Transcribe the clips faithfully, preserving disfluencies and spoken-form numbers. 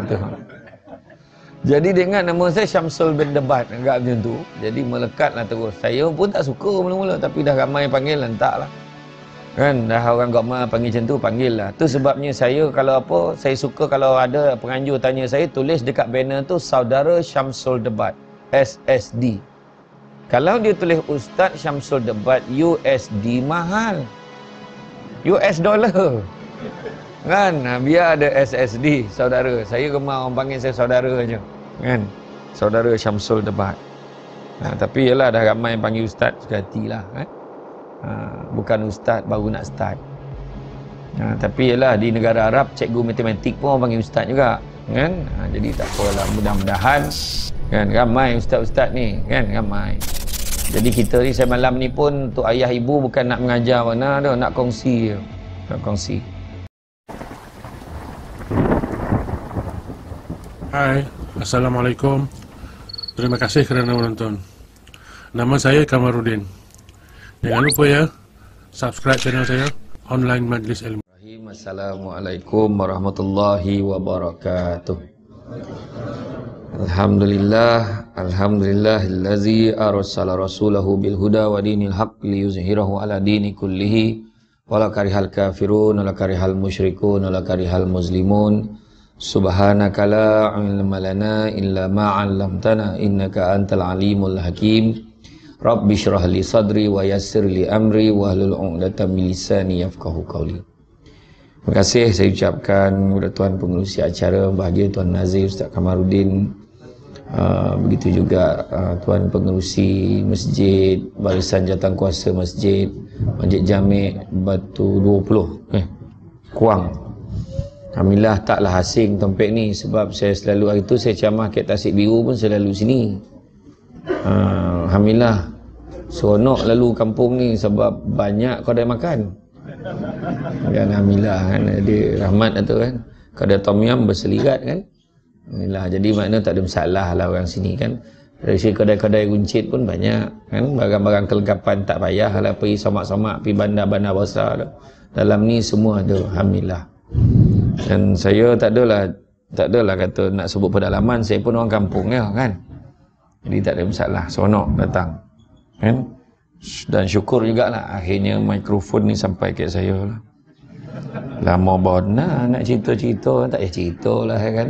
tu. Jadi dia ingat nama saya Syamsul bin Debat, agak macam tu. Jadi melekatlah terus. Saya pun tak suka mula-mula, tapi dah ramai panggil, lantak lah. Kan, dah orang Gokma panggil macam tu, panggil lah. Tu sebabnya saya kalau apa, saya suka kalau ada penganjur tanya saya, tulis dekat banner tu, Saudara Syamsul Debat, S S D. Kalau dia tulis Ustaz Syamsul Debat, U S D mahal. U S dollar. Kan, biar ada S S D, saudara. Saya gemar orang panggil saya saudara aja. Kan, Saudara Syamsul Debat. Ha, tapi yalah dah ramai yang panggil Ustaz, suka hatilah. Kan? Ha, bukan Ustaz, baru nak start. Ha, tapi yalah di negara Arab, cikgu matematik pun orang panggil Ustaz juga. Kan, ha, jadi tak apalah, mudah-mudahan kan, ramai Ustaz-Ustaz ni. Kan, ramai. Jadi kita ni, saya malam ni pun untuk ayah ibu bukan nak mengajar mana dah, nak kongsi je. Nak kongsi. Hai, Assalamualaikum. Terima kasih kerana menonton. Nama saya Kamarudin. Jangan lupa ya, subscribe channel saya, Online Majlis Ilmu. Assalamualaikum warahmatullahi wabarakatuh. Alhamdulillah, alhamdulillahillazi arsala rasulahu bil huda wa dinil haqq liyuzhirahu ala dini kullihi wala karihal kafirun wala karihal musyrikun wala karihal muslimun. Subhanaka la ilma lana illa ma 'allamtana innaka antal alimul hakim. Rabbi shrah li sadri wa yassir li amri wahlul 'uqdatam min lisani yafqahu qawli. Terima kasih saya ucapkan kepada tuan pengerusi acara bahagia Tuan Nazir Ustaz Kamarudin. Uh, begitu juga uh, tuan pengerusi masjid, barisan jawatankuasa masjid, Masjid Jami' Batu dua puluh eh Kuang. Alhamdulillah taklah asing topik ni sebab saya selalu hari tu saya ceramah kat Tasik Biru pun selalu sini. Uh, Alhamdulillah seronok lalu kampung ni sebab banyak kedai makan. Kan alhamdulillah kan, ada rahmat tu kan. Kedai tom yum berselirat kan. Alhamdulillah, jadi makna tak ada masalah lah orang sini kan. Dari sini kedai-kedai runcit pun banyak kan, barang-barang kelengkapan tak payah lah pergi somak-somak, pergi bandar-bandar besar dah. Dalam ni semua ada, alhamdulillah. Dan saya tak adalah tak adalah kata nak sebut pedalaman, saya pun orang kampung ya kan. Jadi tak ada masalah, seronok datang. Kan? Dan syukur jugalah akhirnya mikrofon ni sampai ke saya lah. Lama bona nak cerita-cerita, tak payah cerita lah kan.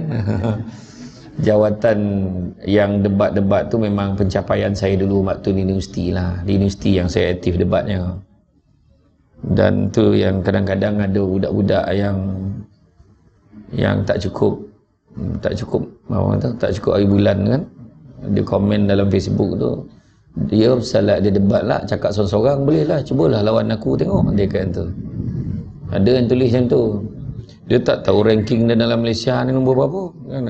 Jawatan yang debat-debat tu memang pencapaian saya dulu waktu di universiti lah. Di universiti yang saya aktif debatnya. Dan tu yang kadang-kadang ada budak-budak yang yang tak cukup tak cukup apa tu, tak cukup hari bulan kan. Dia komen dalam Facebook tu, dia salat dia debat lah, cakap seorang-seorang boleh lah, cubalah lawan aku tengok, dia kata tu. Ada yang tulis macam tu. Dia tak tahu ranking dia dalam Malaysia ni nombor berapa kan.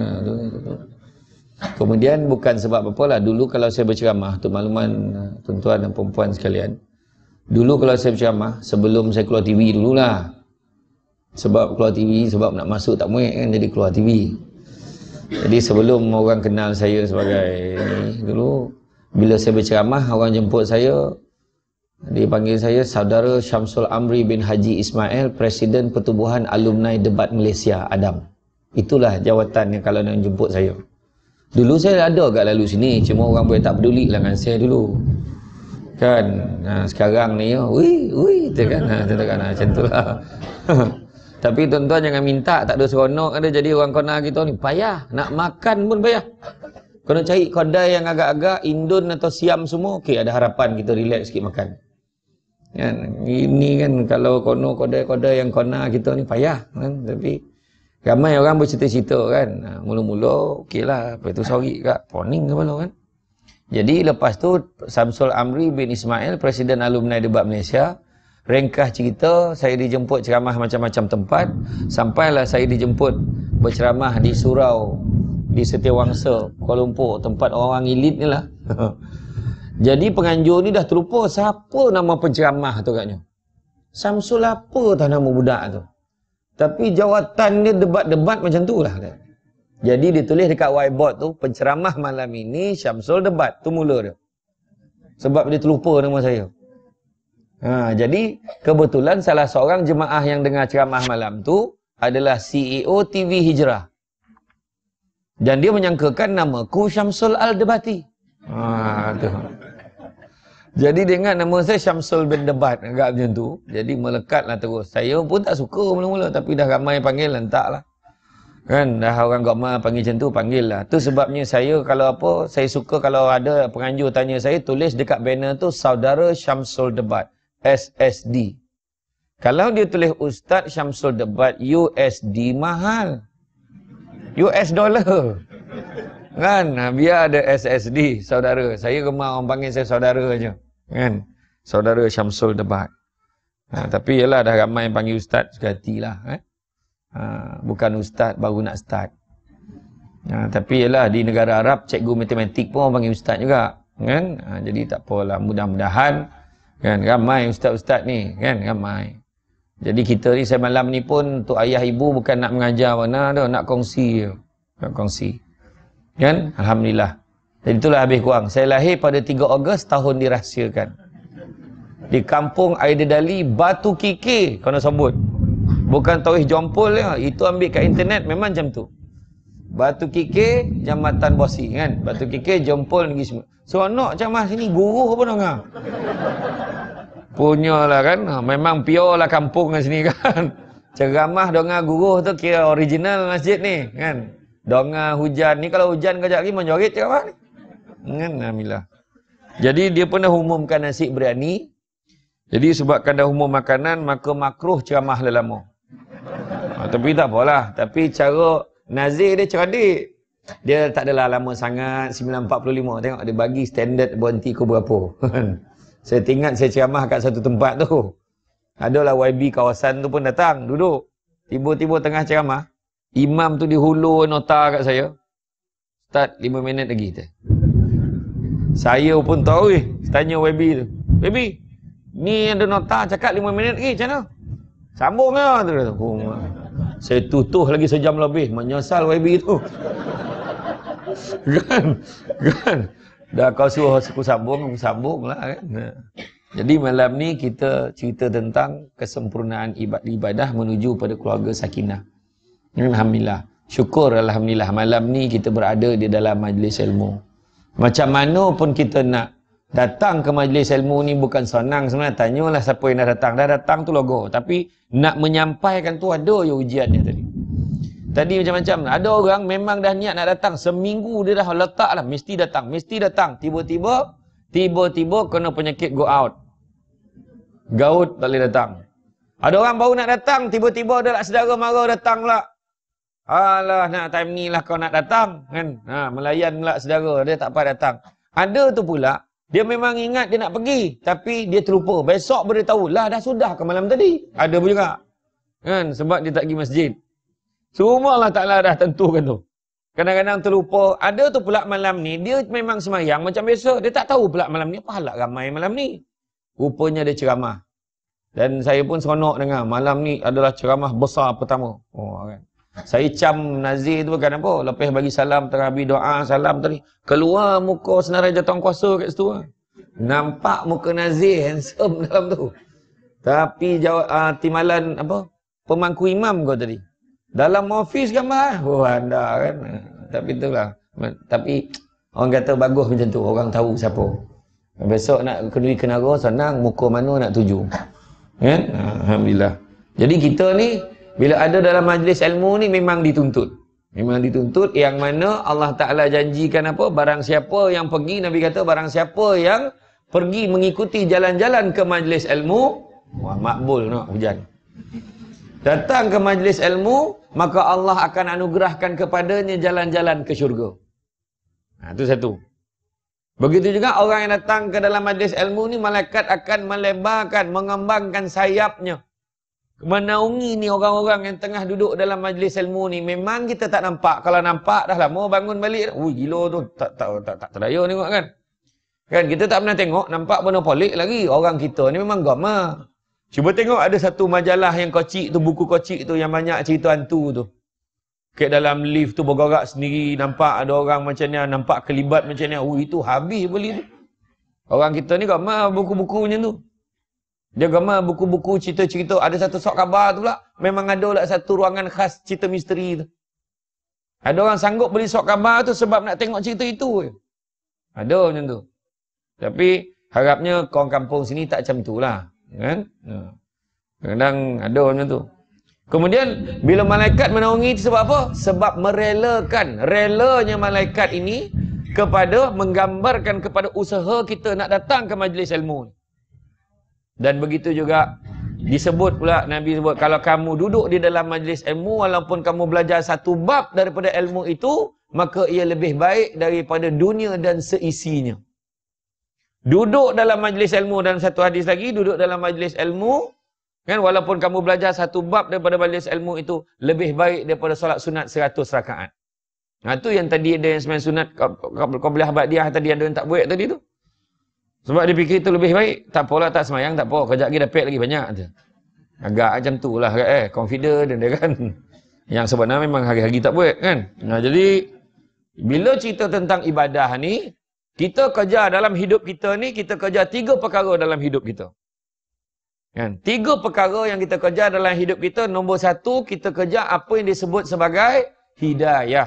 Kemudian bukan sebab apa lah, dulu kalau saya berceramah, untuk makluman tuan-tuan dan perempuan sekalian, dulu kalau saya berceramah sebelum saya keluar T V dululah. Sebab keluar T V, sebab nak masuk tak muat kan, jadi keluar T V. Jadi sebelum orang kenal saya sebagai ni, dulu bila saya berceramah, orang jemput saya, dia panggil saya Saudara Syamsul Amri bin Haji Ismail, Presiden Pertubuhan Alumni Debat Malaysia, Adam. Itulah jawatan yang kalau nak jemput saya. Dulu saya ada agak lalu sini, cuma orang boleh tak peduli lah dengan saya dulu. Kan, nah, sekarang ni, wih, wih, tu kan, nah, tu kan, nah, macam tu lah. Tapi tuan-tuan jangan minta, tak ada seronok ada jadi orang kona kita ni, payah, nak makan pun payah. Kena cari kedai yang agak-agak Indon atau Siam semua, okey ada harapan kita relax sikit makan. Kan, ini kan kalau kono kedai-kedai yang kona kita ni payah kan, tapi ramai orang bercerita-cerita kan. Nah, mula-mula okeylah, lepas tu sorry kak, poning kepala kan. Jadi lepas tu Syamsul Amri bin Ismail, Presiden Alumni Debat Malaysia, ringkas cerita, saya dijemput ceramah macam-macam tempat, sampailah saya dijemput berceramah di surau di Setiawangsa, Kuala Lumpur, tempat orang elit ni lah. Jadi penganjur ni dah terlupa siapa nama penceramah tu katnya. Syamsul apa tak nama budak tu. Tapi jawatan dia debat-debat macam tu lah. Jadi ditulis dekat whiteboard tu, penceramah malam ini Syamsul Debat, tu mula dia. Sebab dia terlupa nama saya. Ha, jadi kebetulan salah seorang jemaah yang dengar ceramah malam tu adalah C E O T V Hijrah. Dan dia menyangkakan namaku Syamsul Al-Debati. Ha, tu. Jadi dia ingat nama saya Syamsul bin Debat, agak macam tu. Jadi melekatlah terus. Saya pun tak suka mula-mula, tapi dah ramai panggil, lentaklah. Kan, dah orang Gokma panggil macam tu, panggil lah. Tu sebabnya saya kalau apa, saya suka kalau ada penganjur tanya saya, tulis dekat banner tu, Saudara Syamsul Debat, S S D. Kalau dia tulis Ustaz Syamsul Debat, U S D mahal. U S dollar. Kan, biar ada S S D, saudara. Saya gemar orang panggil saya saudara aja. Kan, Saudara Syamsul Debat. Ha, tapi yalah dah ramai yang panggil Ustaz, suka hatilah. Eh? Ha, bukan Ustaz baru nak start. Ha, tapi yalah di negara Arab cikgu matematik pun orang panggil Ustaz juga, kan? Ha, jadi tak apalah, mudah-mudahan kan ramai ustaz-ustaz ni, kan ramai. Jadi kita ni saya malam ni pun untuk ayah ibu bukan nak mengajar mana dah, nak kongsi je. Nak kongsi. Kan? Alhamdulillah. Jadi itulah habis kurang. Saya lahir pada tiga Ogos tahun dirahsiakan. Di kampung Aidedali Batu Kikir, kena sebut. Bukan Tauhid Jompol ya, itu ambil kat internet memang macam tu. Batu Kikir, Jambatan Bosi kan. Batu Kikir, Jompol negeri semua. Seronok ceramah sini, guru apa dengar? Punyalah kan, memang pure lah kampung kat sini kan. Ceramah dengar guru tu kira original masjid ni kan. Dengar hujan ni, kalau hujan kejap lagi menjorit ceramah ni. Kan, alhamdulillah. Jadi dia pun dah umumkan nasi biryani. Jadi sebabkan dah umum makanan, maka makruh ceramah lelama. Ha, tapi tak apalah. Tapi cara Nazir dia cerdik. Dia tak adalah lama sangat, sembilan empat puluh lima. Tengok dia bagi standard berhenti ke berapa. Saya ingat saya ceramah kat satu tempat tu. Adalah Y B kawasan tu pun datang, duduk. Tiba-tiba tengah ceramah, imam tu dihulur nota kat saya. Start lima minit lagi. Tu. Saya pun tahu eh, tanya Y B tu. Y B, ni ada nota cakap lima minit lagi, macam mana? Sambung lah. Tu. Oh, saya tutuh lagi sejam lebih. Menyesal Y B tu. Kan? Kan? Dah kau suruh aku sambung, aku sambung lah kan. Jadi malam ni kita cerita tentang kesempurnaan ibadah menuju pada keluarga sakinah. Alhamdulillah. Syukur Alhamdulillah malam ni kita berada di dalam majlis ilmu. Macam mana pun kita nak datang ke majlis ilmu ni bukan senang sebenarnya. Tanyalah siapa yang dah datang. Dah datang tu logo. Tapi nak menyampaikan tu ada je ujiannya tadi. Tadi macam-macam. Ada orang memang dah niat nak datang. Seminggu dia dah letak lah. Mesti datang. Mesti datang. Tiba-tiba, tiba-tiba kena penyakit go out. Gaut tak boleh datang. Ada orang baru nak datang. Tiba-tiba ada lah saudara mara datang lah. Alah, nak time ni lah kau nak datang. Kan? Ha, melayan lah saudara. Dia tak apa datang. Ada tu pula. Dia memang ingat dia nak pergi. Tapi dia terlupa. Besok beritahu. Lah dah sudah ke malam tadi. Ada pun juga. Kan? Sebab dia tak pergi masjid. Semua Allah Ta'ala dah tentukan tu. Kadang-kadang terlupa. Ada tu pula malam ni, dia memang semayang macam biasa. Dia tak tahu pula malam ni, apa halak ramai malam ni. Rupanya dia ceramah. Dan saya pun seronok dengar. Malam ni adalah ceramah besar pertama. Oh, kan. Saya cam Nazir tu kan apa. Lepas bagi salam, terabi doa, salam tadi. Keluar muka senarai jatuh kuasa kat situ. Nampak muka Nazir handsome dalam tu. Tapi jawab, uh, timalan apa pemangku imam kau tadi. Dalam office gambar. Oh anda kan. Tapi itulah. Tapi orang kata bagus macam tu. Orang tahu siapa. Besok nak kedui kenara senang. Muka mana nak tuju. Kan? Alhamdulillah. Jadi kita ni bila ada dalam majlis ilmu ni memang dituntut. Memang dituntut. Yang mana Allah Ta'ala janjikan apa? Barang siapa yang pergi. Nabi kata barang siapa yang pergi mengikuti jalan-jalan ke majlis ilmu. Wah makbul nak hujan. Datang ke majlis ilmu, maka Allah akan anugerahkan kepadanya jalan-jalan ke syurga. Nah, itu satu. Begitu juga orang yang datang ke dalam majlis ilmu ni, malaikat akan melebarkan, mengembangkan sayapnya. Menaungi ni orang-orang yang tengah duduk dalam majlis ilmu ni. Memang kita tak nampak. Kalau nampak dah lama bangun balik. Ui gila tu. Tak tak tak, tak terdaya tengok kan. Kan kita tak pernah tengok. Nampak benda pelik lagi. Orang kita ni memang gama. Cuba tengok ada satu majalah yang kocik tu, buku kocik tu yang banyak cerita hantu tu. Kat dalam lift tu bergerak sendiri, nampak ada orang macam ni, nampak kelibat macam ni. Oh itu habis beli tu. Orang kita ni gambar buku-buku macam tu. Dia gambar buku-buku cerita-cerita. Ada satu sok khabar tu pula, memang ada lah satu ruangan khas cerita misteri tu. Ada orang sanggup beli sok khabar tu sebab nak tengok cerita itu je. Ada macam tu. Tapi harapnya korang kampung sini tak macam tu lah. Kan? Kadang-kadang ada macam tu. Kemudian bila malaikat menaungi itu sebab apa? Sebab merelakan. Relanya malaikat ini kepada menggambarkan kepada usaha kita nak datang ke majlis ilmu. Dan begitu juga disebut pula, Nabi sebut, kalau kamu duduk di dalam majlis ilmu, walaupun kamu belajar satu bab daripada ilmu itu, maka ia lebih baik daripada dunia dan seisinya. Duduk dalam majlis ilmu, dalam satu hadis lagi, duduk dalam majlis ilmu, kan, walaupun kamu belajar satu bab daripada majlis ilmu itu, lebih baik daripada solat sunat seratus rakaat. Nah, tu yang tadi ada yang sembahyang sunat qabliyah ba'diyah tadi ada yang tak buat tadi tu. Sebab dia fikir itu lebih baik. Tak apalah, tak semayang, tak apa. Kejap lagi dapat lagi banyak. Tu. Agak macam tu lah. Eh, confident dia kan. Yang sebenarnya memang hari-hari tak buat kan. Nah, jadi, bila cerita tentang ibadah ni, kita kerja dalam hidup kita ni, kita kerja tiga perkara dalam hidup kita. Kan? Tiga perkara yang kita kerja dalam hidup kita. Nombor satu, kita kerja apa yang disebut sebagai hidayah.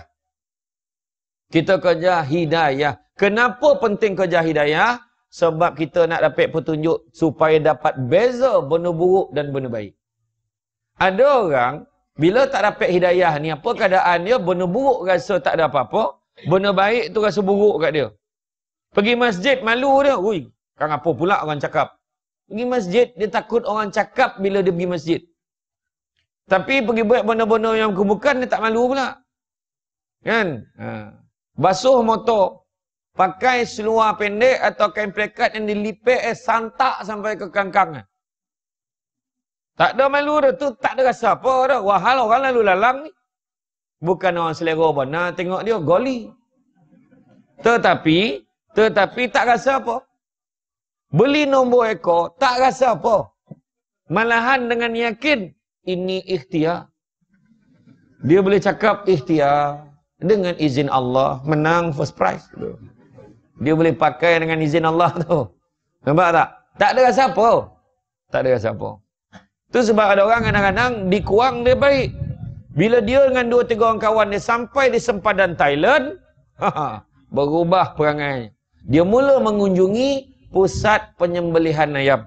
Kita kerja hidayah. Kenapa penting kerja hidayah? Sebab kita nak dapat petunjuk supaya dapat beza benda buruk dan benda baik. Ada orang, bila tak dapat hidayah ni, apa keadaan dia? Benda buruk rasa tak ada apa-apa. Benda baik tu rasa buruk kat dia. Pergi masjid, malu dia. Ui, kan apa pula orang cakap? Pergi masjid, dia takut orang cakap bila dia pergi masjid. Tapi pergi buat benda-benda yang bukan, dia tak malu pula. Kan? Ha. Basuh motor. Pakai seluar pendek atau kain plekat yang dilipet eh santak sampai ke kangkang. Tak ada malu dah tu, tak ada rasa apa dah. Wahal orang lalu lalang ni. Bukan orang selera benar, tengok dia goli. Tetapi, tetapi tak rasa apa. Beli nombor ekor, tak rasa apa. Malahan dengan yakin, ini ikhtiar. Dia boleh cakap ikhtiar. Dengan izin Allah, menang first prize. Dia boleh pakai dengan izin Allah tu. Nampak tak? Tak ada rasa apa. Tak ada rasa apa. Tu sebab ada orang kadang-kadang dikuang dia baik. Bila dia dengan dua tiga orang kawan dia sampai di sempadan Thailand, berubah perangai. Dia mula mengunjungi pusat penyembelihan ayam.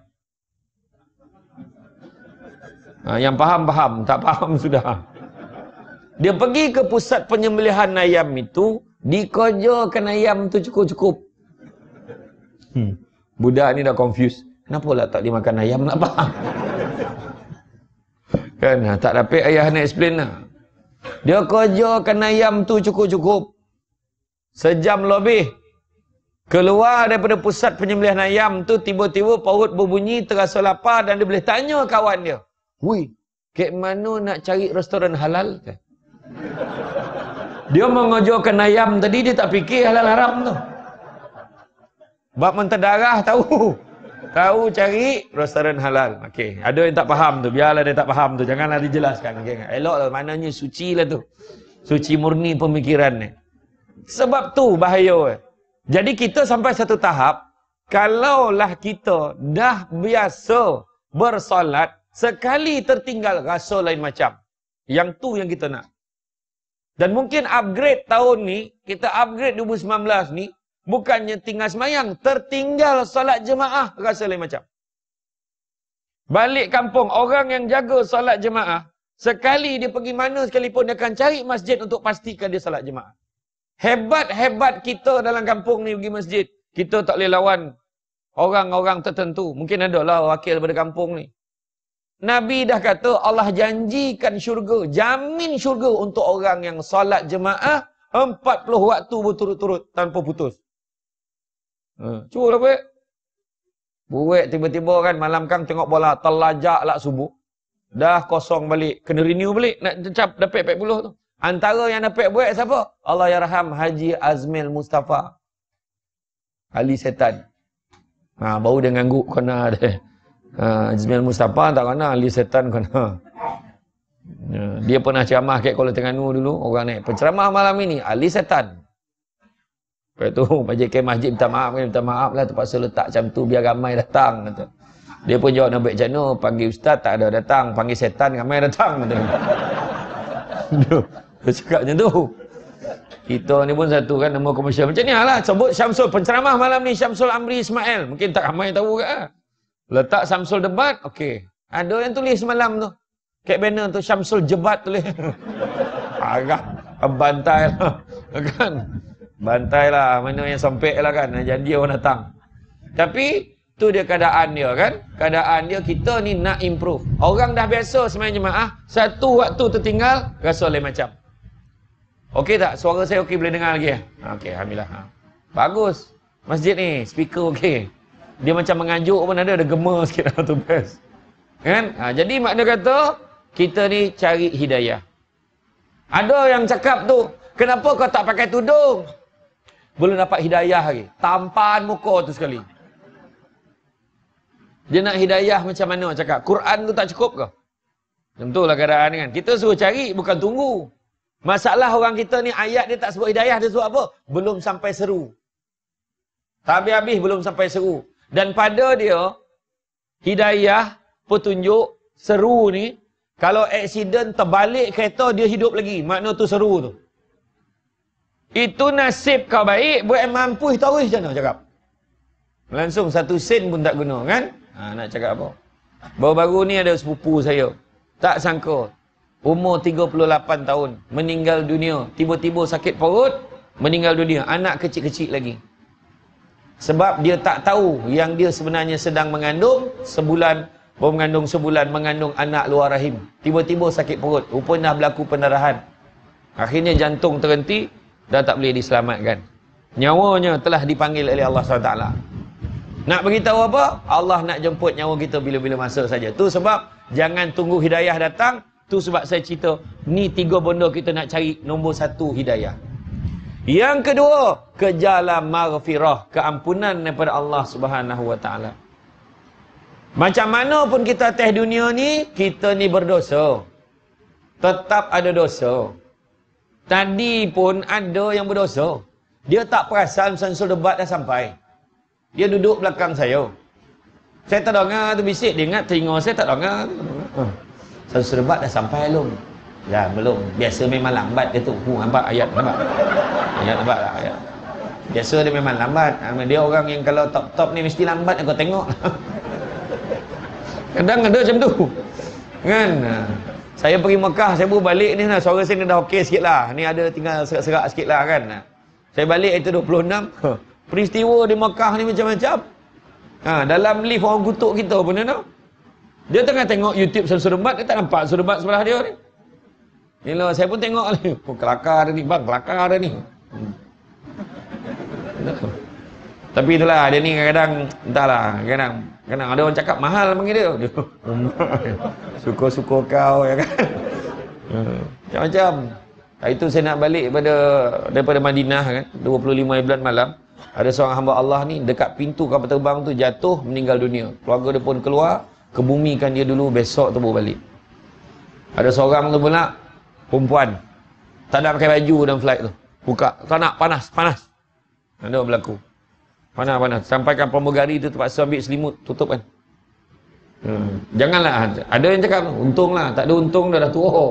Ha, yang faham-faham, tak faham sudah. Dia pergi ke pusat penyembelihan ayam itu, dikerjakan ayam tu cukup-cukup. Hmm. Budak ni dah confused. Kenapa lah tak dimakan ayam nak faham? Kan, tak dapat ayah nak explain lah. Dia kerjakan ayam tu cukup-cukup. Sejam lebih. Keluar daripada pusat penyembelihan ayam tu, tiba-tiba perut berbunyi, terasa lapar dan dia boleh tanya kawan dia. Wui, ke mana nak cari restoran halal? Dia mengajarkan ayam tadi, dia tak fikir halal haram tu. Bab menterdarah tahu. Tahu cari restoran halal. Okey, ada yang tak faham tu, biarlah dia tak faham tu, janganlah dijelaskan. Okay. Eloklah, maknanya suci lah tu. Suci murni pemikiran ni. Sebab tu bahaya. Jadi kita sampai satu tahap, kalaulah kita dah biasa bersolat, sekali tertinggal rasa lain macam. Yang tu yang kita nak. Dan mungkin upgrade tahun ni, kita upgrade dua ribu sembilan belas ni, bukannya tinggal semayang, tertinggal solat jemaah, rasa lain macam. Balik kampung, orang yang jaga solat jemaah, sekali dia pergi mana sekalipun, dia akan cari masjid untuk pastikan dia solat jemaah. Hebat-hebat kita dalam kampung ni pergi masjid. Kita tak boleh lawan orang-orang tertentu. Mungkin ada lah wakil daripada kampung ni. Nabi dah kata Allah janjikan syurga, jamin syurga untuk orang yang solat jemaah empat puluh waktu berturut-turut tanpa putus. Ha, cuba lah buat. Buat tiba-tiba kan malam kang tengok bola, terlajak lah subuh. Dah kosong balik, kena renew balik, nak cap dapat empat puluh tu. Antara yang dapat buat siapa? Allah yarham Haji Azmil Mustafa. Ali setan. Ha, baru dia ngangguk kena dia. Ha, Azmil Mustafa tak kena, Ali setan kena. Ha, dia pernah ceramah kat Kuala Terengganu dulu, orang naik penceramah malam ini, Ali setan. Lepas tu, majlis masjid minta maaf, minta maaf lah, terpaksa letak macam tu biar ramai datang. Kata. Dia pun jawab nak baik macam mana, panggil ustaz tak ada datang, panggil setan ramai datang. Kata. Dia, dia cakap macam tu. Kita ni pun satu kan nama komersial. Macam ni lah. Sebut Syamsul. Penceramah malam ni Syamsul Amri Ismail. Mungkin tak ramai tahu ke lah. Letak Syamsul debat. Okey. Ada yang tulis semalam tu. Kat banner tu Syamsul jebat tulis. Agak. Bantai lah. Kan? Bantai lah. Mana yang sempit lah kan. Jadi orang datang. Tapi tu dia keadaan dia kan. Keadaan dia kita ni nak improve. Orang dah biasa sebenarnya jemaah. Satu waktu tertinggal. Rasa lain macam. Okey tak? Suara saya okey boleh dengar lagi? Okey, alhamdulillah. Ha. Bagus. Masjid ni, speaker okey. Dia macam mengajuk pun ada, ada gema sikit lah tu best. Kan? Ha, jadi makna kata, kita ni cari hidayah. Ada yang cakap tu, kenapa kau tak pakai tudung? Belum dapat hidayah lagi. Tampan muka tu sekali. Dia nak hidayah macam mana cakap? Quran tu tak cukup ke? Tentulah keadaan kan. Kita suruh cari, bukan tunggu. Masalah orang kita ni ayat dia tak sebut hidayah, dia sebut apa? Belum sampai seru. Tak habis-habis belum sampai seru. Dan pada dia, hidayah, petunjuk, seru ni, kalau aksiden terbalik kereta, dia hidup lagi. Makna tu seru tu. Itu nasib kau baik, buat yang mampu tahu macam mana cakap. Langsung satu sen pun tak guna kan? Ha, nak cakap apa? Baru-baru ni ada sepupu saya. Tak sangka. Umur tiga puluh lapan tahun, meninggal dunia. Tiba-tiba sakit perut, meninggal dunia. Anak kecil-kecil lagi. Sebab dia tak tahu yang dia sebenarnya sedang mengandung sebulan, baru mengandung sebulan, mengandung anak luar rahim. Tiba-tiba sakit perut. Rupanya dah berlaku pendarahan. Akhirnya jantung terhenti, dah tak boleh diselamatkan. Nyawanya telah dipanggil oleh Allah subhanahu wa taala. Nak beritahu apa? Allah nak jemput nyawa kita bila-bila masa saja. Tu sebab jangan tunggu hidayah datang. Tu sebab saya cerita, ni tiga benda kita nak cari. Nombor satu, hidayah. Yang kedua, kejarlah maghfirah, keampunan daripada Allah Subhanahu wa taala. Macam mana pun kita atas dunia ni, kita ni berdosa. Tetap ada dosa. Tadi pun ada yang berdosa. Dia tak perasan Syamsul debat dah sampai. Dia duduk belakang saya. Saya tak dengar tu bisik, dia ingat telinga saya tak dengar. Hmm. Syamsul debat dah sampai belum? Ya, belum. Biasa memang lambat dia tu. Hu, nampak ayat nampak. Ayat nampak lah ayat. Biasa dia memang lambat. Dia orang yang kalau top-top ni mesti lambat kau tengok. Kadang ada macam tu. Kan? Saya pergi Mekah, saya baru balik ni lah. Suara saya ni dah okey sikit lah. Ni ada tinggal serak-serak sikit lah kan. Saya balik itu dua puluh enam. Peristiwa di Mekah ni macam-macam. Ha, dalam lift orang kutuk kita pun ada. Dia tengah tengok YouTube Syamsul debat, dia tak nampak Syamsul debat sebelah dia ni. Bila saya pun tengok ni, oh, kelakar dia ni, bang, kelakar dia ni. Hmm. Tapi itulah, dia ni kadang-kadang, entahlah, kadang kadang ada orang cakap mahal panggil dia. Dia suka-suka kau, ya kan. Macam-macam. Hari tu saya nak balik pada daripada Madinah kan, dua puluh lima bulan malam. Ada seorang hamba Allah ni dekat pintu kapal terbang tu jatuh, meninggal dunia. Keluarga dia pun keluar, kebumikan dia dulu, besok tu baru balik. Ada seorang tu pula, perempuan, tak nak pakai baju dalam flight tu. Buka, tak nak, panas, panas. Ada berlaku. Panas, panas. Sampaikan pramugari tu terpaksa ambil selimut, tutup kan. Hmm. Janganlah, ada yang cakap, untunglah, tak ada untung dah dah tua.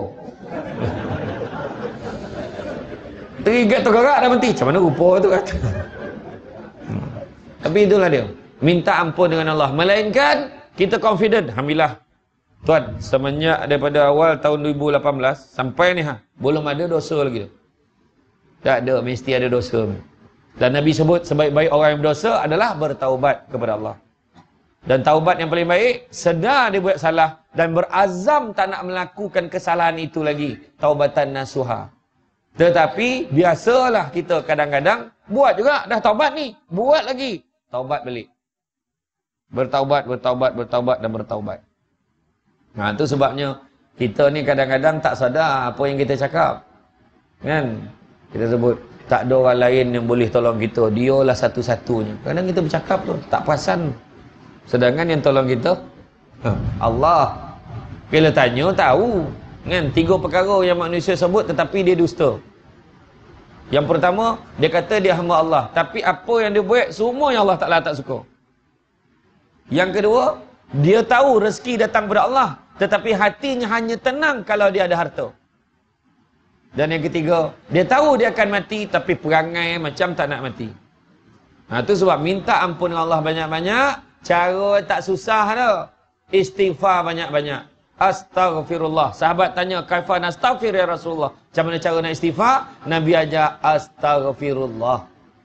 Terigat tergerak dah mati. Macam mana rupa tu kan. Hmm. Tapi itulah dia. Minta ampun dengan Allah. Melainkan, kita confident. Alhamdulillah. Tuan, semenjak daripada awal tahun dua ribu lapan belas sampai ni ha, belum ada dosa lagi tu. Tak ada, mesti ada dosa. Dan Nabi sebut sebaik-baik orang yang berdosa adalah bertaubat kepada Allah. Dan taubat yang paling baik, sedar dia buat salah dan berazam tak nak melakukan kesalahan itu lagi. Taubatan nasuha. Tetapi biasalah kita kadang-kadang buat juga, dah taubat ni, buat lagi, taubat balik. Bertaubat, bertaubat, bertaubat dan bertaubat. Nah, itu sebabnya kita ni kadang-kadang tak sadar apa yang kita cakap. Kan? Kita sebut tak ada orang lain yang boleh tolong kita, dialah satu-satunya. Kadang kita bercakap tu tak perasan. Sedangkan yang tolong kita Allah. Bila tanya tahu, kan? Tiga perkara yang manusia sebut tetapi dia dusta. Yang pertama, dia kata dia hamba Allah, tapi apa yang dia buat semua yang Allah Taala tak suka. Yang kedua, dia tahu rezeki datang daripada Allah, tetapi hatinya hanya tenang kalau dia ada harta. Dan yang ketiga, dia tahu dia akan mati tapi perangai macam tak nak mati. Ha, tu sebab minta ampun dengan Allah banyak-banyak, cara tak susah dah. Istighfar banyak-banyak. Astaghfirullah. Sahabat tanya, kaifa nastaghfir ya Rasulullah? Macam mana cara nak istighfar? Nabi ajar astaghfirullah.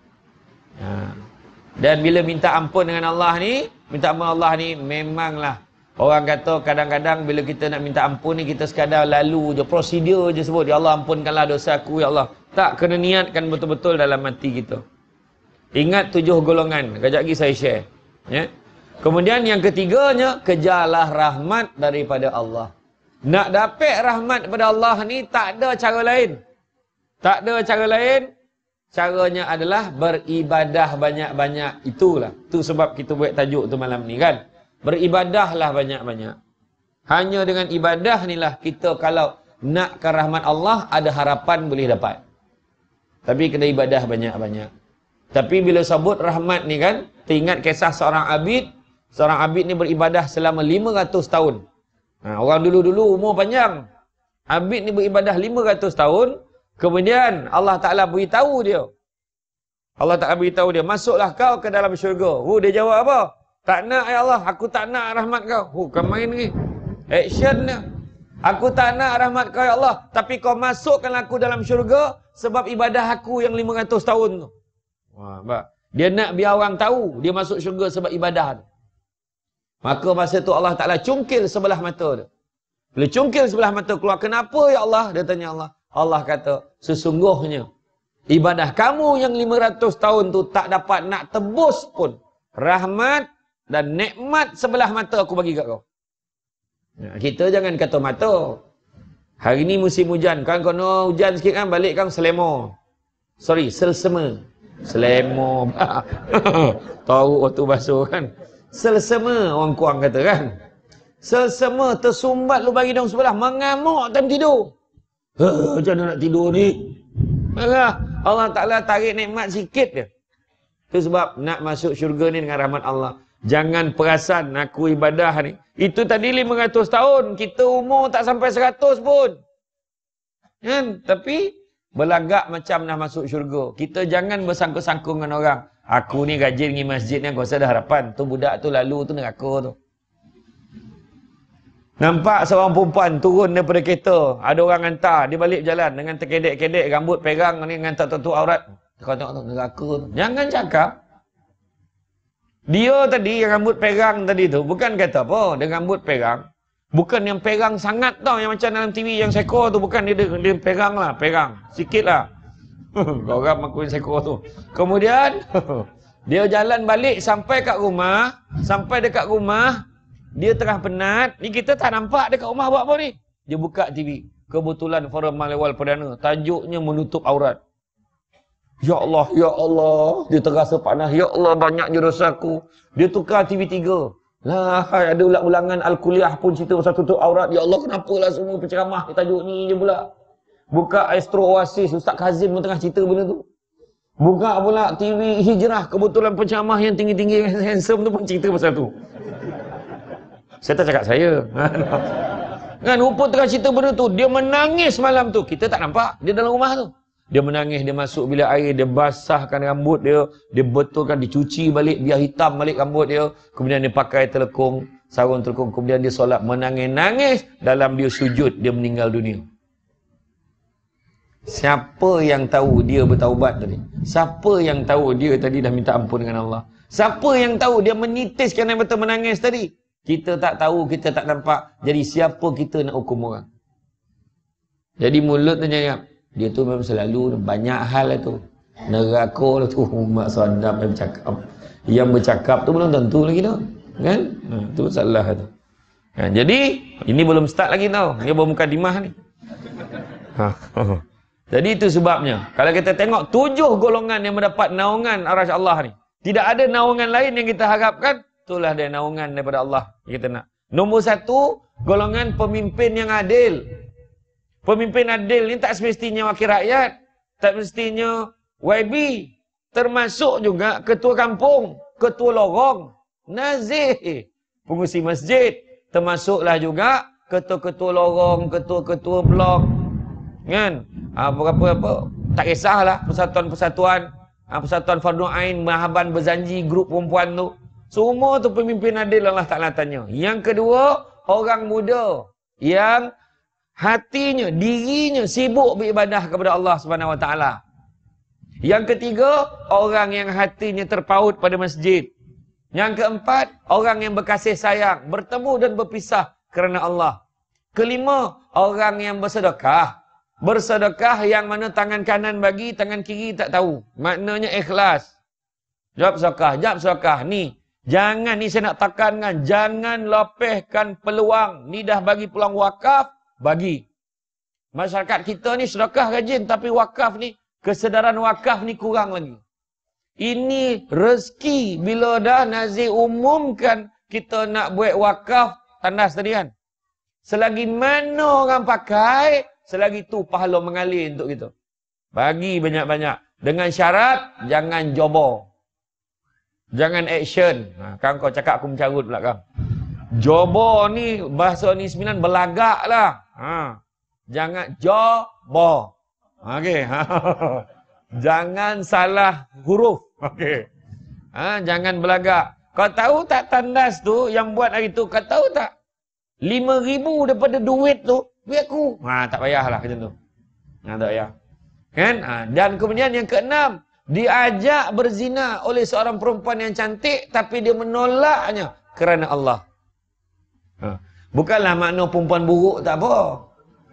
Ha. Dan bila minta ampun dengan Allah ni, minta ampun Allah ni memanglah orang kata kadang-kadang bila kita nak minta ampun ni kita sekadar lalu je, prosedur je sebut, ya Allah ampunkanlah dosa aku ya Allah. Tak, kena niatkan betul-betul dalam hati kita. Ingat tujuh golongan, kejap lagi saya share. Ya. Kemudian yang ketiganya, kejarlah rahmat daripada Allah. Nak dapat rahmat daripada Allah ni tak ada cara lain. Tak ada cara lain. Caranya adalah beribadah banyak-banyak. Itulah. Itu sebab kita buat tajuk tu malam ni kan. Beribadahlah banyak-banyak. Hanya dengan ibadah inilah kita kalau nakkan rahmat Allah, ada harapan boleh dapat. Tapi kena ibadah banyak-banyak. Tapi bila sebut rahmat ni kan, teringat kisah seorang abid. Seorang abid ni beribadah selama lima ratus tahun. Ha, orang dulu-dulu umur panjang. Abid ni beribadah lima ratus tahun. Kemudian Allah Ta'ala beritahu dia. Allah Ta'ala beritahu dia, masuklah kau ke dalam syurga. Oh, dia jawab apa? Tak nak ya Allah, aku tak nak rahmat kau. Oh, kau main ni. Action dia. Aku tak nak rahmat kau ya Allah, tapi kau masukkan aku dalam syurga sebab ibadah aku yang lima ratus tahun tu. Wah, bak. Dia nak biar orang tahu dia masuk syurga sebab ibadah tu. Maka masa tu Allah Ta'ala cungkil sebelah mata dia. Bila cungkil sebelah mata keluar, kenapa ya Allah? Dia tanya Allah. Allah kata, sesungguhnya ibadah kamu yang lima ratus tahun tu tak dapat nak tebus pun rahmat dan nikmat sebelah mata aku bagi kat kau. Ya, kita jangan kata mata. Hari ni musim hujan. Kan kena hujan sikit kan, balik kan selemo. Sorry, selsema. Selemo. Tahu waktu basuh kan. Selsema orang Kuang kata kan. Selsema tersumbat lubang hidung sebelah, mengamuk time tidur. Ha, macam mana nak tidur ni? Marah. Allah Ta'ala tarik nikmat sikit je. Itu sebab nak masuk syurga ni dengan rahmat Allah. Jangan perasan aku ibadah ni. Itu tadi lima ratus tahun. Kita umur tak sampai seratus pun. Kan? Tapi berlagak macam nak masuk syurga. Kita jangan bersangkut-sangkut dengan orang. Aku ni rajin pergi masjid ni, aku rasa dah harapan. Tu budak tu lalu tu neraka tu. Nampak seorang perempuan turun daripada kereta. Ada orang hantar. Dia balik jalan dengan terkedek-kedek. Rambut perang ni dengan tak tutup aurat. Kau tengok tu neraka tu. Jangan cakap. Dia tadi yang rambut perang tadi tu. Bukan kata apa. Dia rambut perang. Bukan yang perang sangat tau. Yang macam dalam T V yang seko tu. Bukan dia, dia perang lah. Perang. Sikit lah. Orang makuin seko tu. Kemudian dia jalan balik sampai kat rumah. Sampai dekat rumah. Dia tengah penat. Ni kita tak nampak dekat rumah buat apa ni. Dia buka T V. Kebetulan forum Malewal Perdana. Tajuknya menutup aurat. Ya Allah, ya Allah. Dia terasa panas. Ya Allah, banyaknya dosa aku. Dia tukar T V tiga. Lah, ada ulang-ulangan Al-Kuliah pun cerita pasal tutup aurat. Ya Allah, kenapalah semua penceramah tajuk ni je pula. Buka Astro Oasis. Ustaz Kazim pun tengah cerita benda tu. Buka pula T V Hijrah. Kebetulan penceramah yang tinggi-tinggi handsome tu pun cerita pasal tu. Saya tak cakap saya. Kan Uput tengah cerita benda tu. Dia menangis malam tu. Kita tak nampak. Dia dalam rumah tu. Dia menangis. Dia masuk bilik air. Dia basahkan rambut dia. Dia betulkan. Dicuci balik. Biar hitam balik rambut dia. Kemudian dia pakai telekung. Sarung telekung. Kemudian dia solat. Menangis-nangis. Dalam dia sujud. Dia meninggal dunia. Siapa yang tahu dia bertaubat tadi? Siapa yang tahu dia tadi dah minta ampun dengan Allah? Siapa yang tahu dia menitiskan air mata menangis tadi? Kita tak tahu, kita tak nampak. Jadi siapa kita nak hukum orang? Jadi mulut tu jangan. Dia tu memang selalu banyak hal lah tu. Neraka lah tu. Mak sadap yang bercakap. Yang bercakap tu belum tentu lagi tu. Kan? Ha, tu salah tu. Ha, jadi, ini belum start lagi tau. Dia baru mukadimah ni. Ha, ha. Jadi itu sebabnya. Kalau kita tengok tujuh golongan yang mendapat naungan arasy Allah ni. Tidak ada naungan lain yang kita harapkan. Itulah dia naungan daripada Allah yang kita nak. Nombor satu, golongan pemimpin yang adil. Pemimpin adil ni tak semestinya wakil rakyat. Tak semestinya Y B. Termasuk juga ketua kampung, ketua lorong, nazir, pengurusi masjid. Termasuklah juga ketua-ketua lorong, ketua-ketua blok. Kan? apa-apa, tak kisahlah persatuan-persatuan, ha, persatuan Fardu Ain, Mahaban Berzanji, grup perempuan tu. Semua tu pemimpin adil Allah Ta'ala tanya. Yang kedua, orang muda yang hatinya, dirinya sibuk beribadah kepada Allah Subhanahu Wa Ta'ala. Yang ketiga, orang yang hatinya terpaut pada masjid. Yang keempat, orang yang berkasih sayang, bertemu dan berpisah kerana Allah. Kelima, orang yang bersedekah. Bersedekah yang mana tangan kanan bagi, tangan kiri tak tahu. Maknanya ikhlas. Jawab sedekah, jawab sedekah. Ni, jangan, ni saya nak tekankan, jangan lepaskan peluang. Ni dah bagi peluang wakaf, bagi. Masyarakat kita ni sedekah rajin, tapi wakaf ni, kesedaran wakaf ni kurang lagi. Ini rezeki bila dah Nazir umumkan kita nak buat wakaf, tandas tadi kan. Selagi mana orang pakai, selagi tu pahala mengalir untuk kita. Bagi banyak-banyak. Dengan syarat, jangan jobo. Jangan action. Ha, kan kau cakap aku mencarut pula kan. Jobo ni, bahasa ni sembilan belagak lah. Ha. Jangan jobo. Okey. Jangan salah huruf. Okey. Ha, jangan belagak. Kau tahu tak tandas tu yang buat hari tu? Kau tahu tak? lima ribu daripada duit tu, duit aku. Ha, tak payahlah macam tu. Ha, tak payah. Kan? Ha, dan kemudian yang keenam, diajak berzina oleh seorang perempuan yang cantik, tapi dia menolaknya kerana Allah. Ha. Bukanlah makna perempuan buruk tak apa.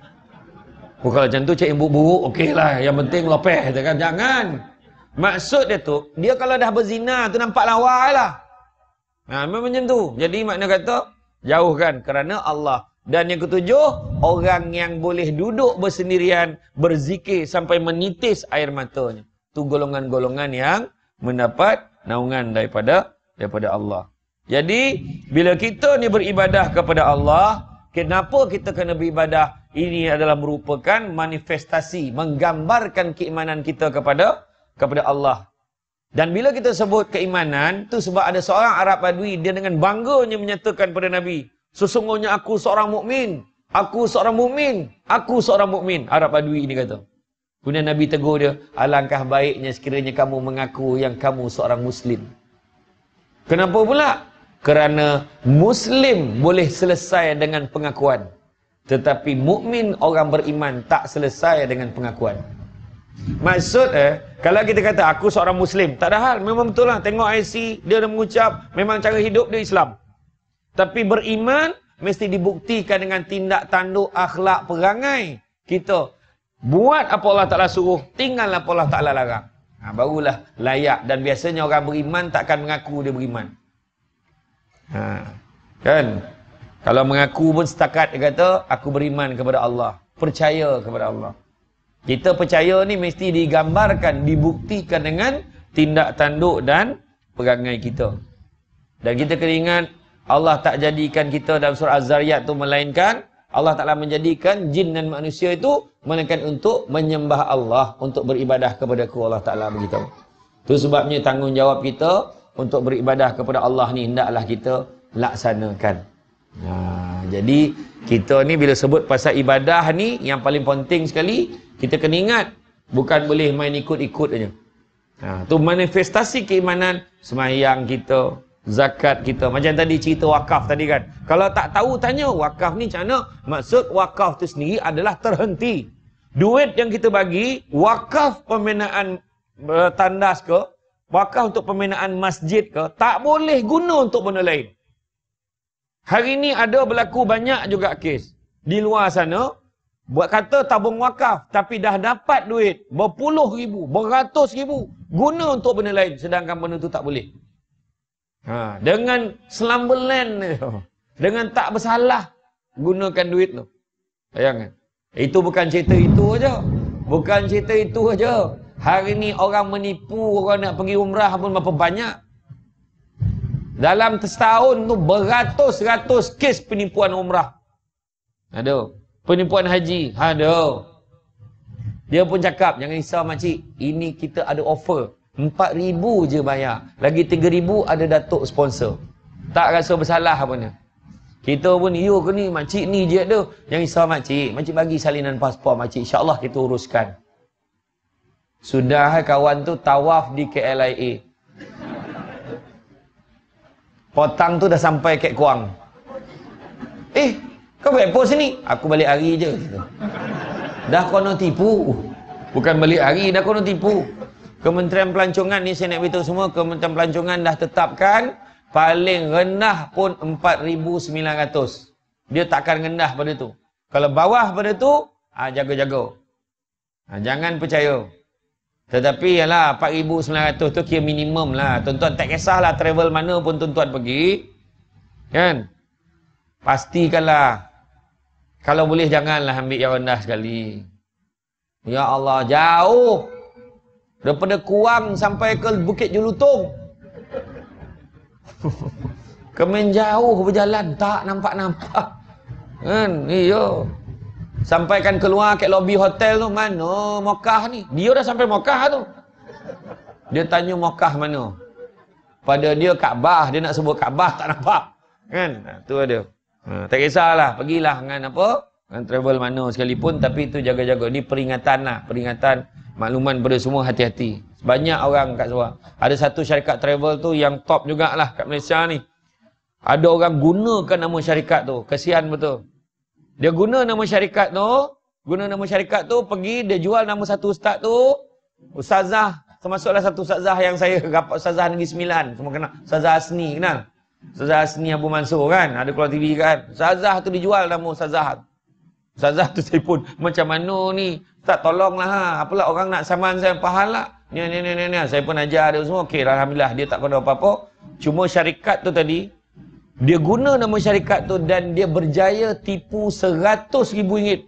Bukan macam tu, cik ibu buruk, okey lah. Yang penting lopeh. Jangan. Maksud dia tu, dia kalau dah berzina tu nampak lawa lah. Ha, memang macam tu. Jadi makna kata, jauhkan kerana Allah. Dan yang ketujuh, orang yang boleh duduk bersendirian, berzikir sampai menitis air matanya. Itu golongan-golongan yang mendapat naungan daripada daripada Allah. Jadi, bila kita ni beribadah kepada Allah, kenapa kita kena beribadah? Ini adalah merupakan manifestasi, menggambarkan keimanan kita kepada kepada Allah. Dan bila kita sebut keimanan, tu sebab ada seorang Arab Badui, dia dengan bangganya menyatakan pada Nabi, sesungguhnya aku seorang mukmin, aku seorang mukmin, aku seorang mukmin. Arab Badui ini kata. Kemudian Nabi tegur dia, alangkah baiknya sekiranya kamu mengaku yang kamu seorang Muslim. Kenapa pula? Kerana Muslim boleh selesai dengan pengakuan. Tetapi mukmin orang beriman tak selesai dengan pengakuan. Maksud eh, kalau kita kata aku seorang Muslim, tak ada hal, memang betul lah. Tengok I C, dia dah mengucap, memang cara hidup dia Islam. Tapi beriman, mesti dibuktikan dengan tindak tanduk, akhlak, perangai kita. Buat apa Allah Ta'ala suruh, tinggal apa Allah Ta'ala larang. Ha, barulah layak. Dan biasanya orang beriman takkan mengaku dia beriman. Ha, kan? Kalau mengaku pun setakat dia kata, aku beriman kepada Allah. Percaya kepada Allah. Kita percaya ni mesti digambarkan, dibuktikan dengan tindak tanduk dan perangai kita. Dan kita kena ingat, Allah tak jadikan kita dalam surah Az-Zariyat tu melainkan, Allah Ta'ala menjadikan jin dan manusia itu melainkan untuk menyembah Allah, untuk beribadah kepada ku Allah Ta'ala begitu. Itu sebabnya tanggungjawab kita untuk beribadah kepada Allah ni hendaklah kita laksanakan. Ha, jadi kita ni bila sebut pasal ibadah ni, yang paling penting sekali kita kena ingat, bukan boleh main ikut-ikut aja. Ha, tu manifestasi keimanan, sembahyang kita, zakat kita. Macam tadi cerita wakaf tadi kan. Kalau tak tahu tanya wakaf ni macam mana? Maksud wakaf tu sendiri adalah terhenti. Duit yang kita bagi, wakaf pembinaan uh, tandas ke, wakaf untuk pembinaan masjid ke, tak boleh guna untuk benda lain. Hari ni ada berlaku banyak juga kes. Di luar sana, buat kata tabung wakaf, tapi dah dapat duit berpuluh ribu, beratus ribu, guna untuk benda lain, sedangkan benda tu tak boleh. Ha, dengan slumberland, dengan tak bersalah gunakan duit tu. Bayangkan. Itu bukan cerita itu aja. Bukan cerita itu aja. Hari ni orang menipu orang nak pergi umrah pun berapa banyak. Dalam setahun tu beratus-ratus kes penipuan umrah. Ada. Penipuan haji. Ada. Dia pun cakap, jangan risau makcik, ini kita ada offer. empat ribu je bayar. Lagi tiga ribu ada datuk sponsor. Tak rasa bersalah apa ni. Kita pun, yo ke ni, makcik ni je tu. Yang risau makcik. Makcik bagi salinan pasport makcik. InsyaAllah kita uruskan. Sudah kawan tu tawaf di K L I A. Potang tu dah sampai Kek Kuang. Eh, kau balik pos sini? Aku balik hari je. Gitu. Dah kono tipu. Bukan balik hari, dah kono tipu. Kementerian Pelancongan ni saya nak beritahu semua, Kementerian Pelancongan dah tetapkan paling rendah pun empat ribu sembilan ratus. Dia takkan rendah pada tu. Kalau bawah pada tu, ah, jaga-jaga. Ah, jangan percaya. Tetapi yalah empat ribu sembilan ratus tu kira minimum lah. Tuan-tuan tak kisahlah travel mana pun tuan-tuan pergi. Kan? Pastikanlah. Kalau boleh janganlah ambil yang rendah sekali. Ya Allah, jauh. Daripada Kuang sampai ke Bukit Jelutong. Kemen jauh berjalan, tak nampak-nampak. Kan? Iya. Sampaikan keluar ke lobi hotel tu, mana Mekah ni? Dia dah sampai Mekah tu. Dia tanya Mekah mana? Pada dia Kaabah, dia nak sebut Kaabah tak nampak. Kan? Nah, tu ada. Ha, tak kisahlah, pergilah dengan apa? Dengan travel mana sekalipun, tapi itu jaga-jaga. Ini peringatan lah, peringatan makluman pada semua, hati-hati. Banyak orang kat Sabah. Ada satu syarikat travel tu yang top jugalah kat Malaysia ni. Ada orang gunakan nama syarikat tu. Kesian betul. Dia guna nama syarikat tu, guna nama syarikat tu, pergi, dia jual nama satu ustaz tu, Ustazah, termasuklah satu Ustazah yang saya rapat, Ustazah Negeri Sembilan, semua kenal. Ustazah Asni, kenal? Ustazah Asni Abu Mansur kan, ada keluar T V kan. Ustazah tu dijual nama Ustazah. Ustazah tu saya pun, macam mana ni? Tak tolonglah ha. Apalah orang nak saman saya pahala. Ni ni ni ni, ni. Saya pun ajar dia semua. Okey, alhamdulillah dia tak kena apa-apa. Cuma syarikat tu tadi, dia guna nama syarikat tu dan dia berjaya tipu seratus ribu ringgit.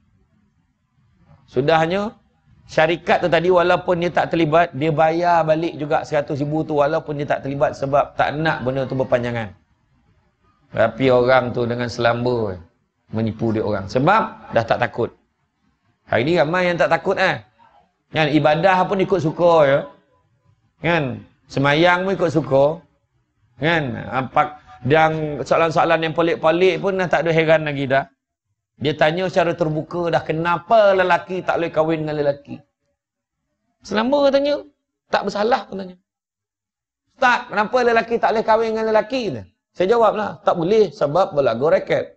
Sudahnya, syarikat tu tadi walaupun dia tak terlibat, dia bayar balik juga seratus ribu tu walaupun dia tak terlibat sebab tak nak benda tu berpanjangan. Tapi orang tu dengan selamba menipu dia orang. Sebab dah tak takut. Hari ni ramai yang tak takut eh. Kan ibadah pun ikut suka ya. Kan semayang pun ikut suka. Kan apa dan soalan-soalan yang pelik-pelik pun dah tak ada heran lagi dah. Dia tanya secara terbuka dah, kenapa lelaki tak boleh kahwin dengan lelaki? Selamba tanya. Tak bersalah pun tanya. Ustaz, kenapa lelaki tak boleh kahwin dengan lelaki? Saya jawablah, tak boleh sebab berlagu reket.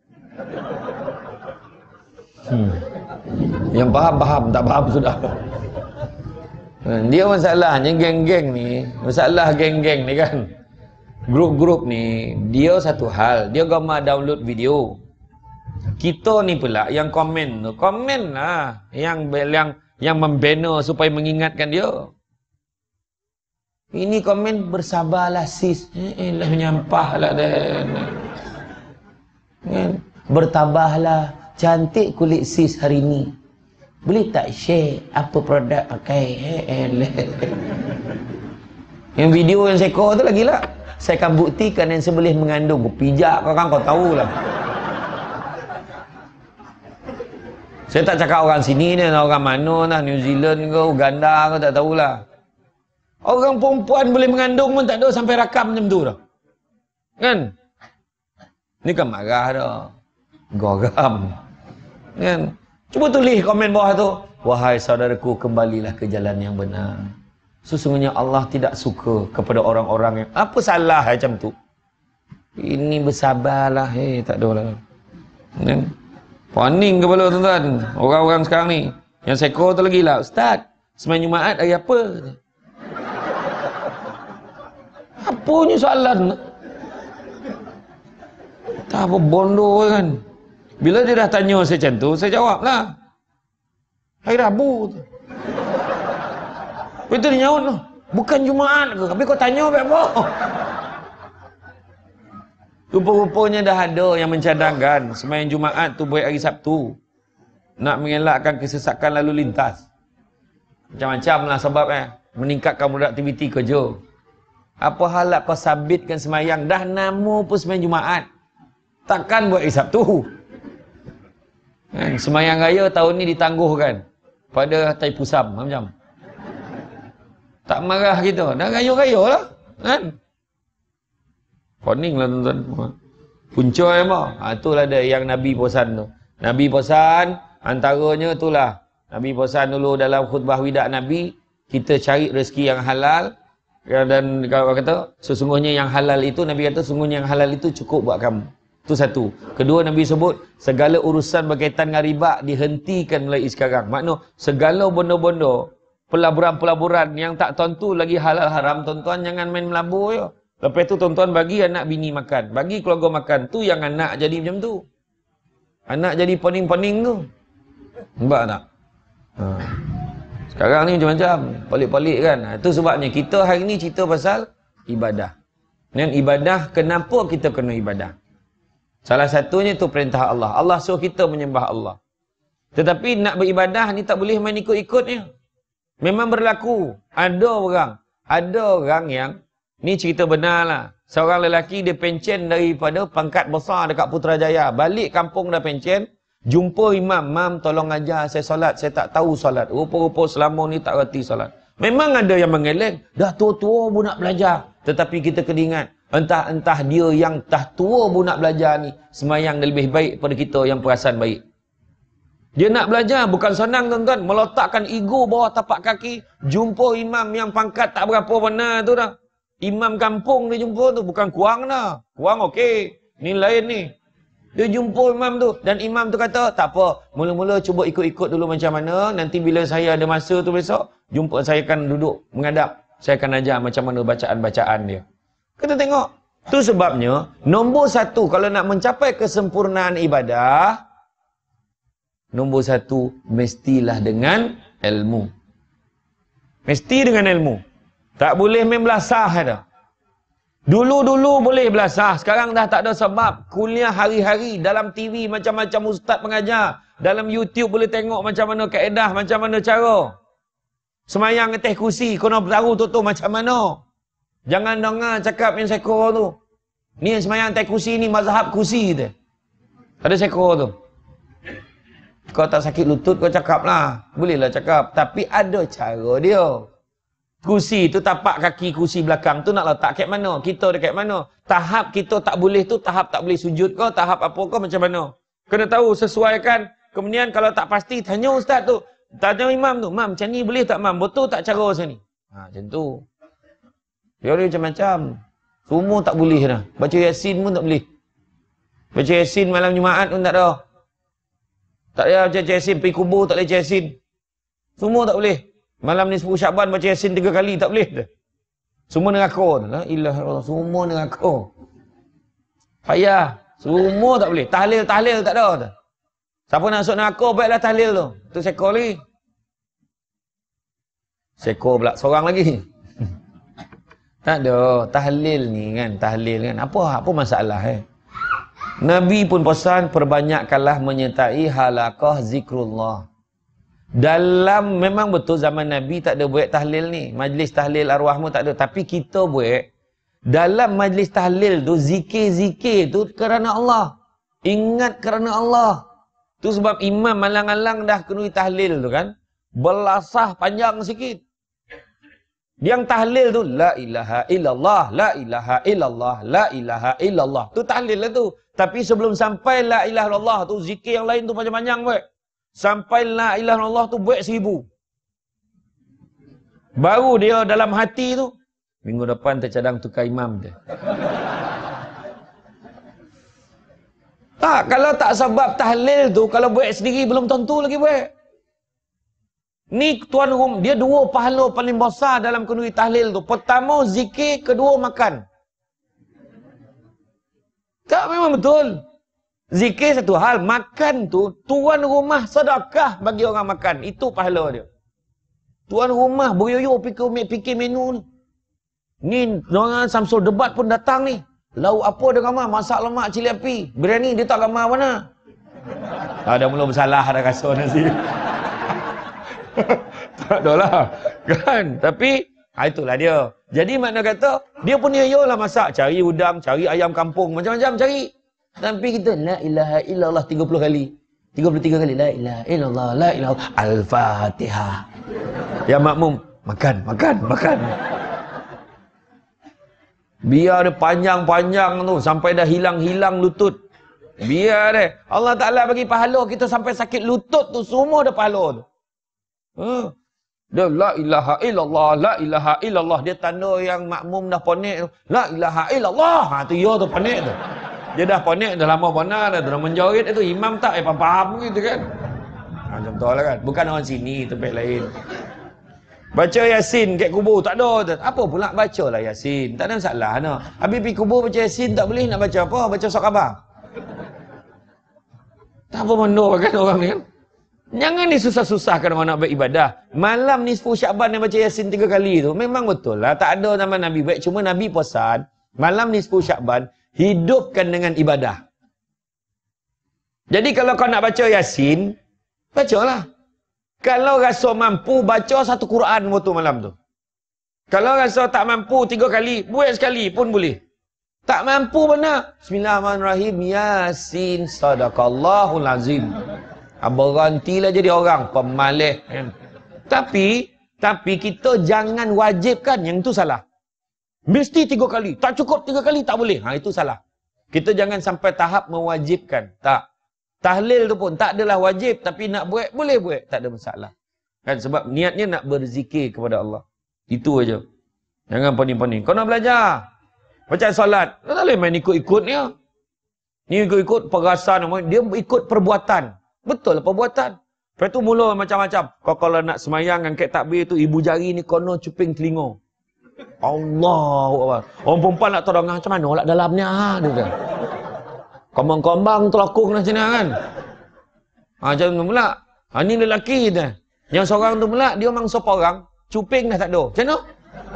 Hmm. Yang faham-faham, tak faham sudah. Dia masalahnya geng-geng ni, masalah geng-geng ni kan. Grup-grup ni, dia satu hal, dia gambar download video. Kita ni pula yang komen tu, komen lah yang yang yang membina supaya mengingatkan dia. Ini komen bersabarlah sis. Eh, lah menyampahlah dan. Kan? Bertabahlah, cantik kulit sis hari ni. Boleh tak share apa produk pakai? Eh, yang video yang seko tu lagi lah. Saya akan buktikan yang sebelah mengandung. Pijak kau kan, kau tahulah. Saya tak cakap orang sini ni, orang mana lah, New Zealand ke, Uganda ke, tak tahulah. Orang perempuan boleh mengandung pun tak ada sampai rakam macam tu dah. Kan? Ni kan marah dah. Geram. Kan? Cuba tulis komen bawah tu. Wahai saudaraku, kembalilah ke jalan yang benar. Sesungguhnya Allah tidak suka kepada orang-orang yang apa salah macam tu. Ini bersabarlah. Eh, tak ada lah. Kan? Paning kepala tuan-tuan. Orang-orang sekarang ni. Yang seko tu lagi lah. Ustaz, semain Jumaat hari apa? Apanya soalan? Tak apa bondo kan. Bila dia dah tanya saya macam tu, saya jawab lah. Hari Rabu tu. Lepas tu dia nyaut lah. Bukan Jumaat ke? Tapi kau tanya apa-apa? Rupa-rupanya dah ada yang mencadangkan sembahyang Jumaat tu buat hari Sabtu. Nak mengelakkan kesesakan lalu lintas. Macam-macam lah sebab eh. Meningkatkan produktiviti kerja. Apa hal nak kau sabitkan sembahyang? Dah nama pun sembahyang Jumaat. Takkan buat hari Sabtu. Kan? Sembahyang raya tahun ni ditangguhkan pada Taipusam macam. Tak marah kita. Dah raya-raya lah. Kan? Koning lah tuan-tuan. Punca apa? Ha, itulah dia yang Nabi pesan tu. Nabi pesan, antaranya itulah. Nabi pesan dulu dalam khutbah wida Nabi, kita cari rezeki yang halal. Dan kalau kata, sesungguhnya yang halal itu, Nabi kata, sesungguhnya yang halal itu cukup buat kamu. Itu satu. Kedua, Nabi sebut, segala urusan berkaitan dengan riba dihentikan mulai sekarang. Maknanya, segala benda-benda, pelaburan-pelaburan yang tak tentu lagi halal haram, tuan-tuan jangan main melabur je. Lepas tu tuan-tuan bagi anak bini makan. Bagi keluarga makan. Tu yang anak jadi macam tu. Anak jadi pening-pening tu. Nampak tak? Ha. Sekarang ni macam-macam. Pelik-pelik kan. Ha, itu sebabnya kita hari ni cerita pasal ibadah. Dan ibadah, kenapa kita kena ibadah? Salah satunya tu perintah Allah. Allah suruh kita menyembah Allah. Tetapi nak beribadah ni tak boleh main ikut-ikutnya. Memang berlaku. Ada orang. Ada orang yang, ni cerita benar lah. Seorang lelaki dia pencen daripada pangkat besar dekat Putrajaya. Balik kampung dah pencen. Jumpa imam, mam tolong ajar saya solat, saya tak tahu solat. Rupa-rupa selama ni tak reti solat. Memang ada yang mengeleng, dah tua-tua pun nak belajar. Tetapi kita kena ingat, entah-entah dia yang dah tua pun nak belajar ni, semayang lebih baik pada kita yang perasan baik. Dia nak belajar, bukan senang tuan-tuan. Meletakkan ego bawah tapak kaki, jumpa imam yang pangkat tak berapa benar tu dah. Imam kampung dia jumpa tu, bukan kurang dah. Kurang okey, ni lain ni. Dia jumpa imam tu. Dan imam tu kata, tak apa. Mula-mula cuba ikut-ikut dulu macam mana. Nanti bila saya ada masa tu besok, jumpa saya akan duduk menghadap. Saya akan ajar macam mana bacaan-bacaan dia. Kita tengok. Tu sebabnya, nombor satu, kalau nak mencapai kesempurnaan ibadah, nombor satu, mestilah dengan ilmu. Mesti dengan ilmu. Tak boleh main belasah dah. Dulu-dulu boleh belasah, sekarang dah tak ada sebab. Kuliah hari-hari, dalam T V macam-macam ustaz pengajar. Dalam YouTube boleh tengok macam mana kaedah, macam mana cara. Semayang atas kursi, kena tahu tu-tu macam mana. Jangan dengar cakap yang sekor tu. Ni yang semayang atas kursi ni, mazhab kursi tu. Ada sekor tu. Kau tak sakit lutut, kau cakap lah. Bolehlah cakap. Tapi ada cara dia. Kursi tu, tapak kaki kursi belakang tu nak letak kat mana? Kita dekat mana? Tahap kita tak boleh tu, tahap tak boleh sujud kau, tahap apa kau macam mana? Kena tahu, sesuaikan. Kemudian kalau tak pasti, tanya ustaz tu. Tanya imam tu. Mam, macam ni boleh tak mam? Betul tak cara macam ni? Ha, macam tu. Dia ada macam-macam. Semua tak boleh dah. Baca Yasin pun tak boleh. Baca Yasin malam Jumaat pun tak ada. Tak payah baca Yasin, pergi kubur tak boleh baca Yasin. Semua tak boleh. Malam ni sepuluh Syaban baca Yasin tiga kali, tak boleh dah. Semua neraka. La ilaha illallah, semua neraka. Payah. Semua tak boleh. Tahlil-tahlil tak ada dah. Siapa nak masuk neraka, baiklah tahlil tu. Tu sekor lagi. Sekor pula seorang lagi. Tak ada. Tahlil ni kan, tahlil kan. Apa apa masalah eh? Nabi pun pesan, perbanyakkanlah menyertai halaqah zikrullah. Dalam, memang betul zaman Nabi tak ada buat tahlil ni. Majlis tahlil arwahmu tak ada. Tapi kita buat. Dalam majlis tahlil tu, zikir-zikir tu kerana Allah. Ingat kerana Allah. Tu sebab imam alang-alang dah kenui tahlil tu kan. Belasah panjang sikit. Yang tahlil tu, la ilaha illallah, la ilaha illallah, la ilaha illallah. Tu tahlil lah tu. Tapi sebelum sampai la ilaha illallah tu, zikir yang lain tu panjang-panjang buat. Sampai la ilaha illallah tu buat seribu. Baru dia dalam hati tu, minggu depan tercadang tukar imam dia. Tak, kalau tak sebab tahlil tu, kalau buat sendiri belum tentu lagi buat. Ni tuan rumah, dia dua pahala paling besar dalam kenuri tahlil tu. Pertama zikir, kedua makan. Tak, memang betul. Zikir satu hal, makan tu tuan rumah sedekah bagi orang makan. Itu pahala dia. Tuan rumah beryoyo fikir fikir menu ni. Ni orang Samsul Debat pun datang ni. Lauk apa dia gambar? Masak lemak cili api. Biryani dia tak gambar mana? Ah, dah mula bersalah dah rasa nasi. Tak adalah. Kan? Tapi ha, itulah dia. Jadi makna kata, dia pun yoyo lah masak. Cari udang, cari ayam kampung. Macam-macam cari. Tapi kita la ilaha illallah tiga puluh kali. tiga puluh tiga kali la ilaha illallah, la ilaha al-Fatihah. Yang makmum makan, makan, makan. Biar dia panjang-panjang tu sampai dah hilang-hilang lutut. Biar dia. Allah Ta'ala bagi pahala kita sampai sakit lutut tu, semua ada pahala tu. Ha. Dia la ilaha illallah, la ilaha illallah. Dia tanda yang makmum dah ponek tu. La ilaha illallah. Ha tu ya tu ponek tu. Dia dah ponek dah lama benar dah, dah menjorit itu. Imam tak eh faham gitu kan. Ha contoh lah kan. Bukan orang sini, tempat lain. Baca Yasin kat kubur tak ada. Apa pula bacalah Yasin. Tak ada masalah no. Habis pergi kubur baca Yasin tak boleh, nak baca apa? Baca surat khabar. Tak apa mandor kan orang ni kan. Jangan disusah-susahkan orang nak beribadah. Malam nisfu Syakban yang baca Yasin tiga kali tu memang betul lah. Tak ada nama Nabi baik. Cuma Nabi pesan malam nisfu Syakban hidupkan dengan ibadah. Jadi kalau kau nak baca Yasin, bacalah. Kalau rasa mampu baca satu Quran waktu malam tu. Kalau rasa tak mampu tiga kali, buat sekali pun boleh. Tak mampu benar. Bismillahirrahmanirrahim. Yasin sadaqallahul azim. Berhentilah jadi orang pemalih. Tapi, tapi kita jangan wajibkan. Yang itu salah. Mesti tiga kali. Tak cukup tiga kali, tak boleh. Ha, itu salah. Kita jangan sampai tahap mewajibkan. Tak. Tahlil tu pun tak adalah wajib. Tapi nak buat, boleh buat. Tak ada masalah. Kan? Sebab niatnya nak berzikir kepada Allah. Itu aja. Jangan pening-pening. Kau nak belajar. Macam solat. Tak boleh main ikut-ikut ni. Ni ikut-ikut perasan. Dia ikut perbuatan. Betul perbuatan. Lepas tu mula macam-macam. Kau kalau nak semayang angkat takbir tu, ibu jari ni kono cuping telinga. Allahu Akbar. Orang perempuan nak tolong macam mana lah dalamnya. Ha, dia kata. Kombang-kombang telakung dah sini kan. Ha, macam tu pula. Ha, ni lelaki dah. Yang seorang tu pula, dia mangsa orang, cuping dah tak ada. Macam mana?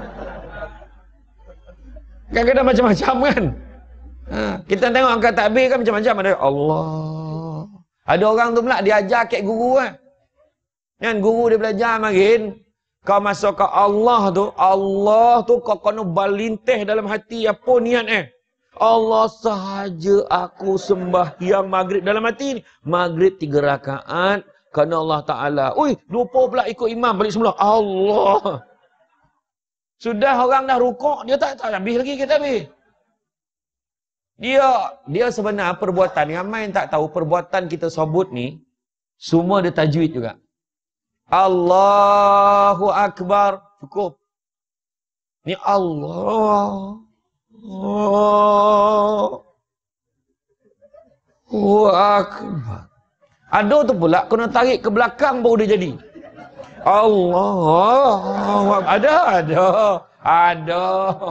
Kadang-kadang macam-macam kan. Ha, kita tengok angkat takbir kan macam-macam. Ada Allah. Ada orang tu pula dia ajar kat guru kan. Kan guru dia belajar makin kau masuk ke Allah tu, Allah tu kau kena balintih dalam hati apa niat eh. Allah sahaja aku sembahyang maghrib dalam hati ni. Maghrib tiga rakaat kerana Allah Taala. Ui, lupa pula ikut imam balik semula. Allah. Sudah orang dah rukuk, dia tak tak habis lagi kita habis. Dia dia sebenar perbuatan yang ramai tak tahu perbuatan kita sebut ni semua dia tajwid juga. Allahu Akbar cukup. Ni Allah. Allahu Akbar. Ada tu pula kena tarik ke belakang baru dia jadi. Allah. Ada ada. Ada.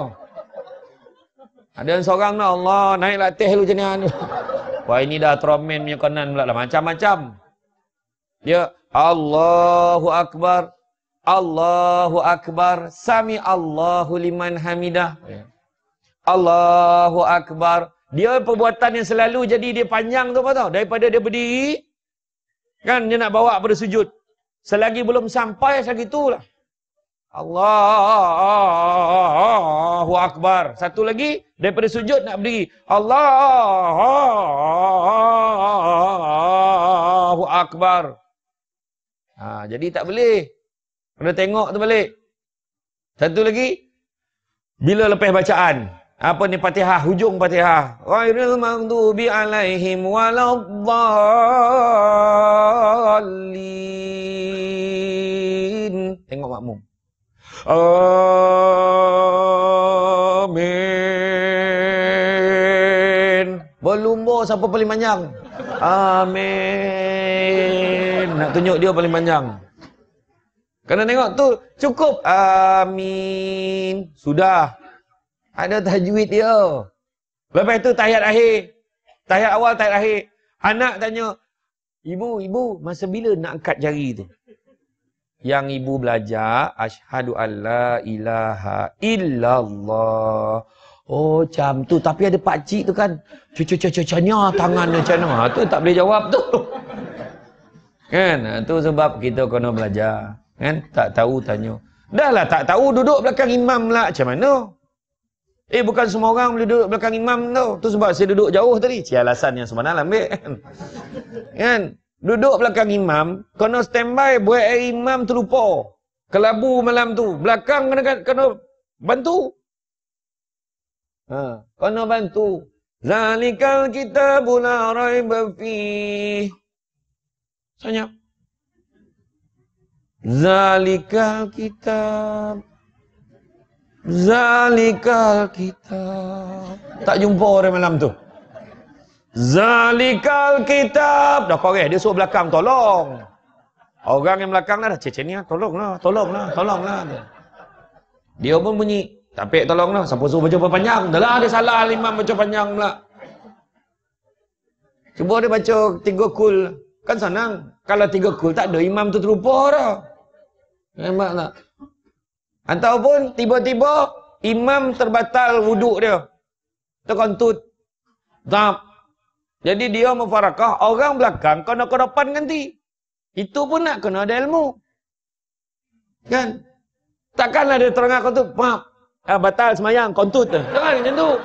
Ada yang seorang nak Allah naik latih lu macam ni. Wah ini dah tromen punya kanan pula lah. Macam-macam. Dia Allahu Akbar. Allahu Akbar. Sami Allahu liman hamidah. Allahu Akbar. Dia perbuatan yang selalu jadi dia panjang tu apa tau. Daripada dia berdiri. Kan dia nak bawa pada sujud. Selagi belum sampai selagi itulah. Allahu Akbar. Satu lagi daripada sujud nak berdiri. Allahu Akbar. Ha, jadi tak boleh. Kena tengok tu balik. Satu lagi bila lepas bacaan. Apa ni Fatihah, hujung Fatihah. Ghairil maghdubi alaihim waladdallin. Tengok makmum. Amin. Berlumba siapa paling panjang? Amin. Nak tunjuk dia paling panjang. Kena tengok tu. Cukup. Amin. Sudah. Ada tajwid dia. Lepas tu tahiyat akhir. Tahiyat awal, tahiyat akhir. Anak tanya, ibu, ibu, masa bila nak angkat jari tu? Yang ibu belajar, asyhadu alla ilaha illallah. Oh, macam tu. Tapi ada pakcik tu kan, cucu-cucu-cucunya tangan macam mana. Tu tak boleh jawab tu. Kan? Tu sebab kita kena belajar. Kan? Tak tahu tanya. Dah lah tak tahu duduk belakang imam lah. Macam mana? Eh, bukan semua orang boleh duduk belakang imam tu. Tu sebab saya duduk jauh tadi. Cik alasan yang sebenar lah ambil. Kan? Duduk belakang imam, kena standby buat air imam terlupa. Kelabu malam tu. Belakang kena, kena bantu. Ha, kena bantu. Zalikal kitabu la raiba fih. Senyap. Zalikal kitab. Zalikal kitab. Tak jumpa orang malam tu. Zalikal kitab. Dah korek, dia suruh belakang tolong. Orang yang belakang dah, cik ni tolonglah, tolonglah, tolonglah. Dia pun bunyi, tapi tolonglah, siapa suruh baca panjang? Dah lah, dia salah imam baca panjang pula. Cuba dia baca tiga kul. Kan senang. Kalau tiga kul tak ada, imam tu terlupa dah. Nampak tak? Ataupun tiba-tiba imam terbatal wuduk dia. Terkontut. Tak. Jadi dia mufarakah, orang belakang kena ke depan ganti. Itu pun nak kena ada ilmu. Kan? Takkanlah dia terang kontut, maaf. Ah, batal semayang, kontut dah. Jangan macam tu.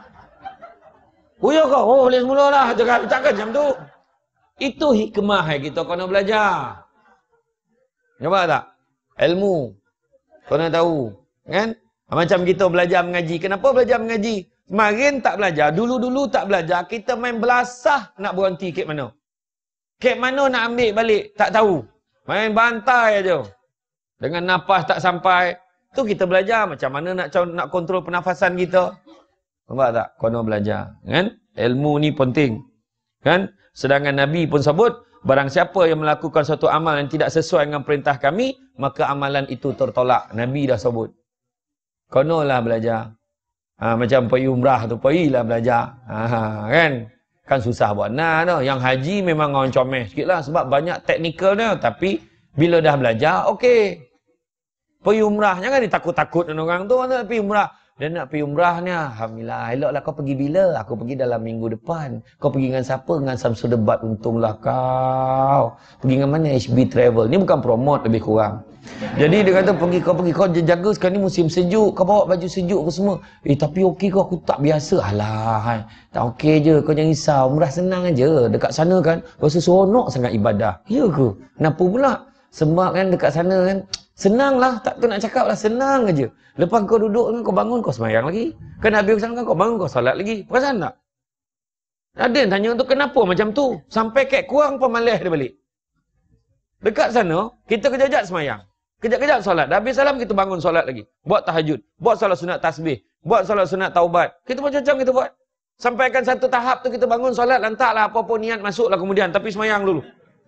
Buyur kau, oh boleh semula lah. Takkan macam tu. Itu hikmah yang kita kena belajar. Nampak tak? Ilmu. Kena tahu. Kan? Macam kita belajar mengaji. Kenapa belajar mengaji? Semarin tak belajar. Dulu-dulu tak belajar. Kita main belasah nak berhenti kek mana. Kek mana nak ambil balik. Tak tahu. Main bantai aja. Dengan nafas tak sampai. Tu kita belajar. Macam mana nak nak kontrol pernafasan kita. Nampak tak? Kena belajar. Kan? Ilmu ni penting. Kan? Sedangkan Nabi pun sebut. Barang siapa yang melakukan suatu amal yang tidak sesuai dengan perintah kami, maka amalan itu tertolak. Nabi dah sebut. Kenalah belajar. Ha, macam pergi umrah tu, pergilah belajar. Ha, kan? Kan susah buat. Nah, no. Yang haji memang orang comel sikit lah. Sebab banyak teknikal dia. Tapi, bila dah belajar, okey. Pergi umrah. Jangan ditakut-takut dengan orang tu. Nak pergi umrah. Dia nak pergi umrah ni. Alhamdulillah. Eloklah kau pergi bila? Aku pergi dalam minggu depan. Kau pergi dengan siapa? Dengan Samsul Debat. Untunglah kau. Pergi dengan mana? H B Travel. Ni bukan promote lebih kurang. Jadi dia kata pergi kau pergi. Kau jaga sekarang ni musim sejuk. Kau bawa baju sejuk ke semua. Eh tapi okey kau. Aku tak biasa. Alah. Hai. Tak okey je. Kau jangan risau. Umrah senang aja. Dekat sana kan. Rasa seronok sangat ibadah. Ya ke? Kenapa pula? Sebab kan dekat sana kan. Senang lah. Tak tu nak cakap lah. Senang aja. Lepas kau duduk kan, kau bangun, kau semayang lagi. Kan habis kesana kan, kau bangun, kau salat lagi. Perasan tak? Ada yang tanya tu, kenapa macam tu? Sampai kek kurang pun malas dia balik. Dekat sana, kita kejap-kejap semayang. Kejap-kejap salat. Dah habis salam, kita bangun salat lagi. Buat tahajud. Buat salat sunat tasbih. Buat salat sunat taubat. Kita macam-macam kita buat. Sampaikan satu tahap tu, kita bangun salat, lantaklah apa-apa niat masuklah kemudian. Tapi semayang dulu.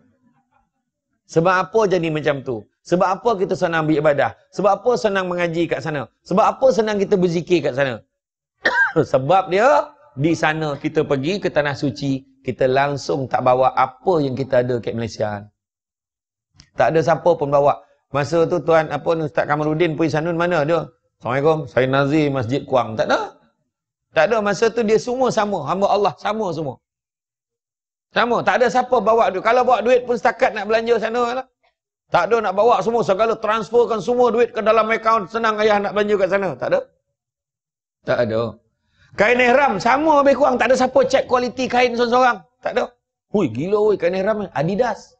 Sebab apa jadi macam tu? Sebab apa kita senang beribadah? Sebab apa senang mengaji kat sana? Sebab apa senang kita berzikir kat sana? Sebab dia, di sana kita pergi ke tanah suci, kita langsung tak bawa apa yang kita ada kat Malaysia. Tak ada siapa pun bawa. Masa tu tuan apa ni Ustaz Kamaluddin pergi sana mana dia? Assalamualaikum, saya Nazir Masjid Kuang. Tak ada. Tak ada. Masa tu dia semua sama. Hamba Allah sama semua. Sama. Tak ada siapa bawa duit. Kalau bawa duit pun setakat nak belanja sana lah. Tak ada nak bawa semua, segala transferkan semua duit ke dalam akaun, senang ayah nak belanja kat sana. Tak ada? Tak ada. Kain ihram, sama lebih kurang. Tak ada siapa cek kualiti kain seorang-seorang. Tak ada. Hui, gila hui, kain ihram Adidas.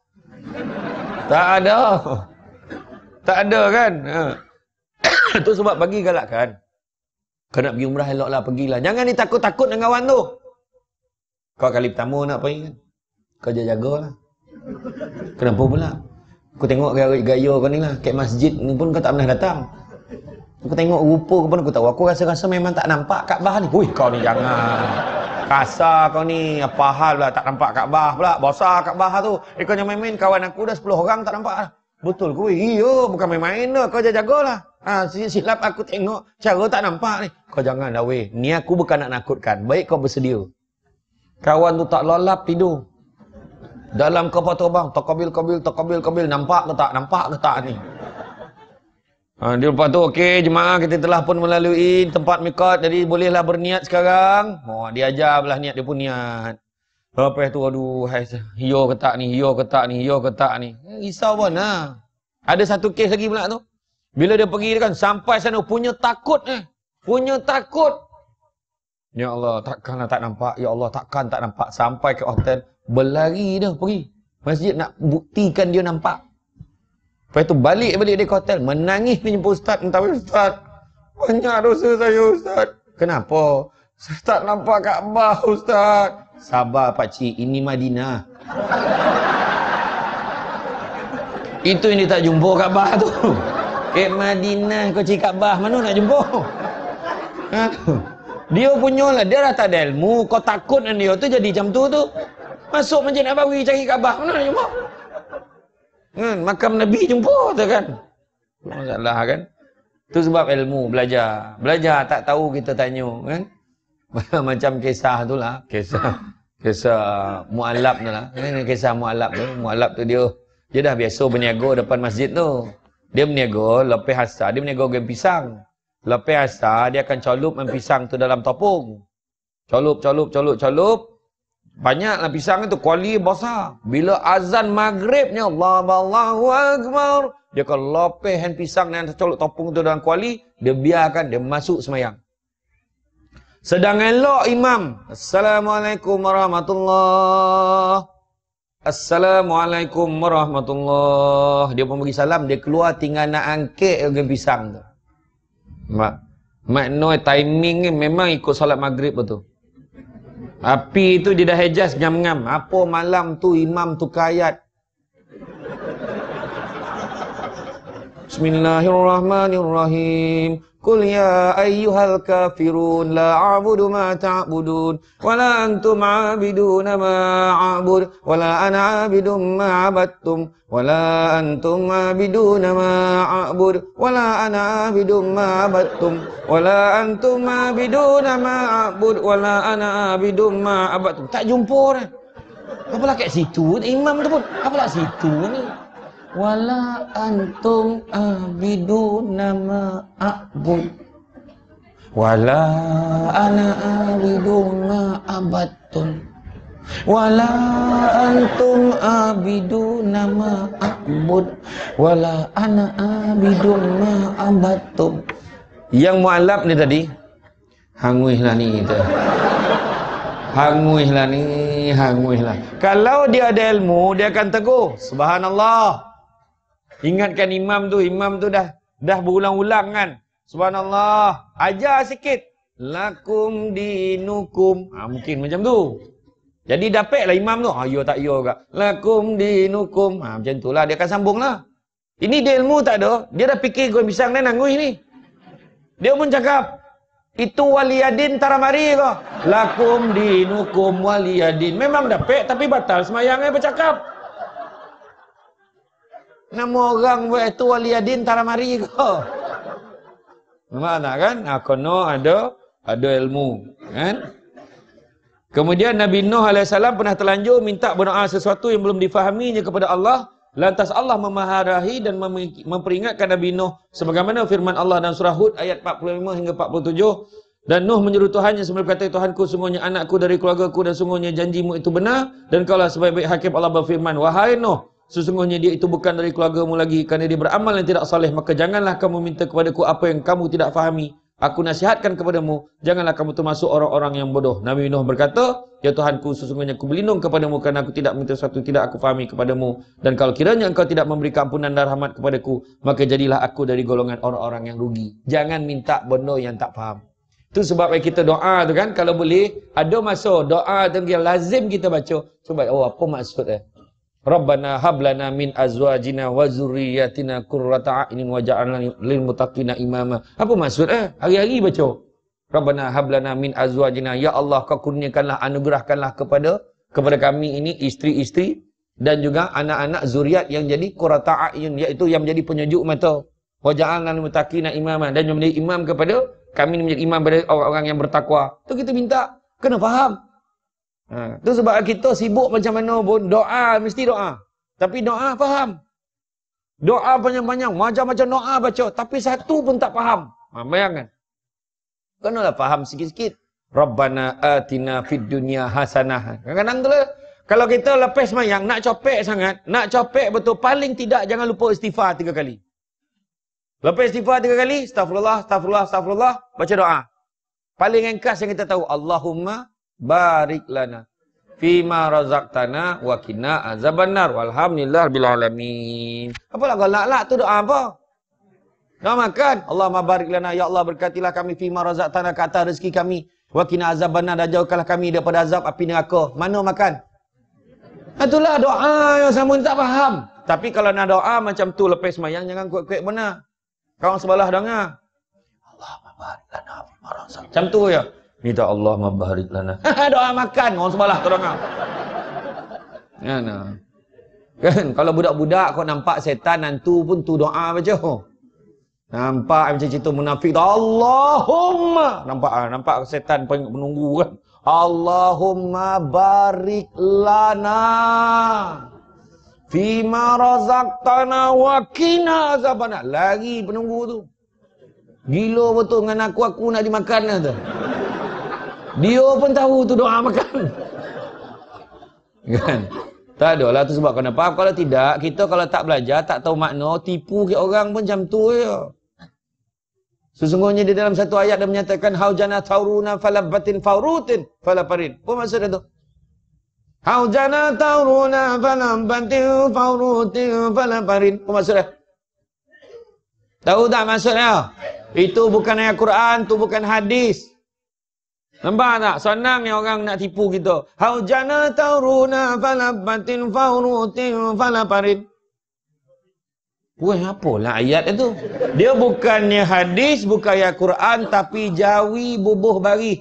Tak ada. Tak ada kan? Ha. Itu sebab bagi galakkan. Kau nak pergi umrah, eloklah pergilah. Jangan ditakut-takut dengan kawan tu. Kau kali pertama nak pergi kan? Kau jaga-jagalah. Kenapa pula? Aku tengok gaya-gaya kau ni lah. Kat masjid ni pun kau tak pernah datang. Aku tengok rupa kau pun aku tahu. Aku rasa-rasa memang tak nampak Kaabah ni. Wih kau ni jangan. Kasar kau ni. Apa hal pula tak nampak Kaabah pula. Besar Kaabah tu. Eh kau jangan main-main. Kawan aku dah sepuluh orang tak nampak lah. Betul ke? Iya bukan main-main dah. Kau jaga-jagalah. Ha, silap aku tengok. Cara tak nampak ni. Kau jangan dah weh. Ni aku bukan nak nakutkan. Baik kau bersedia. Kawan tu tak lolap tidur. Dalam kapal terbang, takabil-kabil, takabil-kabil, nampak ke tak? Nampak ke tak ni? Ha, dia lepas tu, okey, jemaah kita telah pun melalui tempat miqat, jadi bolehlah berniat sekarang. Oh, dia ajar belah niat, dia pun niat. Lepas tu, aduh, hai, hiyo ke tak ni, hiyo ke tak ni, hiyo ke tak ni. Eh, risau pun lah. Ada satu kes lagi pula tu. Bila dia pergi kan, sampai sana, punya takut eh. Punya takut. Ya Allah, takkanlah tak nampak. Ya Allah, takkan tak nampak. Sampai ke hotel. Berlari dah pergi masjid nak buktikan dia nampak. Lepas tu balik balik dia ke hotel. Menangis dia jumpa ustaz. Minta Ustaz, banyak dosa saya Ustaz. Kenapa? Saya tak nampak Kaabah, Ustaz. Sabar pakcik, ini Madinah. Itu yang dia tak jumpa Kaabah tu. Eh Madinah kau cari Kaabah, mana nak jumpa? Ha? Dia punya lah, dia dah tak ada ilmu, kau takut dengan dia tu jadi macam tu tu. Masuk Masjid Nabawi cari Kaabah, mana nak jumpa? Kan, makam Nabi jumpa tu kan. Masalah kan. Tu sebab ilmu, belajar. Belajar tak tahu kita tanya kan. Macam kisah tu lah, kisah kisah mu'alab tu lah. Kan kisah mu'alab tu, mu'alab tu dia dia dah biasa berniaga depan masjid tu. Dia berniaga, lepas asar dia berniaga game pisang. Lepas asar dia akan colup pisang tu dalam topung. Colup, colup, colup, colup. Banyaklah pisang itu, kuali besar. Bila azan maghribnya, Allah Allahu Akbar, dia akan lepehan pisang yang tercolok topung itu dalam kuali, dia biarkan, dia masuk semayang. Sedang elok imam, Assalamualaikum warahmatullahi Assalamualaikum warahmatullahi. Dia pun bagi salam, dia keluar tinggal nak angkat dengan pisang tu. Mak, makna timing ni memang ikut solat maghrib betul. Api tu dia dah hejaz ngam-ngam. Apa malam tu imam tukar ayat. Bismillahirrahmanirrahim. Qul ya ayyuhal kafirun la a'budu ma ta'budun wa la antum 'abiduna ma a'bud wa la ana 'abidum ma 'abadtum wa la antum 'abiduna ma a'bud wa la ana 'abidum ma 'abadtum wa la antum 'abiduna ma a'bud wa la ana 'abidum ma 'abadtum. Tak jumpa dah. Apalah kat situ imam tu pun. Apalah situ ni. Wala antum abiduna ma a'bud wala ana abiduna abattum wala antum abiduna ma a'bud wala ana abiduna abattum. Yang mu'alab ni tadi hanguihlah ni kita. Hanguihlah ni, hanguihlah. Kalau dia ada ilmu, dia akan tegur. Subhanallah. Ingatkan imam tu, imam tu dah dah berulang-ulang kan. Subhanallah. Ajar sikit. Lakum dinukum. Ha, mungkin macam tu. Jadi dapatlah imam tu. Ha, ya tak ya juga. Lakum dinukum. Ha, macam tu lah. Dia akan sambung lah. Ini dia ilmu tak ada. Dia dah fikir goreng pisang dan nangui ni. Dia pun cakap. Itu waliyadin taramari kau. Lakum dinukum waliyadin. Memang dapat tapi batal semayangnya bercakap. Nama orang buat itu waliyadin taramari kau. Mana kan? Nah, kono ada ada ilmu, kan? Kemudian Nabi Nuh alaihissalam pernah terlanjur minta berdoa sesuatu yang belum difahaminya kepada Allah. Lantas Allah memaharahi dan memperingatkan Nabi Nuh sebagaimana firman Allah dalam surah Hud ayat empat puluh lima hingga empat puluh tujuh. Dan Nuh menyeru Tuhannya sambil berkata, Tuhanku, sungguhnya anakku dari keluargaku dan sungguhnya janjimu itu benar. Dan kaulah sebaik-baik hakim. Allah berfirman, wahai Nuh, sesungguhnya dia itu bukan dari keluargamu lagi kerana dia beramal yang tidak saleh. Maka janganlah kamu minta kepadaku apa yang kamu tidak fahami. Aku nasihatkan kepadamu, janganlah kamu termasuk orang-orang yang bodoh. Nabi Nuh berkata, ya Tuhanku, sesungguhnya aku berlindung kepadamu kerana aku tidak minta sesuatu tidak aku fahami kepadamu. Dan kalau kiranya engkau tidak memberi ampunan dan rahmat kepadaku, maka jadilah aku dari golongan orang-orang yang rugi. Jangan minta benda yang tak faham. Itu sebab kita doa tu kan, kalau boleh, ada masa doa tu yang lazim kita baca. Cuba, oh apa maksudnya? Rabbana hablana min azwajina wa zurriyyatina qurrata a'yunin waj'alna lil muttaqina imama. Apa maksud eh? Hari-hari baca. Rabbana hablana min azwajina, ya Allah kau kurniakanlah, anugerahkanlah kepada kepada kami ini isteri-isteri dan juga anak-anak zuriat yang jadi qurrata a'yun, iaitu yang menjadi penyejuk mata. Waj'alna lil muttaqina imama, dan yang menjadi imam kepada kami ini, menjadi imam kepada orang-orang yang bertakwa. Tu kita minta kena faham. Ha, tu sebab kita sibuk macam mana pun, doa mesti doa. Tapi doa faham. Doa panjang-panjang, macam-macam doa baca, tapi satu pun tak faham. Ha, bayangkan. Kenalah faham sikit-sikit. Rabbana atina fid dunya hasanah. Kadang-kadang tu lah, kalau kita lepas semayang, nak copek sangat, nak copek betul, paling tidak jangan lupa istighfar tiga kali. Lepas istighfar tiga kali, astagfirullah, astagfirullah, astagfirullah, baca doa. Paling ringkas yang kita tahu, Allahumma barik lana fima razaqtana wa qina azabannar walhamdulillah bil alamin. Apalah galak-galak tu doa apa? Nak makan. Allahumma barik lana. Ya Allah berkatilah kami fima razaqtana ke atas rezeki kami. Wa qina azabannar, dan jauhkanlah kami daripada azab api neraka. Mana makan? Itulah doa yang sama tak faham. Tapi kalau nak doa macam tu lepas semayang, jangan kuat-kuat benar. Kawan sebelah dengar. Allahumma barik lana fima razaqtana. Macam tu ya. Minta Allahumma barik lana. Doa makan. Orang sebelah tu dengar. Ya, nah. Kan kalau budak-budak kau nampak setan hantu pun tu doa baca. Nampak macam cerita munafik tu, Allahumma, nampak ah nampak setan menunggu kan. Allahumma barik lana fima razaqtana wa qina azabannar. Lagi penunggu tu. Gila betul dengan aku aku nak dimakan dah tu. Dia pun tahu tu doa makan. Kan? Tak ada lah tu sebab kena faham. Kalau tidak, kita kalau tak belajar, tak tahu makna, tipu ke orang pun macam tu je. Sesungguhnya di dalam satu ayat dia menyatakan haujana tauruna falabatin faurutin falaparin. Apa maksud itu? Haujana tauruna falabatin faurutin falaparin. Apa maksudnya? Tahu tak maksudnya? Itu bukan ayat Quran, itu bukan hadis. Nampak tak? Senang yang orang nak tipu kita. Haujana tauruna falabatin faurutin falaparin. Wah, apalah ayat itu? Dia bukannya hadis, bukan ayat Quran, tapi jawi bubuh bari.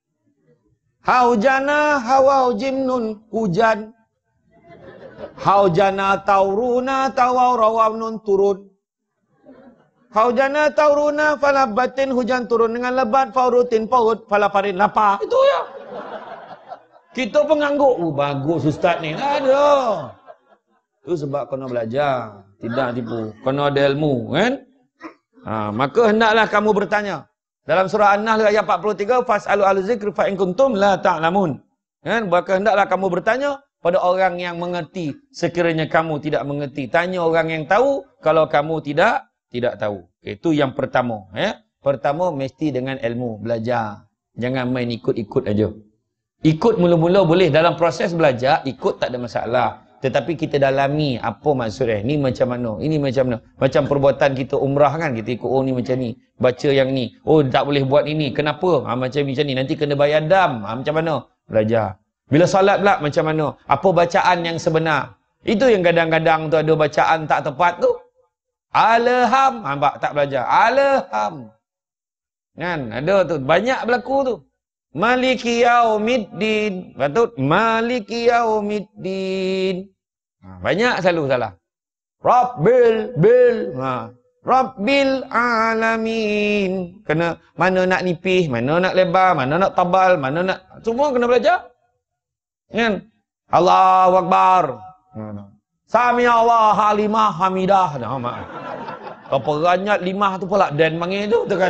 Haujana hawau jimnun, hujan. Haujana tauruna tawau rawamnun, turun. Haujana tauruna falabatin, hujan turun dengan lebat, faurutin paut, falaparin lapar. Itu ya. Kita pengangguk. Oh, bagus ustaz ni. Ada. Itu sebab kena belajar. Tidak tipu. Kena ada ilmu, kan? Ha, maka hendaklah kamu bertanya. Dalam surah An-Nahl ayat empat puluh tiga, fas'alu al-zikr fa in kuntum la ta'lamun. Kan? Maka hendaklah kamu bertanya pada orang yang mengerti sekiranya kamu tidak mengerti. Tanya orang yang tahu kalau kamu tidak tidak tahu. Itu yang pertama, ya. Pertama mesti dengan ilmu, belajar. Jangan main ikut-ikut aja. Ikut mula-mula boleh dalam proses belajar, ikut tak ada masalah. Tetapi kita dalami apa maksudnya. Ni macam mana? Ini macam mana? Macam perbuatan kita umrah kan. Kita ikut, oh ni macam ni. Baca yang ni. Oh tak boleh buat ini. Kenapa? Ha, macam macam ni. Nanti kena bayar dam. Ha, macam mana? Belajar. Bila salat pula macam mana? Apa bacaan yang sebenar? Itu yang kadang-kadang tu ada bacaan tak tepat tu. Alham. Ha, tak belajar. Alham. Kan? Ada tu. Banyak berlaku tu. Maliki yaumiddin. Betul? Maliki yaumiddin. Ha, banyak selalu salah. Rabbil bil. Ha. Rabbil alamin. Kena mana nak nipih, mana nak lebar, mana nak tabal, mana nak, semua kena belajar. Kan? Allahu Akbar. Sami Allah halimah hamidah. Nah, maaf. Apa ranyat limah tu pula dan panggil tu tekan.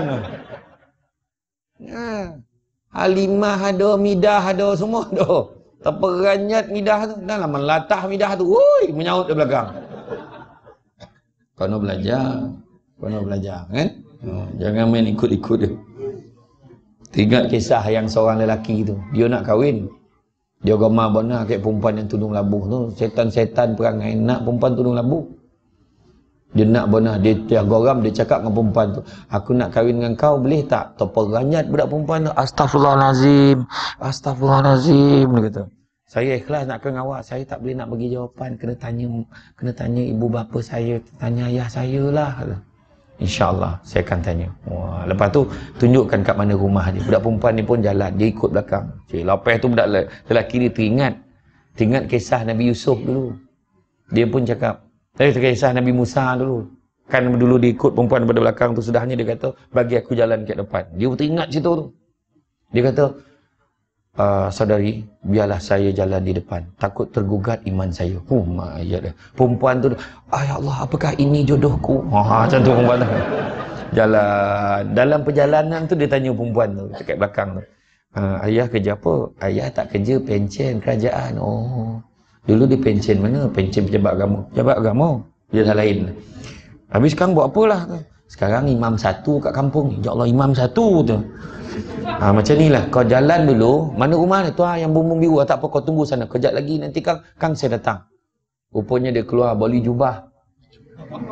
Ha. Halimah ada, midah ada, semua ada. Terperanyat midah tu. Dah lah melatah midah tu. Woi, menyaut di belakang. Kena belajar. Kena belajar, kan? Hmm, jangan main ikut-ikut dia. Ingat kisah yang seorang lelaki tu. Dia nak kahwin. Dia gemar benar kat perempuan yang tudung labuh tu. Setan-setan perangai nak perempuan tudung labuh. Dia nak benar, dia, dia goram, dia cakap dengan perempuan tu, aku nak kahwin dengan kau, boleh tak? Terperanyat budak perempuan tu, Astaghfirullahalazim, Astaghfirullahalazim, dia kata. Saya ikhlas nak kahwin awak, saya tak boleh nak bagi jawapan, kena tanya kena tanya ibu bapa saya, tanya ayah saya lah. InsyaAllah, saya akan tanya. Wah, lepas tu, tunjukkan kat mana rumah dia. Budak perempuan ni pun jalan, dia ikut belakang. Cik, lepas tu budak lelaki ni teringat, teringat kisah Nabi Yusuf dulu. Dia pun cakap, tapi kisah Nabi Musa dulu. Kan dulu dia ikut perempuan daripada belakang tu. Sudahnya dia kata, bagi aku jalan ke depan. Dia pun teringat situ tu. Dia kata, uh, saudari, biarlah saya jalan di depan. Takut tergugat iman saya. Oh, mak ayat dia. Perempuan tu, ah ya Allah, apakah ini jodohku? Ha, macam tu perempuan tu. Jalan. Dalam perjalanan tu dia tanya perempuan tu, dekat belakang tu. Uh, ayah kerja apa? Ayah tak kerja pencen kerajaan. Oh. Dulu dia pencen mana? Pencen pejabat agama. Pejabat agama. Dia dah lain. Habis sekarang buat apalah? Sekarang imam satu kat kampung. Ya Allah, imam satu tu. Ha, macam ni lah. Kau jalan dulu. Mana rumah ni? Tuan yang bumbung biru. Tak apa, kau tunggu sana. Kejap lagi nanti kang, kang saya datang. Rupanya dia keluar beli jubah.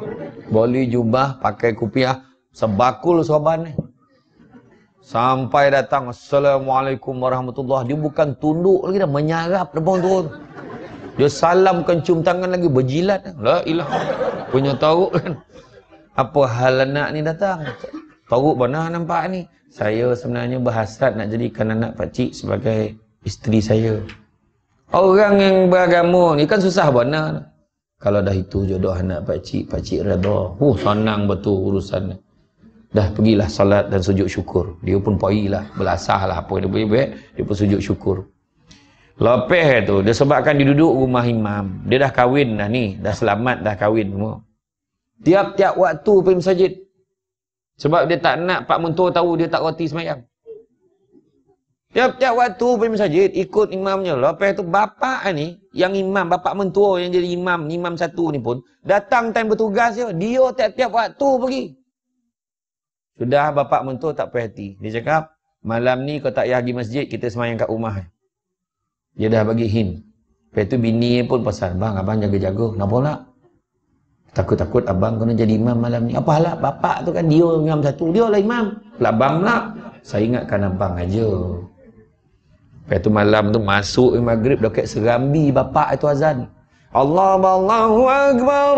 Boli jubah, pakai kupiah, sebakul sorban ni. Sampai datang, Assalamualaikum warahmatullahi. Dia bukan tunduk lagi dah, menyarap depan tu. Dia salam kencium tangan lagi, berjilat. La ilah. Punya tahu kan. Apa hal anak ni datang? Tahu mana nampak ni? Saya sebenarnya berhasrat nak jadikan anak pakcik sebagai isteri saya. Orang yang beragama ni kan susah benar. Kalau dah itu jodoh anak pakcik, pakcik redha. Oh, senang betul urusan. Dah pergilah salat dan sujud syukur. Dia pun pergilah, belasah lah apa dia boleh buat. Dia pun sujud syukur. Lepas tu, dia sebabkan dia duduk rumah imam. Dia dah kahwin dah ni. Dah selamat, dah kahwin semua. Tiap-tiap waktu pergi masjid. Sebab dia tak nak pak mentua tahu dia tak roti semayang. Tiap-tiap waktu pergi masjid, ikut imamnya. Lepas tu bapak ni, yang imam, bapak mentua yang jadi imam, imam satu ni pun, datang time bertugas dia, dia tiap-tiap waktu pergi. Sudah bapak mentua tak puas hati. Dia cakap, malam ni kau tak payah pergi masjid, kita semayang kat rumah. Dia dah bagi hint. Lepas tu bini pun pesan, bang, abang jaga-jaga. Kenapa nak? Takut-takut abang kena jadi imam malam ni. Apa halak? Bapak tu kan dia imam satu, dia lah imam. Abang pula. Saya ingatkan abang aja. Lepas tu malam tu masuk maghrib dekat serambi bapak itu azan. Allah Allahu Akbar.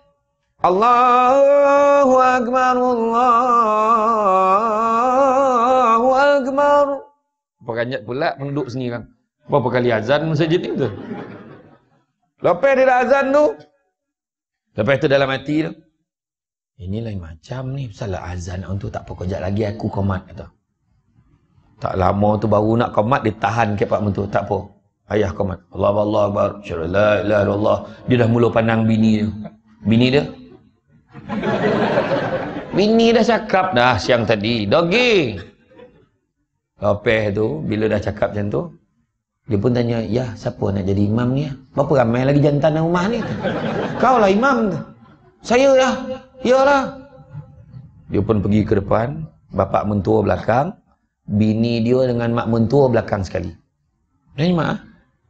Allahu Akbar. Allahu Akbar. Peranjat pula penduduk sini kan. Berapa kali azan masjid ni tu? Lepas dia dah azan tu. Lepas tu dalam hati tu. Ini lain macam ni. Salah azan untuk tak apa kejap lagi aku komat kata. Tak lama tu baru nak komat, dia tahan ke pak mentua. Tak apa. Ayah komat. Allah Allah Akbar. Syarul la ilaha illallah. Dia dah mula pandang bini dia. Bini dia. Bini dah cakap dah siang tadi. Dogi. Lepas tu, bila dah cakap macam tu, dia pun tanya, ya siapa nak jadi imam ni? Berapa ramai lagi jantan dalam rumah ni? Kau lah imam. Saya lah. Yalah. Dia pun pergi ke depan. Bapak mentua belakang. Bini dia dengan mak mentua belakang sekali. Dari mak.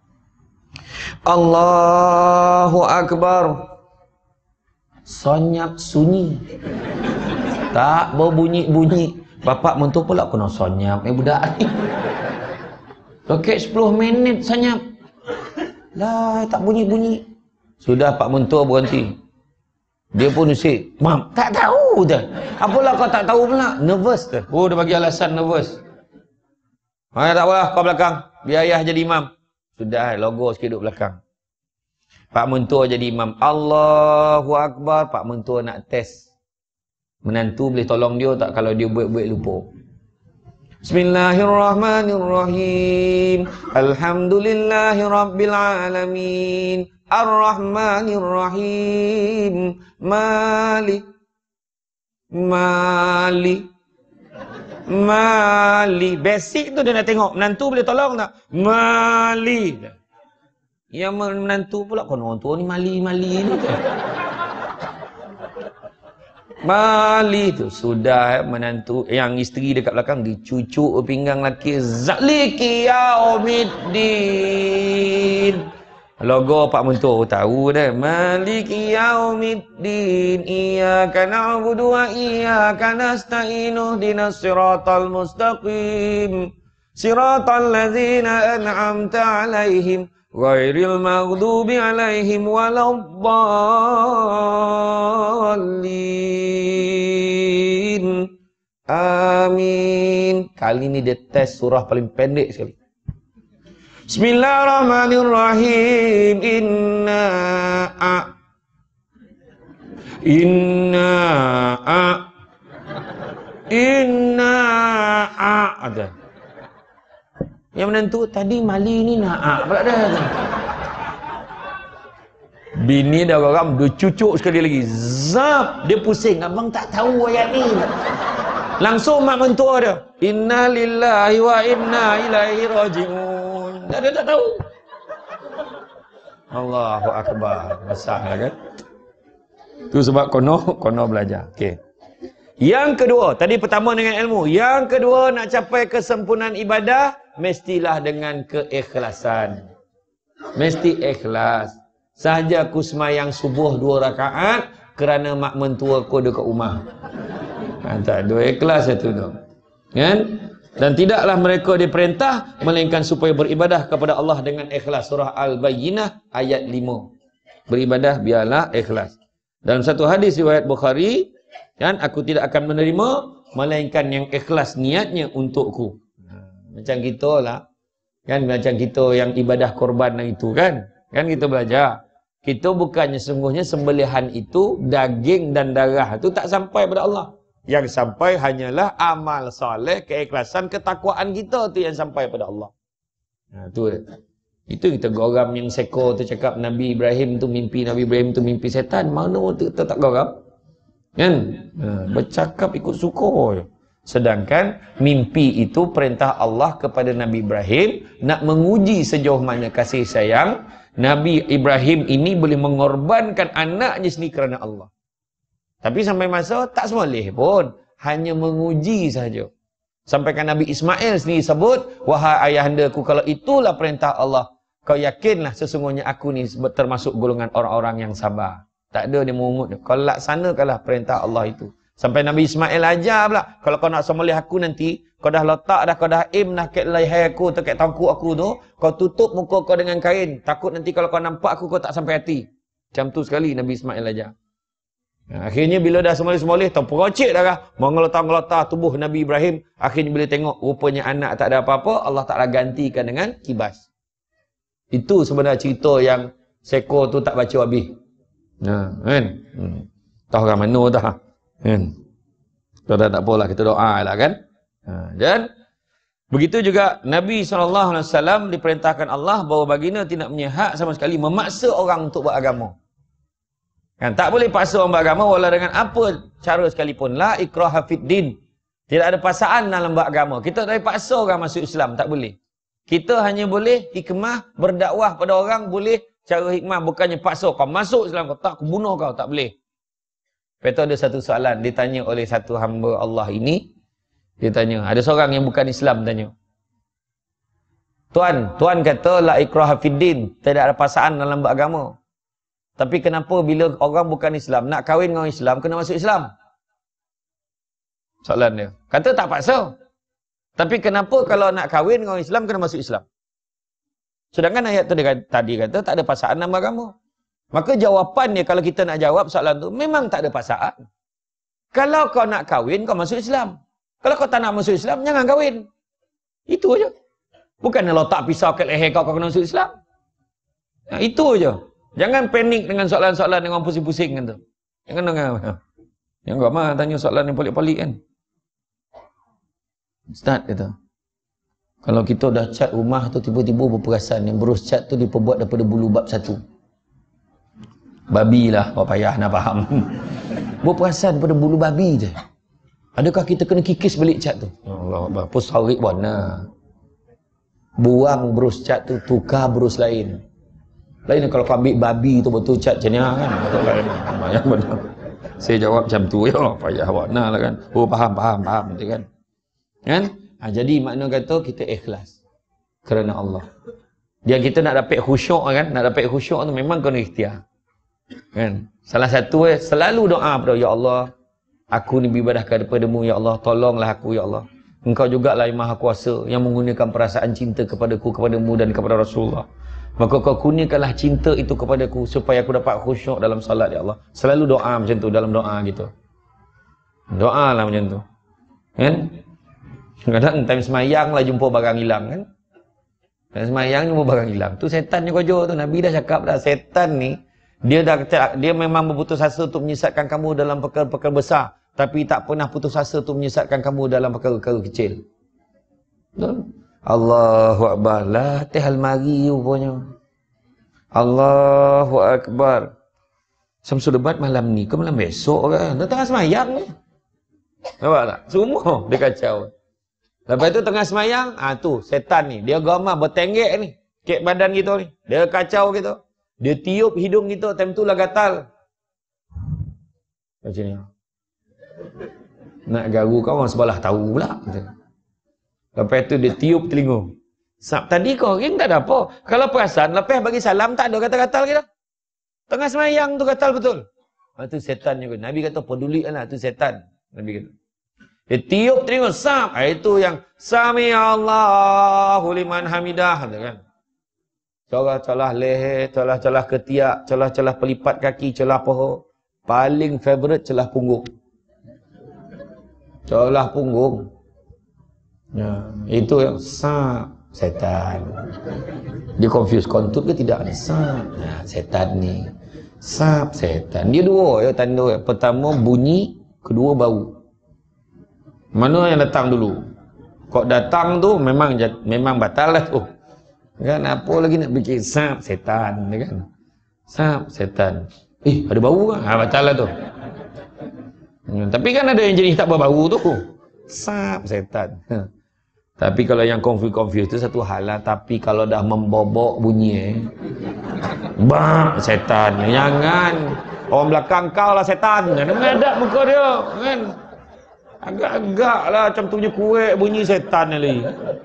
Allahu Akbar. Sonyap sunyi. Tak berbunyi-bunyi. Bapak mentua pula kena sonyap. Eh budak ni. Roket sepuluh minit sonyap. Lah tak bunyi-bunyi. Sudah pak mentua berhenti. Dia pun usik. Mam, tak tahu dah. Apalah kau tak tahu pula? Nervous dah. Oh, dia bagi alasan nervous. Ha, tak apalah, kau belakang. Biar ayah jadi imam. Sudah, logo sikit duduk belakang. Pak mentua jadi imam. Allahu Akbar. Pak mentua nak test. Menantu boleh tolong dia tak kalau dia buat-buat lupa. Bismillahirrahmanirrahim. Alhamdulillahi rabbil alamin. Ar-Rahmanir-Rahim. Malik. Malik. Mali. Basic tu dia nak tengok. Menantu boleh tolong tak? Mali. Yang menantu pula. Kau orang tua ni mali-mali ni tu. Mali tu. Sudah menantu. Yang isteri dekat belakang. Dicucuk pinggang lelaki. Zaliki yaumiddin. Logo pak mentua tahu dah. Maliki yaumiddin. Iyyaka na'budu wa iyyaka nasta'in. Ihdinas siratal mustaqim. Siratal ladzina an'amta 'alaihim ghairil maghdubi 'alaihim waladdallin. Amin. Kali ni dia test surah paling pendek sekali. Bismillahirrahmanirrahim. Inna a Inna a Inna a ada. Yang menantu tadi mali ni nak a pula dah. Bini dah orang dia cucuk sekali lagi. Zap, dia pusing. Abang tak tahu ayat ni. Langsung mak mentua dia. Inna lillahi wa inna ilaihi raji'un. Dia, dia tak tahu. Allahu Akbar. Besar kan? Tu sebab kono, kono belajar. Okey. Yang kedua, tadi pertama dengan ilmu. Yang kedua, nak capai kesempurnaan ibadah, mestilah dengan keikhlasan. Mesti ikhlas. Sahaja aku semayang subuh dua rakaat, kerana mak mentua aku dekat rumah. Ha, tak ada ikhlas itu tu. Kan? Dan tidaklah mereka diperintah melainkan supaya beribadah kepada Allah dengan ikhlas. Surah Al-Bayyinah ayat lima. Beribadah biarlah ikhlas. Dalam satu hadis riwayat Bukhari, kan, aku tidak akan menerima melainkan yang ikhlas niatnya untukku. Ha, macam kita lah. Kan macam kita yang ibadah korban itu kan. Kan kita belajar. Kita bukannya sungguhnya sembelihan itu, daging dan darah itu tak sampai pada Allah. Yang sampai hanyalah amal soleh, keikhlasan, ketakwaan kita tu yang sampai pada Allah. Nah, tu dia. Itu kita geram yang seko tu cakap Nabi Ibrahim tu mimpi, Nabi Ibrahim tu mimpi setan. Mana tu kita tak geram? Kan? Ha, bercakap ikut suka je. Sedangkan mimpi itu perintah Allah kepada Nabi Ibrahim nak menguji sejauh mana kasih sayang Nabi Ibrahim ini boleh mengorbankan anaknya sendiri kerana Allah. Tapi sampai masa tak semoleh pun, hanya menguji saja. Sampaikan Nabi Ismail sendiri sebut, wahai ayahandaku, kalau itulah perintah Allah, kau yakinlah sesungguhnya aku ni termasuk golongan orang-orang yang sabar. Tak ada dia mengungut. Kalau laksanakanlah perintah Allah itu. Sampai Nabi Ismail ajar pula, kalau kau nak semoleh aku nanti, kau dah letak dah, kau dah aim dah kat leher aku, atau kat tangkuk aku tu, kau tutup muka kau dengan kain. Takut nanti kalau kau nampak aku, kau tak sampai hati. Macam tu sekali Nabi Ismail ajar. Akhirnya bila dah semoleh-semoleh, terperocik dah kah, mengelotar-ngelotar tubuh Nabi Ibrahim. Akhirnya bila tengok rupanya anak tak ada apa-apa, Allah Ta'ala gantikan dengan kibas. Itu sebenarnya cerita yang seko tu tak baca habis. Nah, kan? Hmm. Tahu kan mana dah. Kan? Dah tak apalah, kita doa lah kan. Ha, dan begitu juga Nabi sallallahu alaihi wasallam diperintahkan Allah bahawa baginda tidak punya hak sama sekali memaksa orang untuk beragama. Kan, tak boleh paksa orang beragama walau dengan apa cara sekalipun. La ikraha fid din. Tidak ada paksaan dalam beragama. Kita tak boleh paksa orang masuk Islam, tak boleh. Kita hanya boleh hikmah berdakwah pada orang, boleh cara hikmah, bukannya paksa kau masuk Islam, kau tak, aku bunuh kau, tak boleh. Lepas tu ada satu soalan ditanya oleh satu hamba Allah ini. Dia tanya, ada seorang yang bukan Islam tanya, Tuan, Tuan kata la ikraha fid din, tidak ada paksaan dalam beragama. Tapi kenapa bila orang bukan Islam nak kahwin dengan Islam kena masuk Islam? Soalan dia. Kata tak paksa. Tapi kenapa kalau nak kahwin dengan Islam kena masuk Islam? Sedangkan ayat tu dia, tadi kata tak ada paksaan dalam agama. Maka jawapan dia kalau kita nak jawab soalan tu, memang tak ada paksaan. Kalau kau nak kahwin, kau masuk Islam. Kalau kau tak nak masuk Islam, jangan kahwin. Itu aja. Bukan letak pisau kat leher kau, kau kena masuk Islam. Nah, itu aja. Jangan panik dengan soalan-soalan yang orang pusing-pusing kan tu. Jangan dengar. Yang agama tanya soalan yang pelik-pelik kan. Ustaz kata, kalau kita dah cat rumah tu tiba-tiba berperasan yang berus cat tu diperbuat daripada bulu bab satu. Babi lah, kau payah nak faham. Berperasan daripada bulu babi je. Adakah kita kena kikis balik cat tu? Allah Akbar. Pus harik warna. Buang berus cat tu, tukar berus lain. Lain kalau kau ambil babi tu betul cat macam ni kan. Yang benar. Saya jawab macam tu ya, payah warna lah kan. Oh faham, faham, faham betul kan. Kan? Ha, jadi makna kata kita ikhlas kerana Allah. Dia kita nak dapat khusyuk kan, nak dapat khusyuk tu memang kena ikhtiar. Kan? Salah satu eh, selalu doa pada ya Allah, aku ni beribadah kepadamu ya Allah, tolonglah aku ya Allah. Engkau jugalah yang maha kuasa yang menggunakan perasaan cinta kepadaku, kepadamu dan kepada Rasulullah. Maka kau kurniakanlah cinta itu kepadaku supaya aku dapat khusyuk dalam salat ya Allah. Selalu doa macam tu dalam doa gitu. Doa lah macam tu. Kan? Kadang time semayang lah jumpa barang hilang kan. Time semayang jumpa barang hilang. Tu setan ni kojo tu. Nabi dah cakap dah, setan ni dia dah dia memang berputus asa untuk menyesatkan kamu dalam perkara-perkara besar, tapi tak pernah putus asa untuk menyesatkan kamu dalam perkara-perkara kecil. Betul? Allahu Akbar. Latih almari rupanya. Allahu Akbar. Samsul debat malam ni ke malam besok kan? Dah tengah semayang ni. Nampak tak? Semua dia kacau. Lepas tu tengah semayang, ah tu setan ni, dia gamar bertenggek ni, kek badan kita ni. Dia kacau kita. Dia tiup hidung kita, time tu lah gatal. Macam ni. Nak garu kau orang sebelah tahu pula. Lepas tu dia tiup telinga. Sab tadi kau ring tak ada apa. Kalau perasan lepas bagi salam tak ada gatal-gatal kita. Tengah semayang tu gatal betul. Ha, tu setan juga. Nabi kata pedulikanlah, tu setan. Nabi kata. Dia tiup telinga, sap. Ha, itu yang Sami Allahu liman hamidah. Kan? Celah-celah leher, celah-celah ketiak, celah-celah pelipat kaki, celah paha. Paling favorite celah punggung. Celah punggung. Ya, itu yang sap. Setan. Dia confuse kontut ke tidak? Sap. Nah, setan ni. Sap, setan. Dia dua ya tanda. Pertama bunyi, kedua bau. Mana yang datang dulu? Kok datang tu memang memang batal lah tu. Kan apa lagi nak bikin sap setan kan? Sap setan. Eh, ada bau kan? Ha, batal lah tu. Hmm, tapi kan ada yang jenis tak berbau tu. Sap setan. Ha. Tapi kalau yang confuse-confuse tu satu hal lah. Tapi kalau dah membobok bunyi eh. Bang setan. Jangan. Orang belakang kau lah setan. Mengadap muka dia. Kan? Agak-agak lah macam tu punya kuek bunyi setan ni.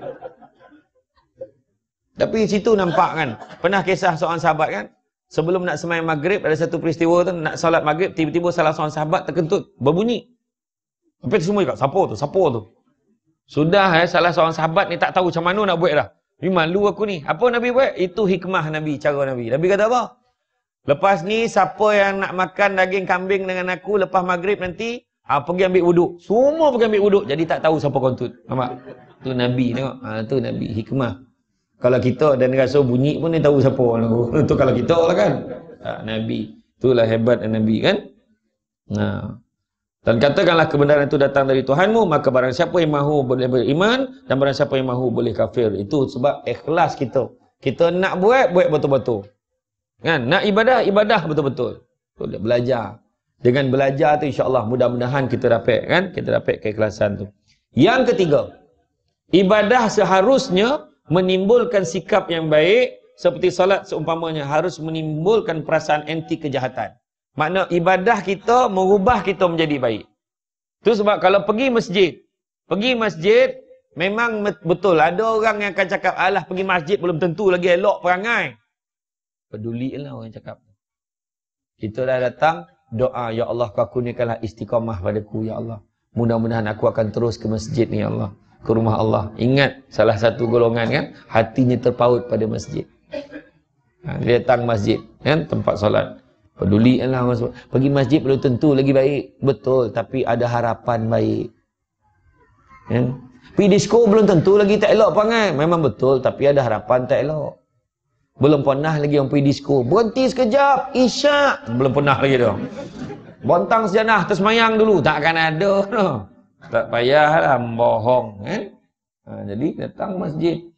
Tapi situ nampak kan. Pernah kisah seorang sahabat kan. Sebelum nak sembahyang maghrib ada satu peristiwa tu. Nak solat maghrib tiba-tiba salah seorang sahabat terkentut. Berbunyi. Sampai semua cakap siapa tu? Siapa tu? Sudah eh salah seorang sahabat ni tak tahu macam mana nak buat dah. Ni malu aku ni. Apa Nabi buat? Itu hikmah Nabi. Cara Nabi. Nabi kata apa? Lepas ni siapa yang nak makan daging kambing dengan aku lepas maghrib nanti. Ha, pergi ambil wuduk. Semua pergi ambil wuduk. Jadi tak tahu siapa kontut. Nampak? Tu Nabi tengok. Ha, tu Nabi. Hikmah. Kalau kita dan rasa bunyi pun ni tahu siapa. Itu kalau kita lah kan. Ha, Nabi. Itulah hebat Nabi kan. Nah. Dan katakanlah kebenaran itu datang dari Tuhanmu. Maka barang siapa yang mahu boleh beriman. Dan barang siapa yang mahu boleh kafir. Itu sebab ikhlas kita. Kita nak buat, buat betul-betul. Kan? Nak ibadah, ibadah betul-betul. Boleh belajar. Dengan belajar tu insya-Allah mudah-mudahan kita dapat kan, kita dapat keikhlasan tu. Yang ketiga, ibadah seharusnya menimbulkan sikap yang baik seperti solat seumpamanya harus menimbulkan perasaan anti kejahatan. Makna ibadah kita merubah kita menjadi baik. Tu sebab kalau pergi masjid, pergi masjid memang betul ada orang yang akan cakap alah pergi masjid belum tentu lagi elok perangai. Pedulilah orang cakap. Kita dah datang doa, ya Allah kau kurniakanlah istiqamah padaku ya Allah. Mudah-mudahan aku akan terus ke masjid ni ya Allah, ke rumah Allah. Ingat salah satu golongan kan, hatinya terpaut pada masjid. Ha, dia datang masjid kan, tempat solat. Pedulilah orang sebut. Pergi masjid belum tentu lagi baik. Betul, tapi ada harapan baik. Kan? Pergi disco belum tentu lagi tak elok perangai. Memang betul, tapi ada harapan tak elok. Belum pernah lagi orang pergi disco. Berhenti sekejap. Isyak. Belum pernah lagi tu. Bontang sejanah. Tersemayang dulu. Takkan ada. No. Tak payahlah. Bohong. Eh? Ha, jadi datang masjid.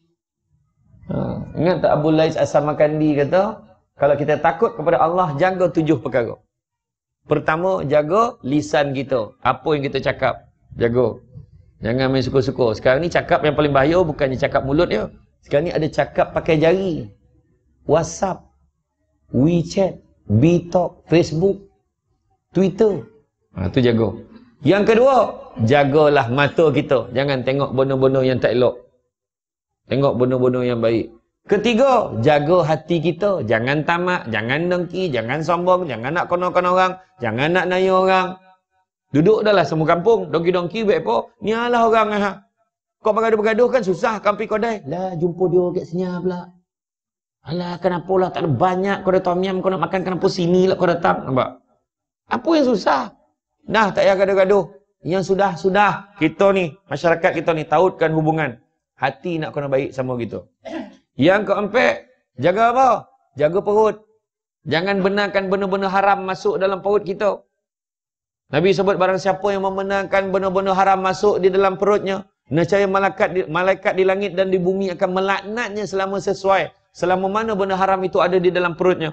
Ha. Ingat tak Abu Lais As-Samarkandi kata. Kalau kita takut kepada Allah. Jaga tujuh perkara. Pertama. Jaga lisan kita. Apa yang kita cakap. Jaga. Jangan main suka-suka. Sekarang ni cakap yang paling bahaya. Bukannya cakap mulut dia. Sekarang ni ada cakap pakai jari. WhatsApp, WeChat, BeeTalk, Facebook, Twitter. Ha, tu jaga. Yang kedua, jagalah mata kita. Jangan tengok benda-benda yang tak elok. Tengok benda-benda yang baik. Ketiga, jaga hati kita. Jangan tamak, jangan dengki, jangan sombong, jangan nak kena-kena orang, jangan nak naya orang. Duduk dah lah semua kampung. Dongki-dongki buat apa? Ni lah orang. Ha. Kau bergaduh-bergaduh kan susah. Kampi kodai. Lah, jumpa dia kat sini pula. Alah, kenapa lah tak ada banyak kau ada tom yum kau nak makan, kenapa sini lah kau datang, nampak? Apa yang susah? Nah, tak payah gaduh-gaduh. Yang sudah, sudah. Kita ni, masyarakat kita ni, tautkan hubungan. Hati nak kena baik sama kita. Yang keempat, jaga apa? Jaga perut. Jangan benarkan benda-benda haram masuk dalam perut kita. Nabi sebut barang siapa yang membenarkan benda-benda haram masuk di dalam perutnya, nescaya malaikat di, malaikat di langit dan di bumi akan melaknatnya selama sesuai. Selama mana benda haram itu ada di dalam perutnya.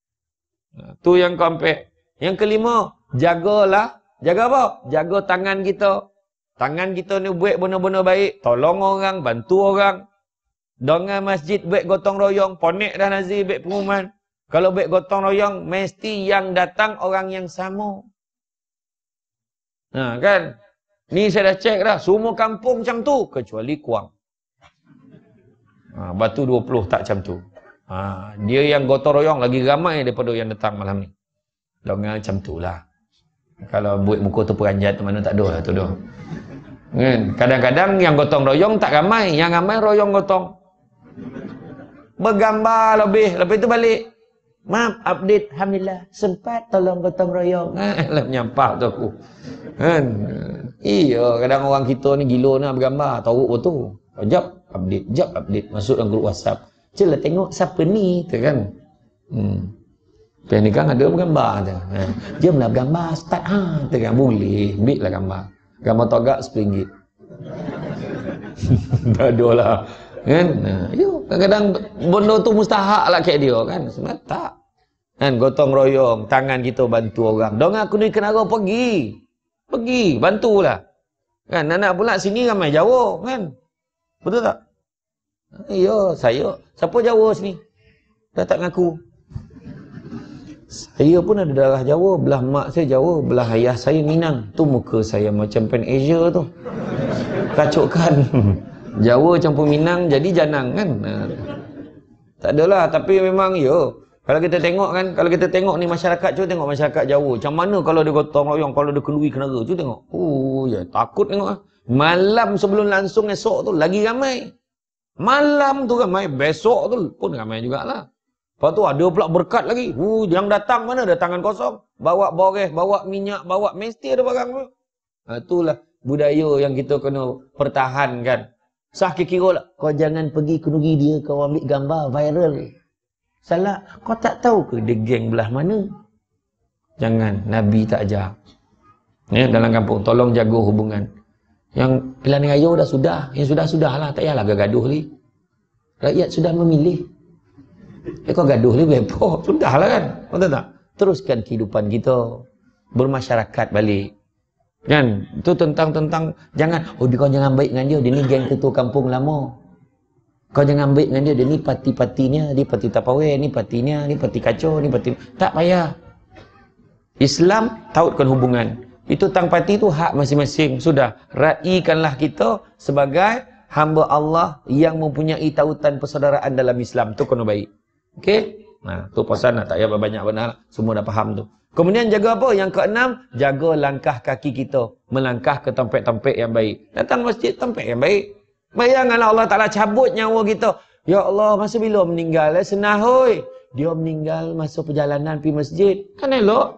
Itu yang keempat. Yang kelima, jagalah. Jaga apa? Jaga tangan kita. Tangan kita ni buat benda-benda baik. Tolong orang, bantu orang. Dengan masjid buat gotong royong. Ponek dah Nazir buat pengumuman. Kalau buat gotong royong, mesti yang datang orang yang sama. Nah kan? Ni saya dah cek dah. Semua kampung macam tu. Kecuali Kuang. Ha, Batu dua puluh tak macam tu. Ha, dia yang gotong royong lagi ramai daripada yang datang malam ni. Dongeng macam tu lah. Kalau buat muka tu peranjat tu mana tak ada lah tu dah. Kan? Kadang-kadang yang gotong royong tak ramai, yang ramai royong gotong. Bergambar lebih, lepas itu balik. Maaf, update, alhamdulillah sempat tolong gotong royong. Lah menyampah tu aku. Kan? Iya, kadang orang kita ni gila nak bergambar, tahu betul. Jap update, jap update, masuk dalam grup WhatsApp. Celah tengok siapa ni, tu kan. Hmm. Pen ni kan ada bergambar tu. Ha. Jomlah bergambar start ha, tu kan boleh, ambil lah gambar. Gambar togak sepuluh ringgit. Tak ada lah. Kan? Nah, yo, kadang-kadang benda tu mustahak lah kayak dia kan. Sebenarnya tak. Kan gotong royong, tangan kita bantu orang. Dong aku ni kenara pergi. Pergi, bantulah. Kan anak pula sini ramai Jawa kan. Betul tak? Ya, saya. Siapa Jawa sini? Dah tak ngaku. Saya pun ada darah Jawa, belah mak saya Jawa, belah ayah saya Minang. Tu muka saya macam Pan Asia tu. Kacukkan. Jawa campur Minang jadi Janang kan. Nah, tak adalah, tapi memang ya. Kalau kita tengok kan, kalau kita tengok ni masyarakat, cuba tengok masyarakat Jawa. Macam mana kalau dia gotong royong, kalau dia kenduri kenara, cuba tengok. Oh ya, takut tengok ah. Malam sebelum langsung esok tu lagi ramai. Malam tu ramai, besok tu pun ramai jugalah. Lepas tu ada pula berkat lagi. Uh, yang datang mana ada tangan kosong. Bawa boreh, bawa minyak, bawa mesti ada barang tu. Ha, itulah budaya yang kita kena pertahankan. Sah kira lah. Kau jangan pergi kenduri dia, kau ambil gambar viral. Salah. Kau tak tahu ke dia geng belah mana? Jangan. Nabi tak ajar. Ya, dalam kampung. Tolong jaga hubungan. Yang pilihan raya dah sudah. Yang sudah-sudah lah. Tak payahlah gaduh ni. Rakyat sudah memilih. Eh, kau gaduh ni berapa? Sudahlah kan? Betul tak? Teruskan kehidupan kita. Bermasyarakat balik. Kan? Itu tentang-tentang. Jangan. Oh, kau jangan baik dengan dia. Dia ni geng ketua kampung lama. Kau jangan baik dengan dia. Dia ni parti-partinya. Dia parti tapawai. Ni partinya. Ni parti kacau. Ni parti. Tak payah. Islam tautkan hubungan. Itu tang parti tu hak masing-masing. Sudah. Raikanlah kita sebagai hamba Allah yang mempunyai tautan persaudaraan dalam Islam. Tu kena baik. Okey? Nah, tu pasal nak tak payah banyak benar. Semua dah faham tu. Kemudian jaga apa? Yang keenam, jaga langkah kaki kita. Melangkah ke tempat-tempat yang baik. Datang masjid, tempat yang baik. Bayangkanlah Allah Ta'ala cabut nyawa kita. Ya Allah, masa bila meninggal? Eh? Senah, hoi. Dia meninggal masa perjalanan pergi masjid. Kan elok?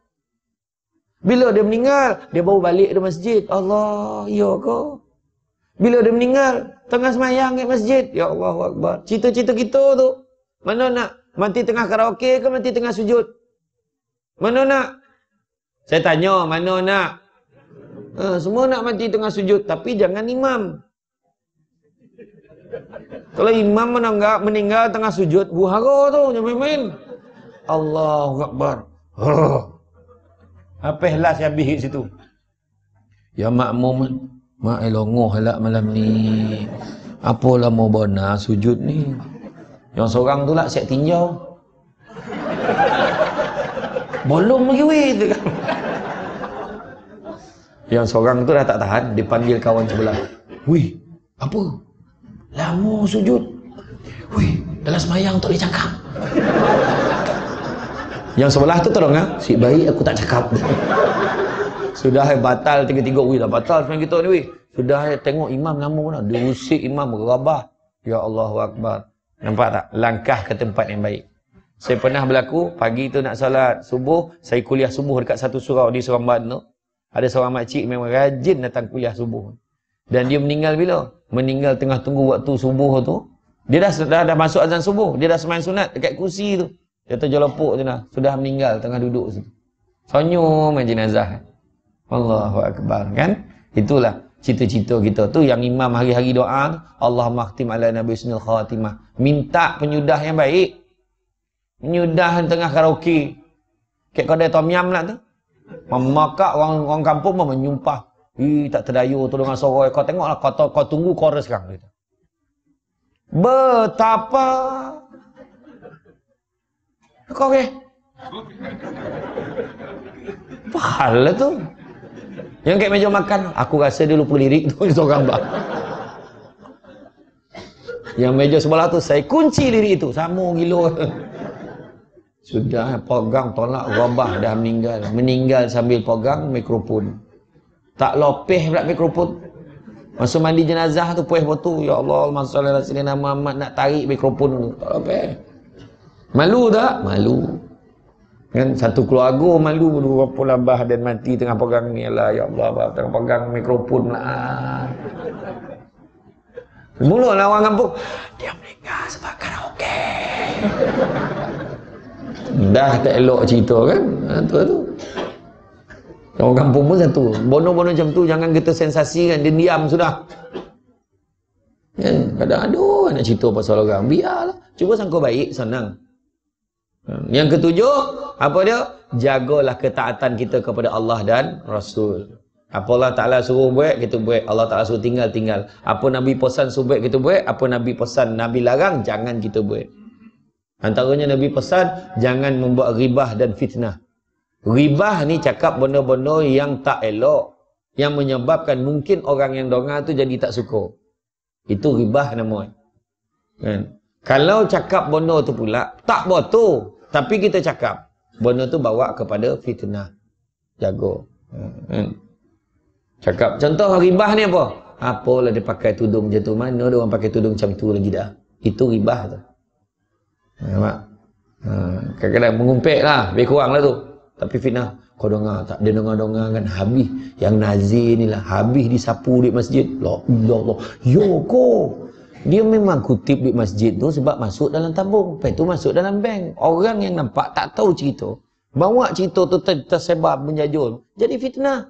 Bila dia meninggal, dia baru balik dari masjid. Allah, ya ke? Bila dia meninggal, tengah semayang kat masjid. Ya Allah Akbar. Cita-cita kita tu. Mana nak? Mati tengah karaoke ke mati tengah sujud? Mana nak? Saya tanya, mana nak? Ha, semua nak mati tengah sujud. Tapi jangan imam. Kalau imam menanggap meninggal tengah sujud, buhara tu, jangan main-main. Allahu Akbar. Oh. Apa ikhlas yang habis kat situ? Ya makmum, mak elongoh halak malam ni. Apalah mau bona sujud ni. Yang seorang tu lah siap tinjau. Bolong lagi weh tu kan. Yang seorang tu dah tak tahan, dipanggil kawan sebelah. Wih, apa? Lama sujud. Wih, dalam semayang tak boleh cakap. Yang sebelah tu tolong ah, si baik aku tak cakap. Sudah batal tiga-tiga, wih dah batal semayang kita ni wih. Sudah tengok imam lama pun dah, dia usik imam berabah. Ya Allahu Akbar. Nampak tak? Langkah ke tempat yang baik. Saya pernah berlaku, pagi tu nak solat subuh, saya kuliah subuh dekat satu surau di Seremban tu. Ada seorang makcik memang rajin datang kuliah subuh. Dan dia meninggal bila? Meninggal tengah tunggu waktu subuh tu. Dia dah dah, dah masuk azan subuh, dia dah sembahyang sunat dekat kursi tu. Dia terjelepuk tu dah, sudah meninggal tengah duduk situ. Senyum main jenazah. Allahu Akbar, kan? Itulah cita-cita kita tu yang imam hari-hari doa, Allahumma khtim ala nabi husnul khatimah. Minta penyudah yang baik. Penyudah tengah karaoke. Kayak kedai tom yam lah tu. Memakak orang orang kampung pun menyumpah. Ih, tak terdayu tu dengan soroi. Kau tengoklah, kau, kau tunggu chorus sekarang. Gitu. Betapa kau ke? Apa hal lah tu? Yang kayak meja makan, aku rasa dia lupa lirik tu seorang bah. Yang meja sebelah tu, saya kunci lirik itu. Sama gila. Sudah pegang tolak rabah dah meninggal. Meninggal sambil pegang mikrofon. Tak lopeh pula mikrofon. Masa mandi jenazah tu puih betul. Ya Allah, Allahumma shalli ala sayyidina Muhammad, nak tarik mikrofon tu. Tak lopeh. Malu tak? Malu. Kan satu keluarga malu dulu apa labah dan mati tengah pegang ni. Allah, ya Allah, abah, tengah pegang mikrofon lah. Mulalah orang kampung, dia meninggal sebab karaoke. Dah tak elok cerita kan. Ha, tu tu. Orang kampung pun satu. Bono-bono macam tu jangan kita sensasi kan, dia diam sudah. Kan kadang aduh nak cerita pasal orang, biarlah. Cuba sangka baik, senang. Yang ketujuh, apa dia? Jagalah ketaatan kita kepada Allah dan Rasul. Apa Allah Ta'ala suruh buat, kita buat. Allah Ta'ala suruh tinggal, tinggal. Apa Nabi pesan suruh buat, kita buat. Apa Nabi pesan, Nabi larang, jangan kita buat. Antaranya Nabi pesan, jangan membuat ribah dan fitnah. Ribah ni cakap benda-benda yang tak elok, yang menyebabkan mungkin orang yang dengar tu jadi tak suka. Itu ribah namanya. Kan? Kalau cakap benda tu pula, tak betul. Tapi kita cakap, benda tu bawa kepada fitnah. Jaga. Kan? Cakap, contoh ribah ni apa? Apalah dia pakai tudung macam tu. Mana dia orang pakai tudung macam tu lagi dah. Itu ribah tu. Nampak? Ha, kadang-kadang mengumpik lah. Lebih kurang lah tu. Tapi fitnah. Kau dengar tak? Dia dengar-dengar kan habis. Yang nazir ni lah. Habis disapu di masjid. La ilallah. Yo ko. Dia memang kutip di masjid tu sebab masuk dalam tabung. Lepas tu masuk dalam bank. Orang yang nampak tak tahu cerita. Bawa cerita tu ter tersebar menjajul. Jadi fitnah.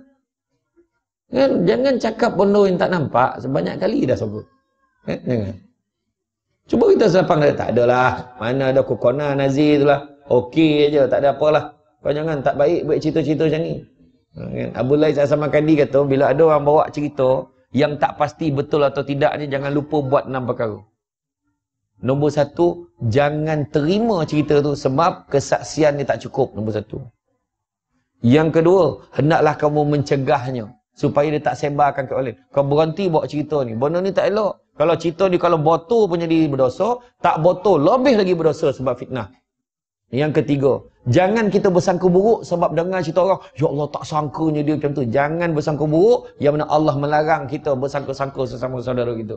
Kan? Jangan cakap benda yang tak nampak. Sebanyak kali dah sebut. Kan? Jangan. Cuba kita selapang dia. Tak adalah. Mana ada kokona nazir tu lah. Okey je. Tak ada apalah. Kau jangan tak baik buat cerita-cerita macam ni. Kan? Abu Lais As-Samarkandi kata, bila ada orang bawa cerita yang tak pasti betul atau tidak ni, jangan lupa buat enam perkara. Nombor satu, jangan terima cerita tu sebab kesaksian dia tak cukup. Nombor satu. Yang kedua, hendaklah kamu mencegahnya supaya dia tak sebarkan ke orang lain. Kau berhenti bawa cerita ni. Benda ni tak elok. Kalau cerita ni kalau botol pun jadi berdosa, tak botol lebih lagi berdosa sebab fitnah. Yang ketiga, jangan kita bersangka buruk sebab dengar cerita orang, ya Allah tak sangkanya dia macam tu. Jangan bersangka buruk, yang mana Allah melarang kita bersangka-sangka sesama saudara kita.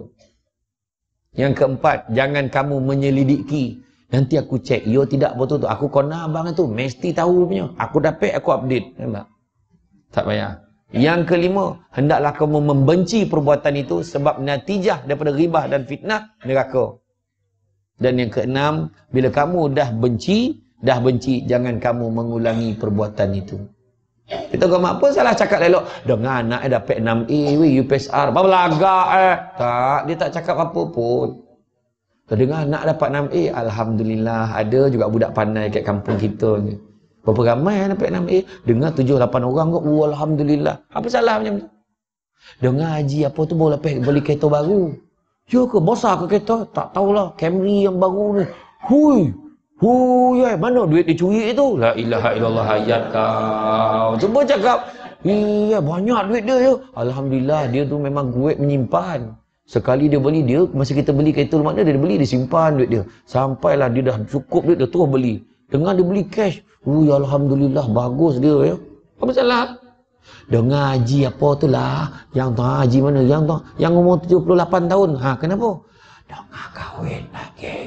Yang keempat, jangan kamu menyelidiki. Nanti aku cek, ya tidak betul tu. Aku kena abang tu, mesti tahu punya. Aku dapat, aku update. Nampak? Tak payah. Yang kelima, hendaklah kamu membenci perbuatan itu sebab natijah daripada ribah dan fitnah neraka. Dan yang keenam, bila kamu dah benci, dah benci, jangan kamu mengulangi perbuatan itu. Kita kata, apa salah cakap elok? Dengar anak dia dapat enam A, weh, U P S R. Apa belagak eh? Tak, dia tak cakap apa pun. Dengar anak dapat enam A, Alhamdulillah. Ada juga budak pandai kat kampung kita ni. Berapa ramai yang dapat enam A? Dengar tujuh lapan orang kot. Oh, Alhamdulillah. Apa salah macam tu? Dengar haji apa tu boleh beli kereta baru. Ya ke? Besar ke kereta? Tak tahulah. Camry yang baru ni. Hui. Hui. Mana duit dia curi itu? La ilaha illallah, ayat kau. Cuba cakap. Iya, banyak duit dia ya. Alhamdulillah. Dia tu memang duit menyimpan. Sekali dia beli, dia masa kita beli kereta rumah dia, dia beli, dia simpan duit dia. Sampailah dia dah cukup duit, dia terus beli. Dengar dia beli cash. Hui, Alhamdulillah. Bagus dia ya. Apa salah? Dengar haji apa tu lah. Yang tu haji mana? Yang tu yang umur tujuh puluh lapan tahun. Ha, kenapa? Dengar kahwin lagi.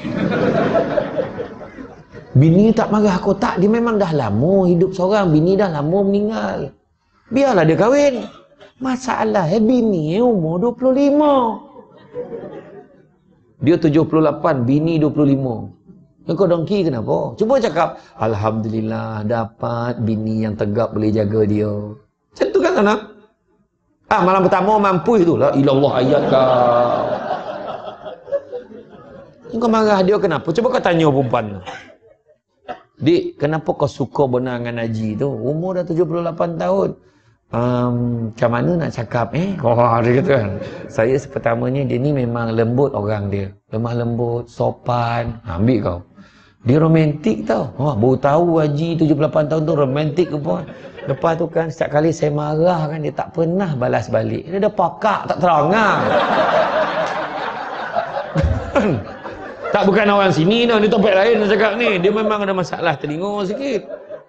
Bini tak marah aku tak. Dia memang dah lama hidup seorang. Bini dah lama meninggal. Biarlah dia kahwin. Masalah eh bini umur dua puluh lima. Dia tujuh puluh lapan, bini dua puluh lima. Kau dongki kenapa? Cuba cakap, Alhamdulillah dapat bini yang tegap boleh jaga dia. Macam tu kan anak? Ah, malam pertama mampu itu lah. Ilallah ayat kau. Kau marah dia kenapa? Cuba kau tanya perempuan. Dik, kenapa kau suka benar dengan Haji tu? Umur dah tujuh puluh lapan tahun. Um, macam mana nak cakap eh? Oh, dia kata kan. Saya sepertamanya dia ni memang lembut orang dia. Lemah lembut, sopan. Ha, ambil kau. Dia romantik tau. Oh, baru tahu Haji tujuh puluh lapan tahun tu romantik ke pun. Lepas tu kan setiap kali saya marah kan dia tak pernah balas balik. Dia dah pakak tak terang ah. Tak bukan orang sini dah, ni topik lain dia cakap ni. Dia memang ada masalah telinga sikit.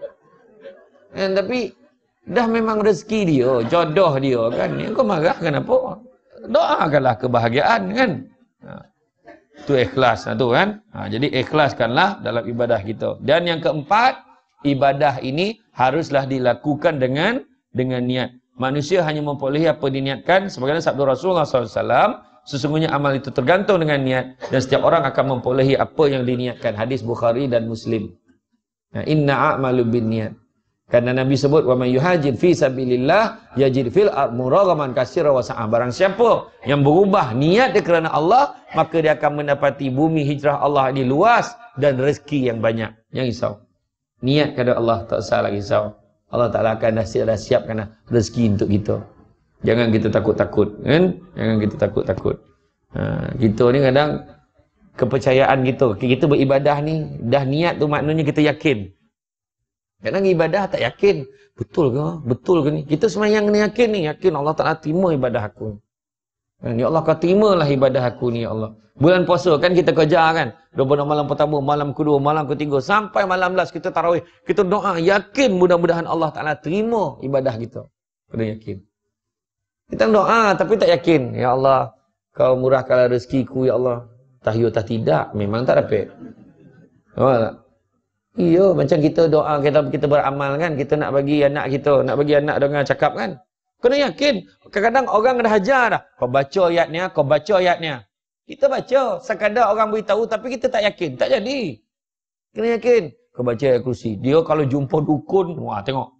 Kan, tapi dah memang rezeki dia, jodoh dia kan. Ni kau marah kenapa? Doakanlah kebahagiaan kan. Ha. Tu ikhlas tu kan. Ha, jadi ikhlaskanlah dalam ibadah kita. Dan yang keempat, ibadah ini haruslah dilakukan dengan dengan niat. Manusia hanya memperolehi apa diniatkan, sebagaimana sabda Rasulullah sallallahu alaihi wasallam, sesungguhnya amal itu tergantung dengan niat, dan setiap orang akan memperolehi apa yang diniatkan. Hadis Bukhari dan Muslim. Nah, inna a'malu binniat. Karena Nabi sebut, wa may yuhajir fi sabilillah yajid fil ardh muragaman katsira wa sa'a. Barang siapa yang berubah niat dia kerana Allah, maka dia akan mendapati bumi hijrah Allah ini luas dan rezeki yang banyak. Jangan risau. Niat kepada Allah, tak usah lagi risau. Allah Ta'ala akan dah siap, dah siapkan dah rezeki untuk kita. Jangan kita takut-takut, kan? Jangan kita takut-takut. Ha, kita ni kadang kepercayaan kita, kita beribadah ni, dah niat tu maknanya kita yakin. Kadang ibadah tak yakin, betul ke? Betul ke ni? Kita semayang ni yakin ni, yakin Allah Ta'ala terima ibadah aku. Ya Allah, kau terimalah ibadah aku ni, ya Allah. Bulan puasa kan kita kejar kan, dua puluh malam pertama, malam kedua, malam ketiga, sampai malam belas kita tarawih, kita doa, yakin mudah-mudahan Allah Ta'ala terima ibadah kita. Kena yakin. Kita doa tapi tak yakin, ya Allah, kau murahkanlah rezekiku, ya Allah. Tahiyul tak tidak, memang tak dapat. Nampak tak? Iya, macam kita doa, kita kita beramal kan, kita nak bagi anak kita, nak bagi anak dengan cakap kan. Kena yakin. Kadang-kadang orang dah hajar dah. Kau baca ayatnya, kau baca ayatnya. Kita baca, sekadar orang beritahu tapi kita tak yakin. Tak jadi. Kena yakin. Kau baca ayat kursi. Dia kalau jumpa dukun, wah tengok.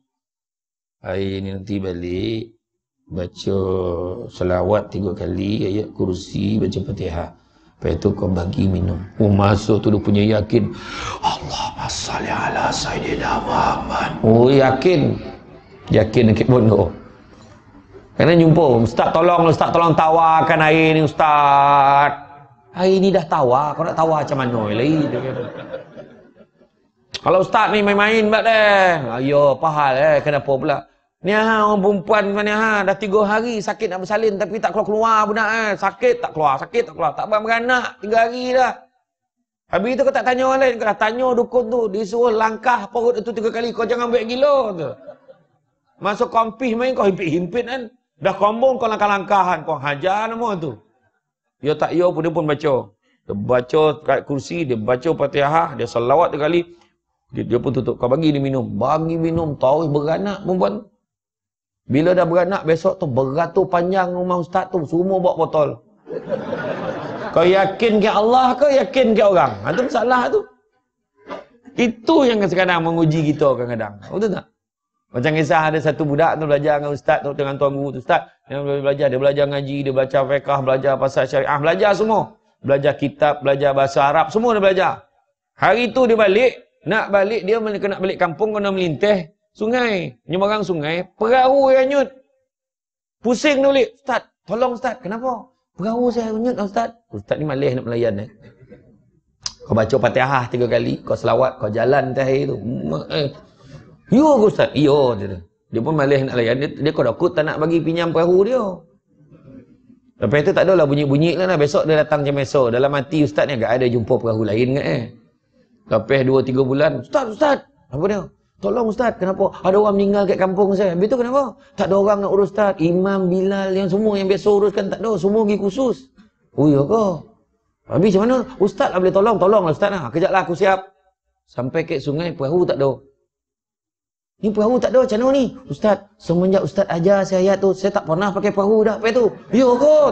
Hari ni nanti balik, baca selawat tiga kali, ayat kursi, baca Fatihah. Lepas tu kau bagi minum. Oh, masuk tu dia punya yakin. Allahumma salli ala Sayyidina Muhammad. Oh, yakin. Yakin dekat bodoh. Kena jumpa, Ustaz tolong, Ustaz tolong tawarkan air ni Ustaz. Air ni dah tawar, kau nak tawar macam mana lagi? Kalau Ustaz ni main-main buat deh. Ayo, apa hal eh, kenapa pula? Ni ha, orang perempuan ni ha, dah tiga hari sakit nak bersalin tapi tak keluar-keluar budak eh. Sakit tak keluar, sakit tak keluar, tak beranak, tiga hari dah. Habis tu kau tak tanya orang lain, kau dah tanya dukun tu, dia suruh langkah perut itu tiga kali, kau jangan buat gila tu. Masuk kompis main kau himpit-himpit kan. Dah kombong kau langkah-langkahan, kau hajar nama tu. Dia tak ya pun dia pun baca. Dia baca kat kursi, dia baca Fatihah, dia salawat tiga kali. Dia, dia pun tutup. Kau bagi dia minum. Bagi minum, tahu beranak perempuan. Bila dah beranak, besok tu beratur panjang rumah ustaz tu. Semua bawa botol. Kau yakin ke Allah ke yakin ke orang? Itu masalah tu. Itu yang kadang-kadang menguji kita kadang-kadang. Betul tak? Macam kisah ada satu budak tu belajar dengan ustaz tu, dengan tuan guru tu. Ustaz, dia belajar, dia belajar ngaji, dia belajar fiqh, belajar pasal syariah, belajar semua. Belajar kitab, belajar bahasa Arab, semua dia belajar. Hari tu dia balik, nak balik, dia kena balik kampung, kena melinteh sungai, nyeberang sungai, perahu yang nyut. Pusing dia balik. Ustaz, tolong Ustaz, kenapa? Perahu saya nyut Ustaz. Ustaz ni malih nak melayan eh. Kau baca Fatihah tiga kali, kau selawat, kau jalan terakhir tu. Eh. Yo Ustaz, yo dia. Dia pun malih nak layan. Dia, dia kau takut tak nak bagi pinjam perahu dia. Lepas tu tak adalah bunyi-bunyi lah, lah. Besok dia datang jam esok. Dalam hati Ustaz ni agak ada jumpa perahu lain ke eh. Lepas dua tiga bulan, Ustaz, Ustaz. Apa dia? Tolong Ustaz, kenapa? Ada orang meninggal kat kampung saya. Habis tu kenapa? Tak ada orang nak urus Ustaz. Imam, Bilal, yang semua yang biasa uruskan tak ada. Semua pergi khusus. Oh iya ke? Habis macam mana? Ustaz lah boleh tolong. Tolonglah Ustaz lah. Kejaplah aku siap. Sampai ke sungai, perahu tak ada. Ni perahu tak ada, macam mana ni? Ustaz, semenjak Ustaz ajar saya ayat tu, saya tak pernah pakai perahu dah. Lepas tu, ya kot.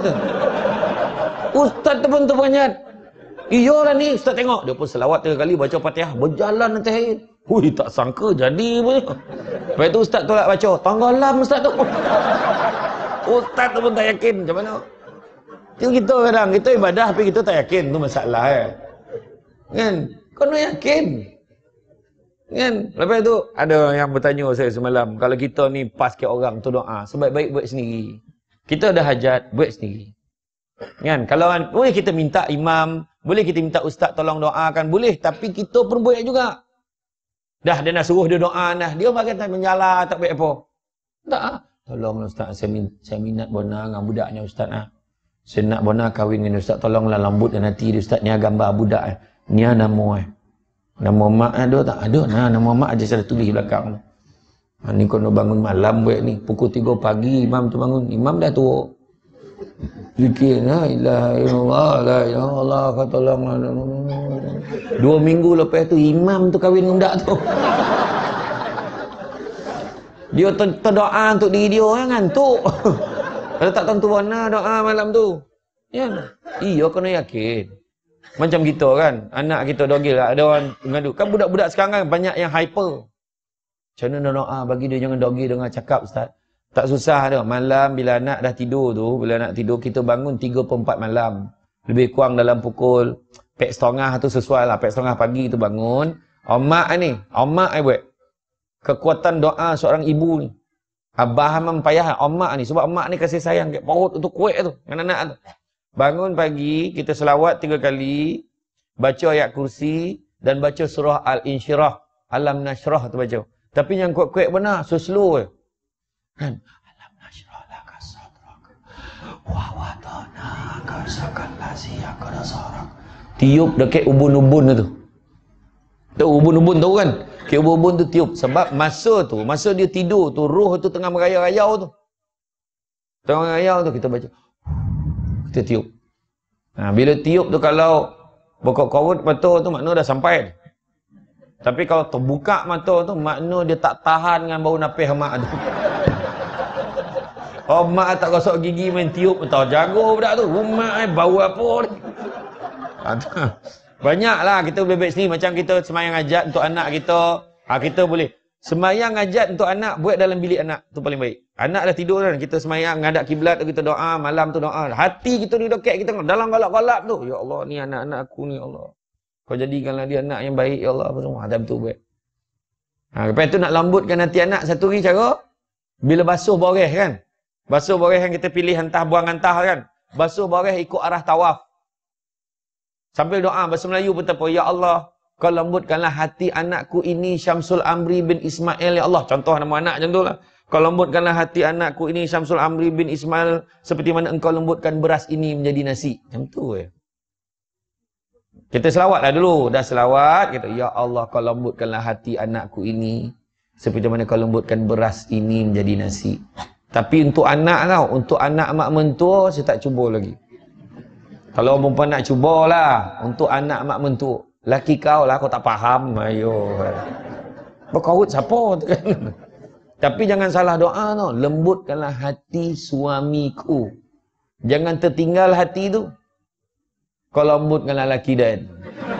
Ustaz tu pun terperanjat. Iyalah ni, Ustaz tengok. Dia pun selawat tiga kali, baca Fatihah, berjalan nanti air. Hui, tak sangka jadi pun. Lepas tu Ustaz tolak baca, tenggelam Ustaz tu. Ustaz tu pun tak yakin, macam mana? Itu kita kadang, kita ibadah tapi kita tak yakin, tu masalah eh. Kan? Kau nak yakin? Kan? Lepas tu ada yang bertanya saya semalam, kalau kita ni pas ke orang tu doa, sebaik-baik buat sendiri. Kita ada hajat, buat sendiri. Kan? Kalau boleh kita minta imam, boleh kita minta ustaz tolong doakan, boleh, tapi kita pun buat juga. Dah dia nak suruh dia doa dah, dia makan tak menjala, tak buat apa. Tak ah. Tolonglah ustaz, saya, min saya minat benar dengan budaknya ustaz ah. Saya nak bona kahwin dengan Ustaz, tolonglah lambutkan hati dia Ustaz. Ni gambar budak eh. Ni nama eh. Nama mak ada tak? Ada. Nah, nama mak aja saya tulis belakang. Ha, ni kau nak bangun malam buat ni. Pukul tiga pagi imam tu bangun. Imam dah tua. Zikir la ilaha illallah, la ilaha illallah, kau tolonglah. Dua minggu lepas tu imam tu kahwin dengan budak tu. Dia terdoa untuk diri dia kan, ngantuk. Kalau tak tentu mana doa malam tu. Ya. Iya kena yakin. Macam kita kan, anak kita dogil ada orang ngadu. Kan budak-budak sekarang kan banyak yang hyper. Macam mana doa bagi dia jangan dogil dengan cakap Ustaz. Tak susah dah. Malam bila anak dah tidur tu, bila anak tidur kita bangun tiga per empat malam. Lebih kurang dalam pukul pek setengah tu sesuai lah. Pek setengah pagi tu bangun. Omak ni, omak ai buat. Kekuatan doa seorang ibu ni. Abah memang payah omak ni. Sebab omak ni kasih sayang kat perut untuk kuat tu. Dengan anak tu. Bangun pagi, kita selawat tiga kali. Baca ayat kursi. Dan baca surah Al-Insyirah. Alam Nashrah tu baca. Tapi yang kuat-kuat benar. So slow je. Kan? Alam Nashrah laka sadrak. Wa wadana kasakal lazia kada sarak. Tiup dekat ubun-ubun tu. Tahu ubun-ubun tahu kan? Ke ubun-ubun tu tiup. Sebab masa tu, masa dia tidur tu, roh tu tengah merayau-rayau tu. Tengah merayau tu, kita baca. Kita tiup. Nah, bila tiup tu kalau bokok kawut mata tu, makna dah sampai. Tapi kalau terbuka mata tu, makna dia tak tahan dengan bau napis mak tu. Oh, mak tak gosok gigi main tiup, tahu jago budak tu. Mak eh, bau apa ni? Banyaklah kita bebek sini. Macam kita semayang ajat untuk anak kita. Ha, kita boleh. Semayang ajat untuk anak, buat dalam bilik anak. Tu paling baik. Anak dah tidur kan. Kita semayang, ngadap kiblat tu, kita doa. Malam tu doa. Hati kita di dekat kita. Dalam galap-galap tu. Ya Allah, ni anak-anak aku ni, Ya Allah. Kau jadikanlah dia anak yang baik, Ya Allah. Apa semua. Ada betul buat. Ha, lepas tu nak lambutkan hati anak. Satu lagi cara. Bila basuh boreh kan. Basuh boreh yang kita pilih hantah, buang hantah kan. Basuh boreh ikut arah tawaf. Sambil doa bahasa Melayu pun tak apa. Ya Allah, kau lembutkanlah hati anakku ini Syamsul Amri bin Ismail. Ya Allah, contoh nama anak macam tu lah. Kau lembutkanlah hati anakku ini Syamsul Amri bin Ismail seperti mana engkau lembutkan beras ini menjadi nasi. Macam tu je. Kita selawat lah dulu. Dah selawat, kita, Ya Allah, kau lembutkanlah hati anakku ini seperti mana kau lembutkan beras ini menjadi nasi. Tapi untuk anak tau, untuk anak mak mentua, saya tak cuba lagi. Kalau orang perempuan nak cubalah untuk anak mak mentua. Laki kau lah, kau tak faham. Ayo. Berkawut siapa tu kan? Tapi jangan salah doa tau. Lembutkanlah hati suamiku. Jangan tertinggal hati tu. Kau lembutkanlah laki dan.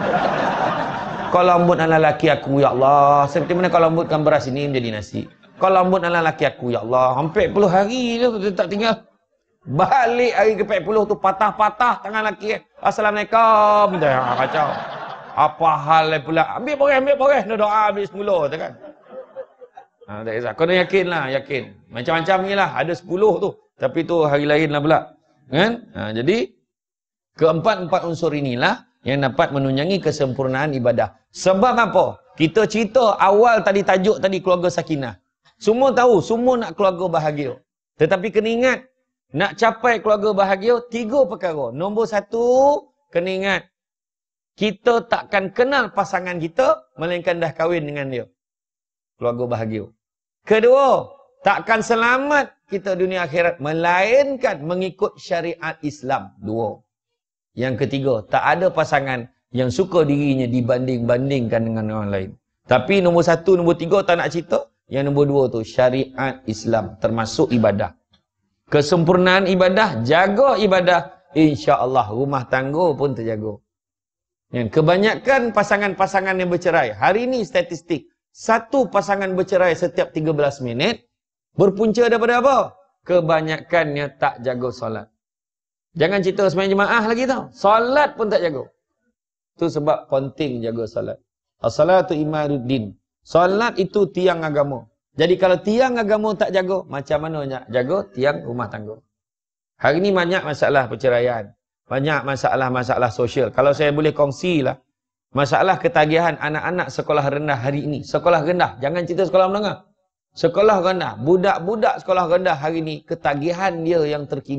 Kau lembutkanlah laki aku, Ya Allah. Seperti mana kau lembutkan beras ini menjadi nasi. Kau lembutkanlah laki aku, Ya Allah. Hampir puluh hari tu dia tak tinggal. Balik hari ke empat puluh tu patah-patah tangan lelaki. Assalamualaikum. Dah kacau. Apa hal pula? Ambil boreh, ambil boreh. Nak doa ambil semula tu kan. Ha, tak kisah. Kau dah yakin lah, yakin. Macam-macam ni lah. Ada sepuluh tu. Tapi tu hari lain lah pula. Kan? Ha, jadi, keempat-empat unsur inilah yang dapat menunjangi kesempurnaan ibadah. Sebab apa? Kita cerita awal tadi tajuk tadi keluarga sakinah. Semua tahu, semua nak keluarga bahagia. Tetapi kena ingat, nak capai keluarga bahagia, tiga perkara. Nombor satu, kena ingat, kita takkan kenal pasangan kita, melainkan dah kahwin dengan dia. Keluarga bahagia. Kedua, takkan selamat kita dunia akhirat, melainkan mengikut syariat Islam. Dua. Yang ketiga, tak ada pasangan yang suka dirinya dibanding-bandingkan dengan orang lain. Tapi nombor satu, nombor tiga tak nak cerita. Yang nombor dua tu, syariat Islam, termasuk ibadah. Kesempurnaan ibadah, jaga ibadah, insya-Allah rumah tangga pun terjaga. Yang kebanyakan pasangan-pasangan yang bercerai, hari ini statistik, satu pasangan bercerai setiap tiga belas minit, berpunca daripada apa? Kebanyakannya tak jaga solat. Jangan cerita sembahyang jemaah lagi tau. Solat pun tak jaga. Itu sebab penting jaga solat. As-salatu imaduddin. Solat itu tiang agama. Jadi kalau tiang agama tak jaga, macam mana nak jaga tiang rumah tangga? Hari ini banyak masalah perceraian. Banyak masalah-masalah sosial. Kalau saya boleh kongsi lah, masalah ketagihan anak-anak sekolah rendah hari ini. Sekolah rendah, jangan cerita sekolah menengah. Sekolah rendah, budak-budak sekolah rendah hari ini, ketagihan dia yang terkini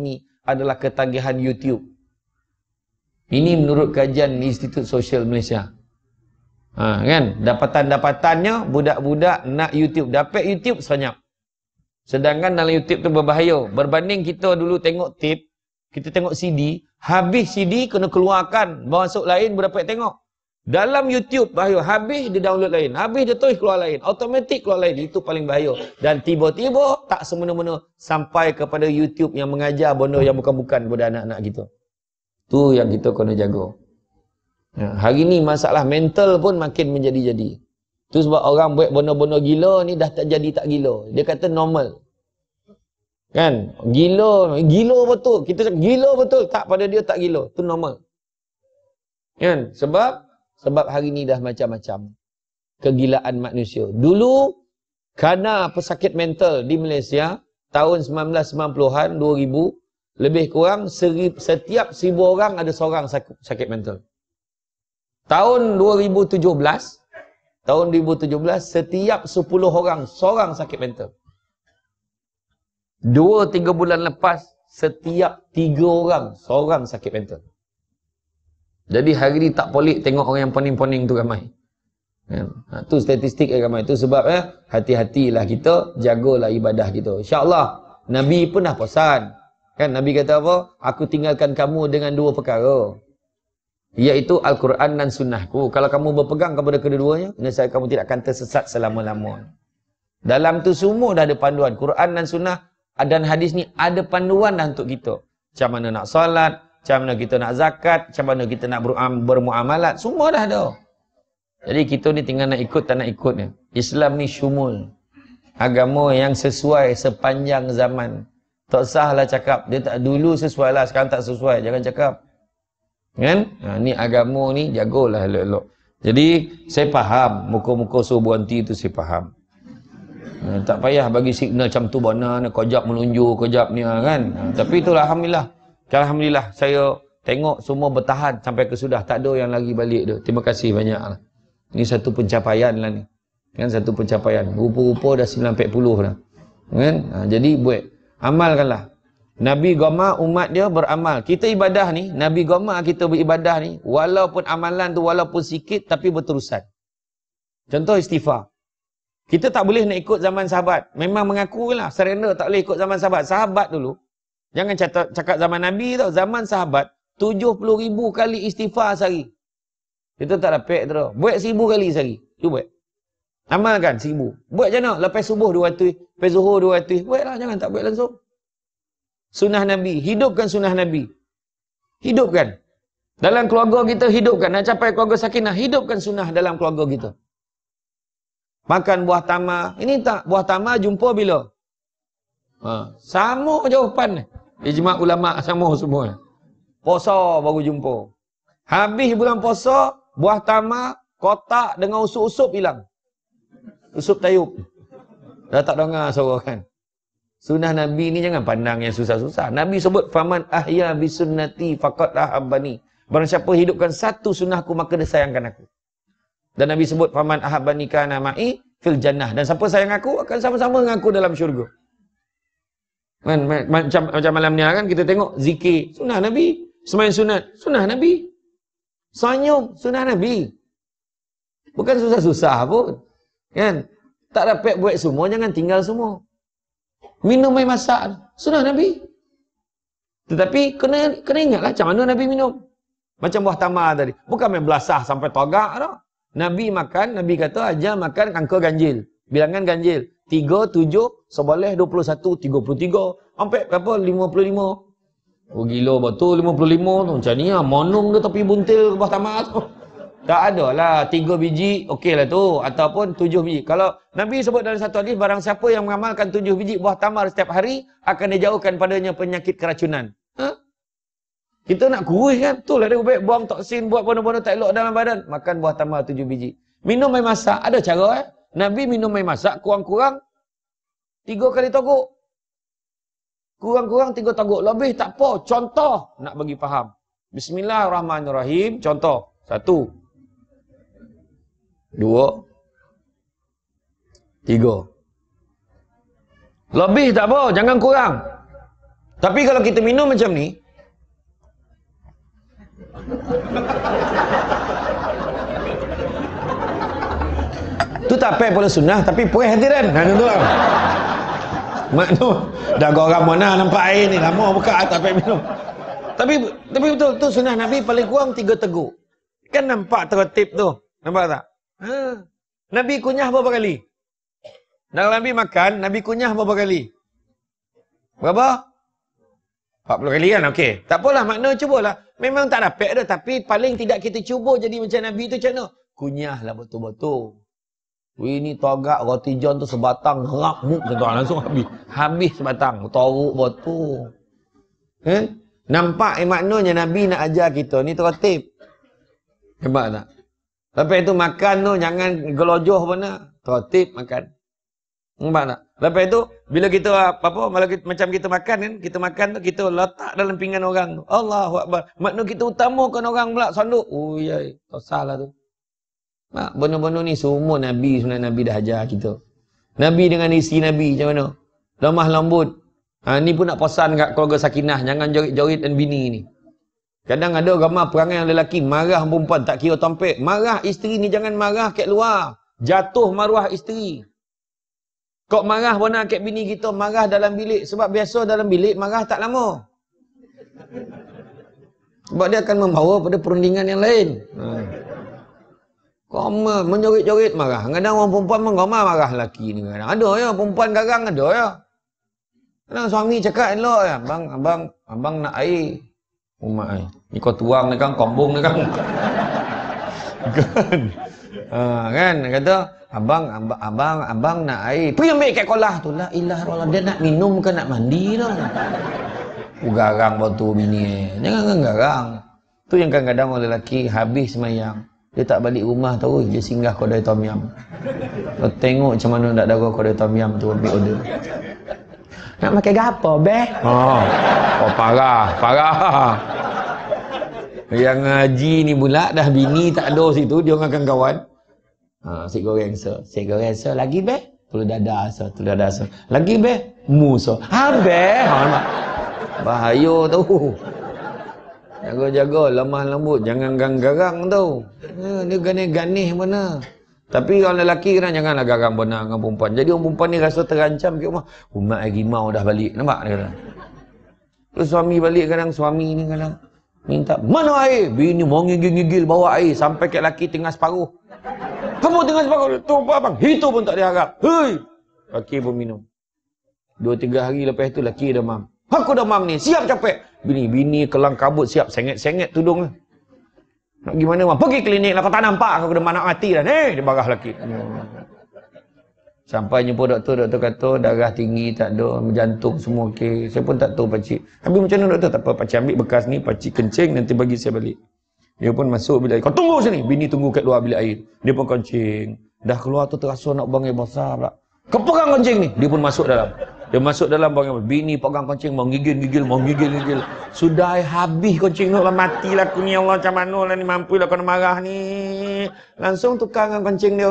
adalah ketagihan YouTube. Ini menurut kajian Institut Sosial Malaysia. Ha, kan? Dapatan-dapatannya budak-budak nak YouTube. Dapat YouTube sebanyak. Sedangkan dalam YouTube tu berbahaya. Berbanding kita dulu tengok tape, kita tengok C D, habis C D kena keluarkan, masuk lain berdapat tengok. Dalam YouTube bahaya, habis dia download lain, habis dia terus keluar lain, automatik keluar lain. Itu paling bahaya. Dan tiba-tiba tak semena-mena sampai kepada YouTube yang mengajar benda yang bukan-bukan kepada anak-anak kita. Tu yang kita kena jaga. Ya, hari ni masalah mental pun makin menjadi-jadi. Tu sebab orang buat benda-benda gila ni dah tak jadi tak gila. Dia kata normal. Kan? Gila, gila betul. Kita cakap gila betul. Tak, pada dia tak gila. Tu normal. Kan? Sebab sebab hari ni dah macam-macam kegilaan manusia. Dulu kerana pesakit mental di Malaysia tahun sembilan belas sembilan puluhan, dua ribu, lebih kurang seri, setiap seribu orang ada seorang sakit, sakit mental. Tahun dua ribu tujuh belas, tahun dua ribu tujuh belas, setiap sepuluh orang, seorang sakit mental. Dua, tiga bulan lepas, setiap tiga orang, seorang sakit mental. Jadi hari ni tak polik tengok orang yang poning-poning tu ramai. Ya, tu statistik yang ramai. Tu sebab eh, hati-hatilah kita, jagalah ibadah kita. InsyaAllah, Nabi pun dah pesan. Kan, Nabi kata apa? Aku tinggalkan kamu dengan dua perkara. Iaitu Al-Quran dan Sunnahku. Kalau kamu berpegang kepada kedua-duanya, nescaya kamu tidak akan tersesat selama-lamanya. Dalam tu semua dah ada panduan. Quran dan Sunnah dan hadis ni ada panduan dah untuk kita. Macam mana nak salat, macam mana kita nak zakat, macam mana kita nak bermuamalat, semua dah ada. Jadi kita ni tinggal nak ikut tak nak ikut ni. Islam ni syumul. Agama yang sesuai sepanjang zaman. Tak sahlah cakap, dia tak dulu sesuai lah, sekarang tak sesuai. Jangan cakap. Kan? Ha, ni agama ni jagalah elok-elok. Jadi saya faham muka-muka suruh berhenti tu saya faham. Ha, tak payah bagi signal macam tu bona nak kejap melunjuk kejap ni kan. Ha, tapi itulah alhamdulillah. Alhamdulillah saya tengok semua bertahan sampai ke sudah, tak ada yang lagi balik tu. Terima kasih banyaklah. Ini satu pencapaian lah ni. Kan satu pencapaian. Rupa-rupa dah sembilan puluh dah. Kan? Ha, jadi buat amalkanlah. Nabi goma umat dia beramal. Kita ibadah ni, Nabi goma kita beribadah ni, walaupun amalan tu walaupun sikit tapi berterusan. Contoh istighfar. Kita tak boleh nak ikut zaman sahabat. Memang mengakulah surrender tak boleh ikut zaman sahabat. Sahabat dulu, jangan cakap, cakap zaman Nabi tau, zaman sahabat tujuh puluh ribu kali istighfar sehari. Kita tak dapat tu. Buat seribu kali sehari. Cuba buat. Amalkan seribu. Buat macam mana? Lepas subuh dua ratus, lepas zuhur dua ratus. Buatlah, jangan tak buat langsung. Sunnah Nabi, hidupkan sunnah Nabi. Hidupkan. Dalam keluarga kita hidupkan. Nak capai keluarga sakinah, hidupkan sunnah dalam keluarga kita. Makan buah tamar. Ini tak, buah tamar jumpa bila? Ha, sama jawapan. Ijma' ulama' sama semua. Puasa baru jumpa. Habis bulan puasa, buah tamar, kotak dengan usup-usup hilang. Usup tayub. Dah tak dengar suara kan. Sunnah Nabi ni jangan pandang yang susah-susah. Nabi sebut faman ahya bi sunnati faqad ahabbani. Barang siapa hidupkan satu sunnahku maka dia sayangkan aku. Dan Nabi sebut faman ahabbani kana ma'i fil jannah. Dan siapa sayang aku akan sama-sama dengan aku dalam syurga. Man, macam macam malam ni kan kita tengok zikir sunnah Nabi, sembahyang sunat sunnah Nabi. Senyum sunnah Nabi. Bukan susah-susah pun. Kan? Tak dapat buat semua, jangan tinggal semua. Minum air masak, sunnah Nabi. Tetapi kena kena ingatlah macam mana Nabi minum. Macam buah tamar tadi. Bukan main belasah sampai togak dah. Nabi makan, Nabi kata aja makan angka ganjil. Bilangan ganjil. tiga, tujuh, sebelah, dua puluh satu, tiga puluh tiga. Sampai berapa? lima puluh lima. Oh gila betul lima puluh lima tu. Macam ni lah. Monong ke tepi buntil buah tamar tu. Tak ada lah, tiga biji, okey lah tu. Ataupun tujuh biji. Kalau Nabi sebut dalam satu hadis, barang siapa yang mengamalkan tujuh biji buah tamar setiap hari, akan dijauhkan padanya penyakit keracunan. Ha? Kita nak kurus kan? Betul lah dia baik buang toksin, buat benda-benda tak elok dalam badan. Makan buah tamar tujuh biji. Minum air masak, ada cara eh. Nabi minum air masak, kurang-kurang tiga kali togok. Kurang-kurang tiga togok. Lebih tak apa. Contoh, nak bagi faham. Bismillahirrahmanirrahim. Contoh. Satu. Dua. Tiga. Lebih tak apa, jangan kurang. Tapi kalau kita minum macam ni, tu tak payah pula sunnah, tapi puas hadiran. Nah, tu lah. Maknanya dah orang mana nampak air ni lama buka tak payah minum. Tapi tapi betul tu sunnah Nabi paling kurang tiga teguk. Kan nampak tertib tu. Nampak tak? Ha. Nabi kunyah berapa kali? Dalam Nabi makan, Nabi kunyah berapa kali? Berapa? empat puluh kali kan? Okey. Tak apalah, makna cubalah. Memang tak dapat dah, tapi paling tidak kita cuba jadi macam Nabi tu macam mana? Kunyahlah betul-betul. Wih, ni tagak roti john tu sebatang, rak muk tuan langsung habis. Habis sebatang, teruk betul. Eh? Nampak eh, maknanya Nabi nak ajar kita ni tertib. Nampak tak? Lepas itu makan tu jangan gelojoh mana. Tertib makan. Nampak tak? Lepas itu bila kita apa apa macam kita makan kan, kita makan tu kita letak dalam pinggan orang tu. Allahu akbar. Makna kita utamakan orang pula sanduk. Oh ya, tak salah tu. Mak, benda-benda ni semua Nabi, sebenarnya Nabi dah ajar kita. Nabi dengan isi Nabi macam mana? Lemah lembut. Ha, ni pun nak pesan kat keluarga Sakinah, jangan jorit-jorit dan bini ni. Kadang ada ramai perangai yang lelaki marah perempuan tak kira tompek. Marah isteri ni jangan marah kat luar. Jatuh maruah isteri. Kok marah benar kat bini kita, marah dalam bilik. Sebab biasa dalam bilik marah tak lama. Sebab dia akan membawa pada perundingan yang lain. Ha. Kau menjorit-jorit marah. Kadang orang perempuan pun ramai marah lelaki ni. Kadang ada ya, perempuan garang ada ya. Kadang suami cakap elok ya, abang, abang, abang nak air. Umat ai. Ni kau tuang ni kan, kombong ni kan. Kan. Ha, kan kata abang, abang abang abang nak air. Pergi ambil kat kolah tu. La ilaha illallah, dia nak minum ke nak mandi dah. Oh, garang batu bini. Jangan kan garang. Tu yang kadang-kadang orang lelaki habis semayang. Dia tak balik rumah tahu, dia singgah kedai tom yam. Kau tengok macam mana nak darah kedai tom yam tu ambil order. Nak makan gapo beh? Oh, oh parah, parah. Yang ngaji ni pula dah bini tak ada situ, dia orang akan kawan. Ha, si goreng so, si goreng so lagi beh? Telur dadah so, telur dadah so. Lagi beh? Mu so. Ha beh. Ha, bahaya tu. Jaga-jaga, lemah lembut, jangan gang-garang tau. Ha, dia ganih-ganih mana. Tapi orang lelaki kadang janganlah garang benar dengan perempuan. Jadi orang perempuan ni rasa terancam ke rumah. Umat harimau dah balik. Nampak dia kadang. Terus suami balik kadang, suami ni kadang minta, mana air? Bini mau ngigil-ngigil bawa air. Sampai kat lelaki tengah separuh. Kamu tengah separuh. Tu apa abang? Itu pun tak diharap. Hei! Lelaki pun minum. Dua tiga hari lepas tu lelaki demam. Aku demam ni. Siap capek. Bini, bini kelang kabut siap. Sengit-sengit tudung. Nak gimana bang? Pergi klinik lah, kau tak nampak aku demam nak mati dah. Eh, dia barah lelaki. Sampai jumpa doktor, doktor kata darah tinggi tak ada, jantung semua okey. Saya pun tak tahu pakcik. Habis macam mana doktor? Tak apa, pakcik ambil bekas ni, pakcik kencing nanti bagi saya balik. Dia pun masuk bilik air. Kau tunggu sini. Bini tunggu kat luar bilik air. Dia pun kencing. Dah keluar tu terasa nak buang air besar pula. Kau pegang kencing ni. Dia pun masuk dalam. Dia masuk dalam buang air. Bini pegang kencing, mau gigil-gigil, mau gigil-gigil. Sudah habis kencing tu lah, matilah aku ni, Allah macam mana lah ni, mampu lah kau marah ni. Langsung tukar dengan kencing dia.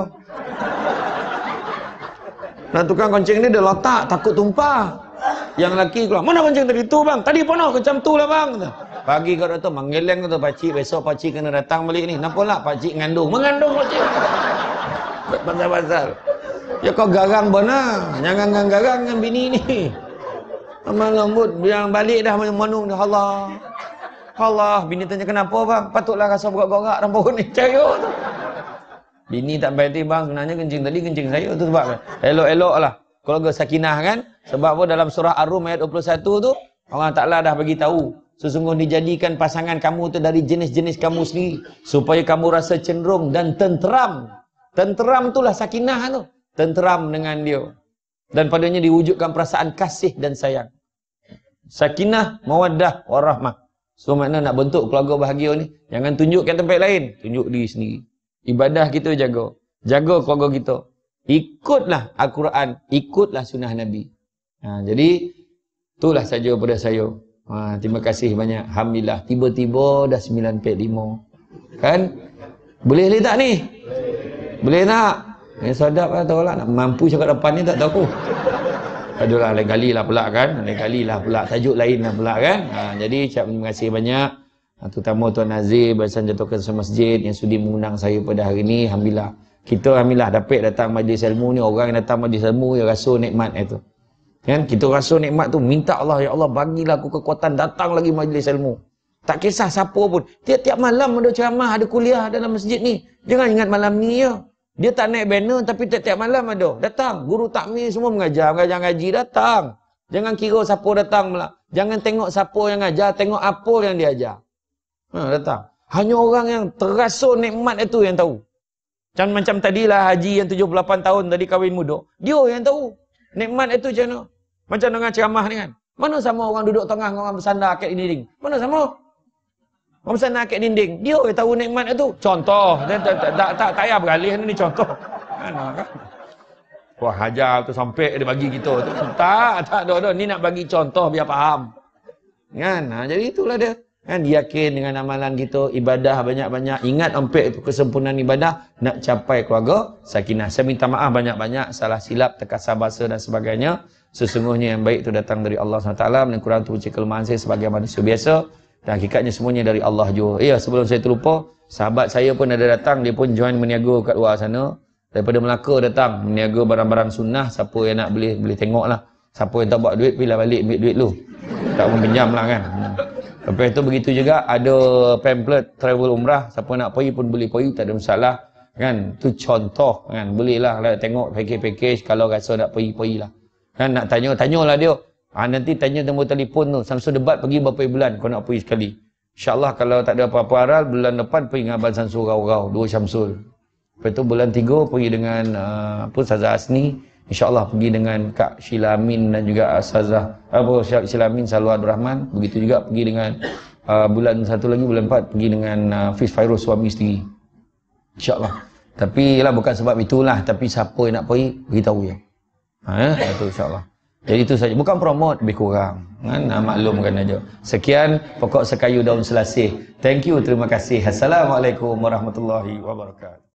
Nah, tukang kencing ni dia letak, takut tumpah. Yang lelaki keluar, mana kencing tadi tu bang? Tadi penuh macam tu lah bang. Pagi kau doktor, menggeleng kata pakcik, besok pakcik kena datang balik ni. Kenapa lah pakcik ngandung? Mengandung pakcik. Pasal-pasal. Ya kau garang benar. Jangan garang dengan bini ni. Amal lembut, yang balik dah menung dah. Allah. Allah, bini tanya kenapa bang? Patutlah rasa gorak-gorak dalam perut ni. Cayuk tu. Bini tak berhenti bang, sebenarnya kencing tadi kencing saya tu sebab elok-elok lah. Keluarga Sakinah kan? Sebab apa dalam surah Ar-Rum ayat dua puluh satu tu, Allah Ta'ala dah bagi tahu. Sesungguhnya dijadikan pasangan kamu tu dari jenis-jenis kamu sendiri. Supaya kamu rasa cenderung dan tenteram. Tenteram itulah Sakinah tu. Tenteram dengan dia. Dan padanya diwujudkan perasaan kasih dan sayang. Sakinah, mawaddah, warahmah. So makna nak bentuk keluarga bahagia ni, jangan tunjukkan tempat lain. Tunjuk diri sendiri. Ibadah kita jaga. Jaga keluarga kita. Ikutlah Al-Quran. Ikutlah sunnah Nabi. Ha, jadi, itulah saja pada saya. Ha, terima kasih banyak. Alhamdulillah. Tiba-tiba dah sembilan empat lima. Kan? Boleh boleh tak ni? Boleh tak? Yang sadap lah tahu lah. Nak mampu cakap depan ni tak tahu. Adalah lain kali lah pula kan. Lain kali lah pula. Tajuk lain lah pula kan. Ha, jadi ucap terima kasih banyak. Ha, terutama Tuan Nazir, Barisan Jatuhkan Masjid yang sudi mengundang saya pada hari ini. Alhamdulillah. Kita Alhamdulillah dapat datang majlis ilmu ni. Orang yang datang majlis ilmu yang rasa nikmat itu. Kan? Kita rasa nikmat tu. Minta Allah, ya Allah bagilah aku kekuatan datang lagi majlis ilmu. Tak kisah siapa pun. Tiap-tiap malam ada ceramah, ada kuliah dalam masjid ni. Jangan ingat malam ni ya. Dia tak naik banner tapi tiap-tiap malam ada. Datang. Guru takmir semua mengajar. Mengajar ngaji datang. Jangan kira siapa datang pula. Jangan tengok siapa yang ajar. Tengok apa yang dia ajar. Ha, datang. Hanya orang yang terasa nikmat itu yang tahu. Macam, macam tadilah haji yang tujuh puluh lapan tahun tadi kahwin muda. Dia yang tahu. Nikmat itu macam mana? Macam dengan ceramah ni kan. Mana sama orang duduk tengah orang bersandar kat dinding? Mana sama? Orang bersandar kat dinding. Dia yang tahu nikmat itu. Contoh. Tak tak tak tak payah beralih ni contoh. Mana kan? Wah, hajar tu sampai dia bagi kita tu. Tak, tak ada. Ni nak bagi contoh biar faham. Kan? Ha, jadi itulah dia. Kan yakin dengan amalan kita, ibadah banyak-banyak, ingat sampai itu kesempurnaan ibadah, nak capai keluarga sakinah. Saya minta maaf banyak-banyak salah silap, terkasar bahasa dan sebagainya. Sesungguhnya yang baik itu datang dari Allah subhanahu wa taala, dan kurang tu uji kelemahan saya sebagai manusia biasa, dan hakikatnya semuanya dari Allah juga. Ya, sebelum saya terlupa, sahabat saya pun ada datang, dia pun join meniaga kat luar sana. Daripada Melaka datang, meniaga barang-barang sunnah. Siapa yang nak boleh boleh tengok lah. Siapa yang tak buat duit, pilih balik ambil duit lu. Tak pun pinjam lah kan. Lepas itu begitu juga ada pamphlet travel umrah, siapa nak pergi pun boleh pergi, tak ada masalah kan. Itu contoh kan, bolehlah lah tengok package-package kalau rasa nak pergi pergilah kan. Nak tanya tanyalah dia. Ha, nanti tanya nombor telefon tu. Samsul debat pergi berapa bulan kau nak pergi sekali. Insya-Allah kalau tak ada apa-apa aral, bulan depan pergi dengan Abang Samsul Rau-Rau, dua Syamsul. Lepas tu bulan tiga pergi dengan uh, apa Ustazah Asni. InsyaAllah pergi dengan Kak Sheila Amin dan juga Ustazah apa Sheila Amin Salwa Abdul Rahman. Begitu juga pergi dengan uh, bulan satu lagi bulan empat pergi dengan uh, Fiz Fairuz suami isteri. InsyaAllah. Tapi lah bukan sebab itulah, tapi siapa yang nak pergi beritahu ya. Ha, itu insyaAllah. Jadi itu saja. Bukan promote, lebih kurang. Kan? Nah, maklumkan aja. Sekian pokok sekayu daun selasih. Thank you, terima kasih. Assalamualaikum warahmatullahi wabarakatuh.